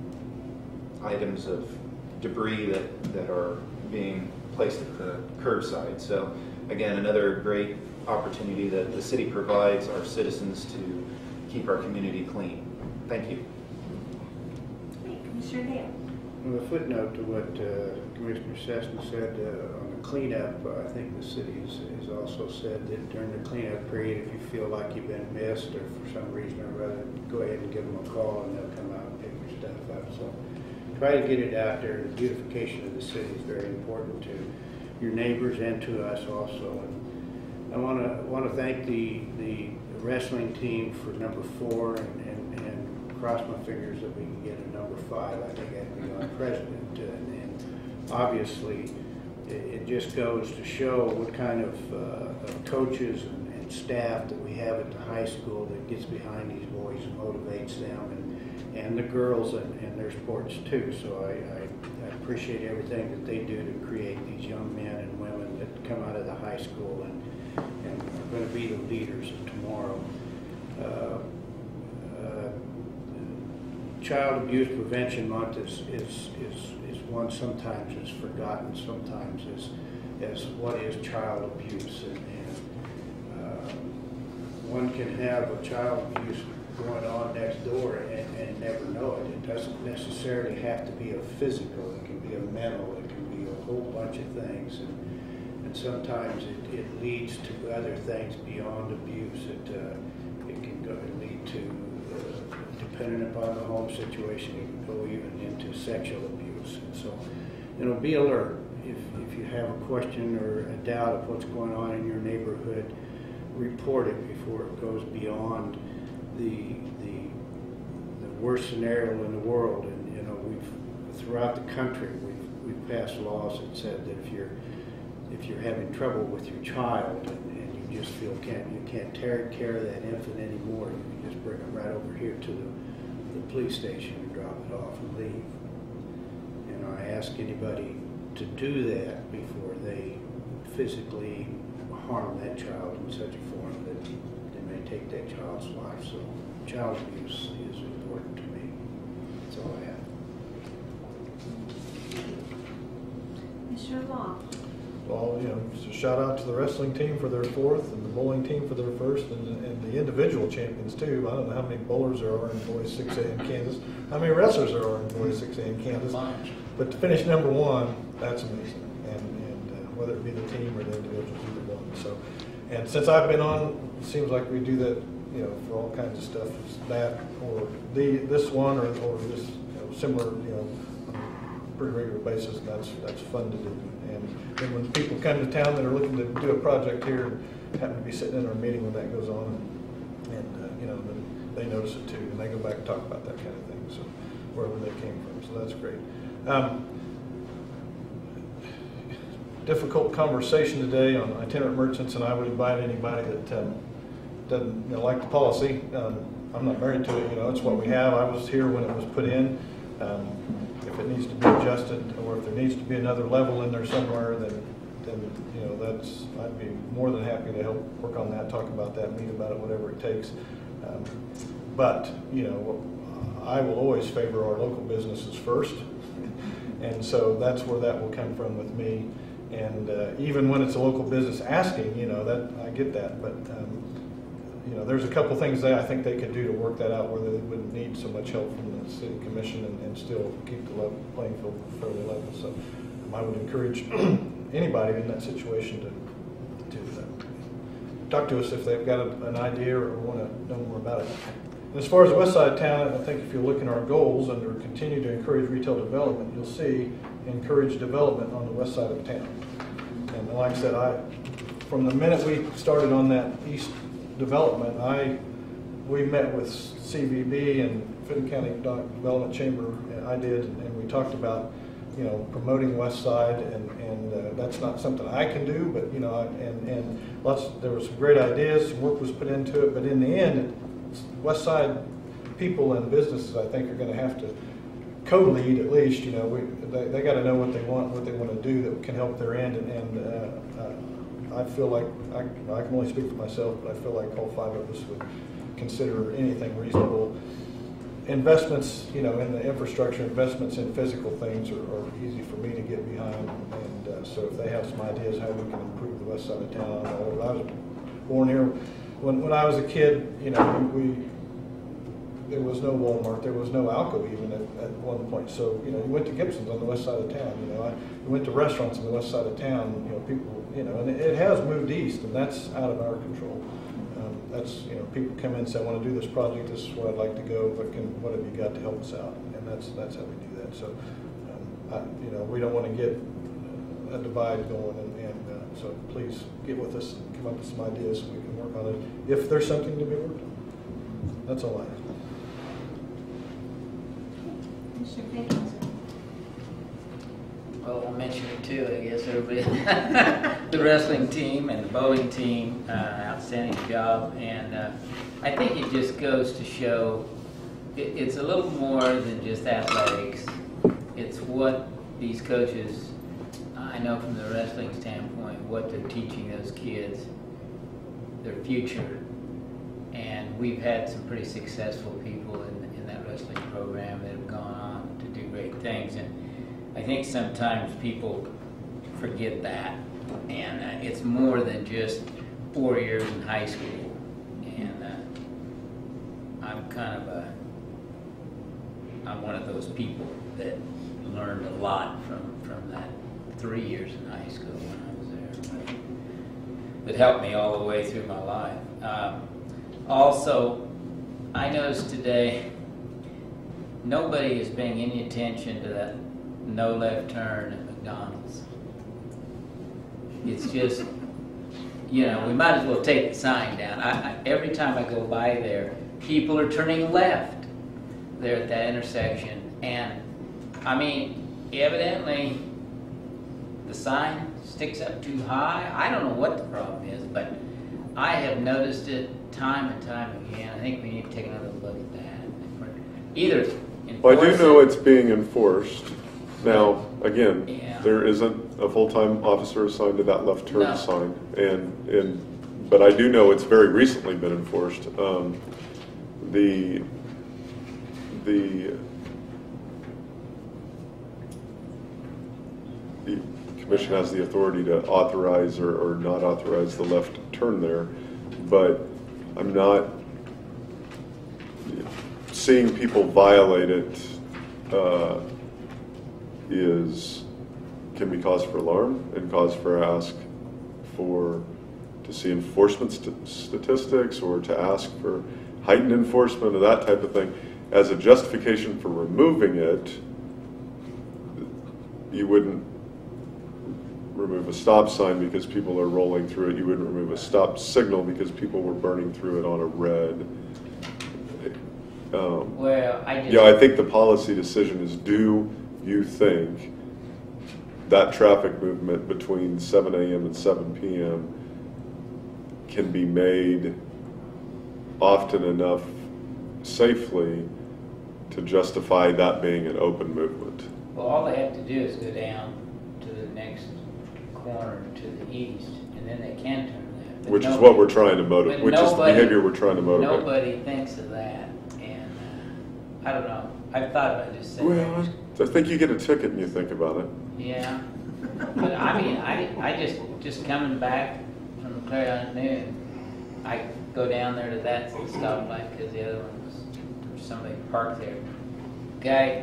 items of debris that, that are being placed at the curbside. So again, another great opportunity that the city provides our citizens to keep our community clean. Thank you. Commissioner Dale. Well, a footnote to what uh, Commissioner Cessna said uh, on the cleanup, uh, I think the city has, has also said that during the cleanup period, if you feel like you've been missed or for some reason or other, go ahead and give them a call and they'll come out and pick your stuff up. So try to get it out there. The beautification of the city is very important to your neighbors and to us also. And I want to want to thank the the wrestling team for number four and, and, and cross my fingers that we can get a number five. I think that'd be our president. And, and obviously, it, it just goes to show what kind of, uh, of coaches and, and staff that we have at the high school that gets behind these boys and motivates them, and, and the girls and, and their sports too. So I, I, I appreciate everything that they do to create these young men and women that come out of the high school and, and are going to be the leaders of tomorrow. Uh, uh, Child Abuse Prevention Month is, is, is, is one sometimes is forgotten, sometimes as, as what is child abuse. And, and uh, one can have a child abuse going on next door and, and never know it. It doesn't necessarily have to be a physical, it can be a mental, it can be a whole bunch of things. And, and sometimes it, it leads to other things beyond abuse. It, uh, it can go, lead to uh, depending upon the home situation, it can go even into sexual abuse. And so, you know, be alert. If, if you have a question or a doubt of what's going on in your neighborhood, report it before it goes beyond the, the, the worst scenario in the world. And, you know, we've, throughout the country, we've, we've passed laws that said that if you're, if you're having trouble with your child and, and you just feel can't, you can't take care of that infant anymore, you can just bring them right over here to the the police station and drop it off and leave. You know, I ask anybody to do that before they physically harm that child in such a form that they may take that child's life. So child abuse is important to me. That's all I have. Commissioner Law. Well, you know, just a shout out to the wrestling team for their fourth and the bowling team for their first, and, and the individual champions too. I don't know how many bowlers there are in boys six A in Kansas, how many wrestlers there are in boys six A in Kansas. But to finish number one, that's amazing. And, and uh, whether it be the team or the individuals, either one. So, and since I've been on, it seems like we do that, you know, for all kinds of stuff. It's that or the this one or, or this, you know, similar, you know, on a pretty regular basis. And that's that's fun to do. And then when people come to town that are looking to do a project here, happen to be sitting in our meeting when that goes on, and, and uh, you know, then they notice it too, and they go back and talk about that kind of thing. So wherever they came from, so that's great. Um, difficult conversation today on itinerant merchants, and I would invite anybody that um, doesn't you know, like the policy. Um, I'm not married to it. You know, it's what we have. I was here when it was put in. Um, if it needs to be adjusted, or if there needs to be another level in there somewhere, then then you know that's I'd be more than happy to help work on that, talk about that, meet about it, whatever it takes. Um, but you know, I will always favor our local businesses first, and so that's where that will come from with me. And uh, even when it's a local business asking, you know, that I get that, but um, you know, there's a couple things that I think they could do to work that out where they wouldn't need so much help from the city commission and, and still keep the level, playing field fairly level. So um, I would encourage anybody in that situation to, to uh, talk to us if they've got a, an idea or want to know more about it. And as far as the west side of town, I think if you look in our goals under continue to encourage retail development, you'll see encourage development on the west side of town. And like I said, I from the minute we started on that east development, I we met with C V B and Fenton County Development Chamber, and I did, and we talked about you know promoting West Side, and and uh, that's not something I can do, but you know, and and lots there were some great ideas, some work was put into it, but in the end, West Side people and businesses I think are going to have to co-lead at least. You know, we they, they got to know what they want, what they want to do that can help their end, and. and uh, uh, I feel like, I, I can only speak for myself, but I feel like all five of us would consider anything reasonable investments, you know, in the infrastructure, investments in physical things are, are easy for me to get behind. And uh, so if they have some ideas how we can improve the west side of town, uh, I was born here. When, when I was a kid, you know, we, there was no Walmart, there was no Alco even at, at one point. So, you know, you went to Gibson's on the west side of town, you know, I we went to restaurants on the west side of town, you know, people, you know, and it, it has moved east, and that's out of our control. Um, that's, you know, people come in and say, I want to do this project, this is where I'd like to go, what can, what have you got to help us out? And that's, that's how we do that. So, um, I, you know, we don't want to get a divide going, and, and uh, so please get with us and come up with some ideas so we can work on it, if there's something to be worked on. That's all I have. Mister Pickens. Well, I'll mention it too, I guess, everybody. The wrestling team and the bowling team, uh, outstanding job. And uh, I think it just goes to show it, it's a little more than just athletics. It's what these coaches, I know from the wrestling standpoint, what they're teaching those kids, their future. And we've had some pretty successful people in, in that wrestling program that have gone on to do great things. And I think sometimes people forget that, and uh, it's more than just four years in high school. And uh, I'm kind of a, I'm one of those people that learned a lot from, from that three years in high school when I was there. But it helped me all the way through my life. Um, also, I noticed today, nobody is paying any attention to that no left turn at McDonald's. It's just, you know, we might as well take the sign down. I, I, every time I go by there, people are turning left there at that intersection. And, I mean, evidently, the sign sticks up too high. I don't know what the problem is, but I have noticed it time and time again. I think we need to take another look at that. Either Well, I do know it. it's being enforced. Now, again, Yeah. there isn't a full-time officer assigned to that left turn No. sign, and and but I do know it's very recently been enforced. Um, the the the commission has the authority to authorize or, or not authorize the left turn there, but I'm not seeing people violate it. Uh, is can be cause for alarm and cause for ask for to see enforcement st statistics or to ask for heightened enforcement or that type of thing. As a justification for removing it, you wouldn't remove a stop sign because people are rolling through it. You wouldn't remove a stop signal because people were burning through it on a red. Um, Well, I just... yeah, I think the policy decision is, do you think that traffic movement between seven A M and seven P M can be made often enough safely to justify that being an open movement? Well, all they have to do is go down to the next corner to the east, and then they can turn left. But Which is nobody- what we're trying to motivate, but which is the nobody- behavior we're trying to motivate. Nobody thinks of that, and uh, I don't know. I've thought about just saying, Well, I think you get a ticket and you think about it. yeah. But I mean, I, I just, just coming back from Clarion Noon, I go down there to that stoplight because the other one was, there was somebody parked there. Guy,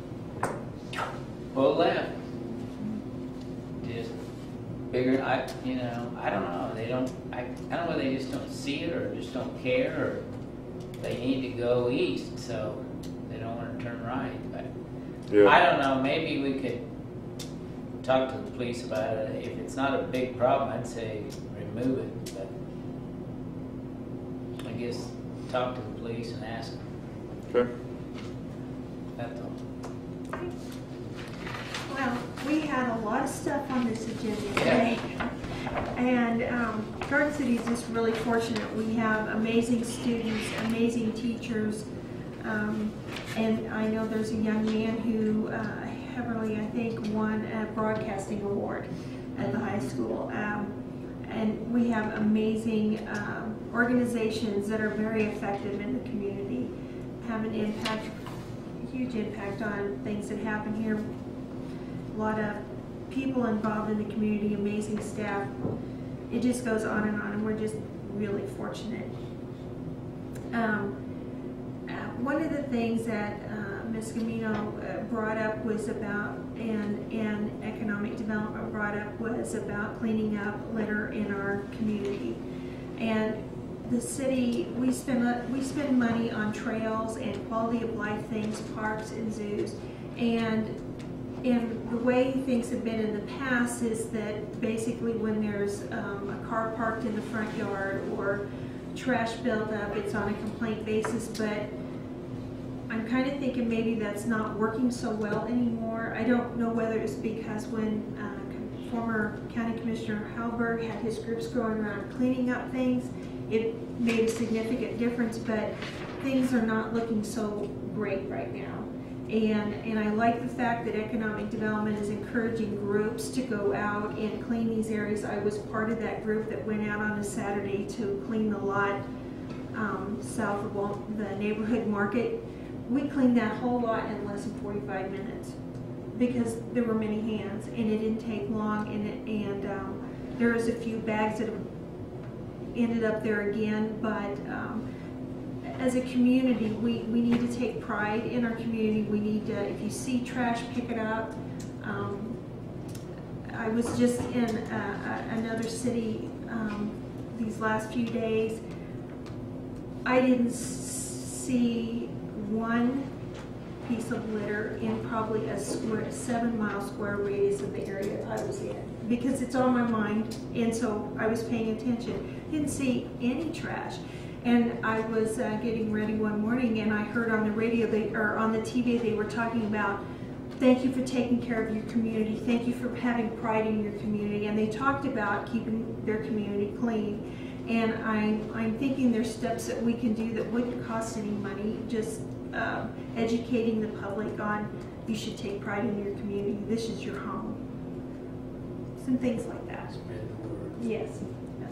pull left. Just bigger, I, you know, I don't know. They don't, I, I don't know whether they just don't see it or just don't care, or they need to go east, so they don't want to turn right. But Yeah. I don't know, maybe we could talk to the police about it. If it's not a big problem, I'd say remove it, but I guess talk to the police and ask them. Okay. That's all. Well, we had a lot of stuff on this agenda today. And um, Garden City is just really fortunate. We have amazing students, amazing teachers. Um, and I know there's a young man who uh, heavily, I think, won a broadcasting award at the high school. Um, and we have amazing um, organizations that are very effective in the community. have an impact, a huge impact on things that happen here. A lot of people involved in the community, amazing staff. It just goes on and on, and we're just really fortunate. Um, uh, one of the things that uh, Miz Gamino uh, brought up was about, and, and economic development brought up, was about cleaning up litter in our community. And the city, we spend, we spend money on trails and quality of life things, parks and zoos. And, and the way things have been in the past is that basically when there's um, a car parked in the front yard or trash built up, it's on a complaint basis, but I'm kind of thinking maybe that's not working so well anymore. I don't know whether it's because when uh, former County Commissioner Halberg had his groups going around cleaning up things, it made a significant difference, but things are not looking so great right now. And, and I like the fact that economic development is encouraging groups to go out and clean these areas. I was part of that group that went out on a Saturday to clean the lot um, south of Wal the neighborhood market. We cleaned that whole lot in less than forty-five minutes because there were many hands, and it didn't take long, and, it, and um, there was a few bags that have ended up there again, but um, as a community, we, we need to take pride in our community. We need to, if you see trash, pick it up. Um, I was just in uh, another city um, these last few days. I didn't see one piece of litter in probably a square, a seven mile square radius of the area I was in, because it's on my mind, and so I was paying attention. Didn't see any trash. And I was uh, getting ready one morning, and I heard on the radio, they, or on the T V, they were talking about, thank you for taking care of your community, thank you for having pride in your community, and they talked about keeping their community clean. And I'm, I'm thinking there's steps that we can do that wouldn't cost any money, just uh, educating the public on, you should take pride in your community, this is your home. Some things like that. Yes. Yes.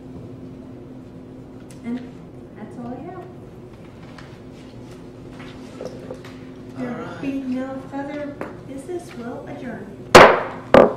And that's all I have. There being no further business, we'll adjourn.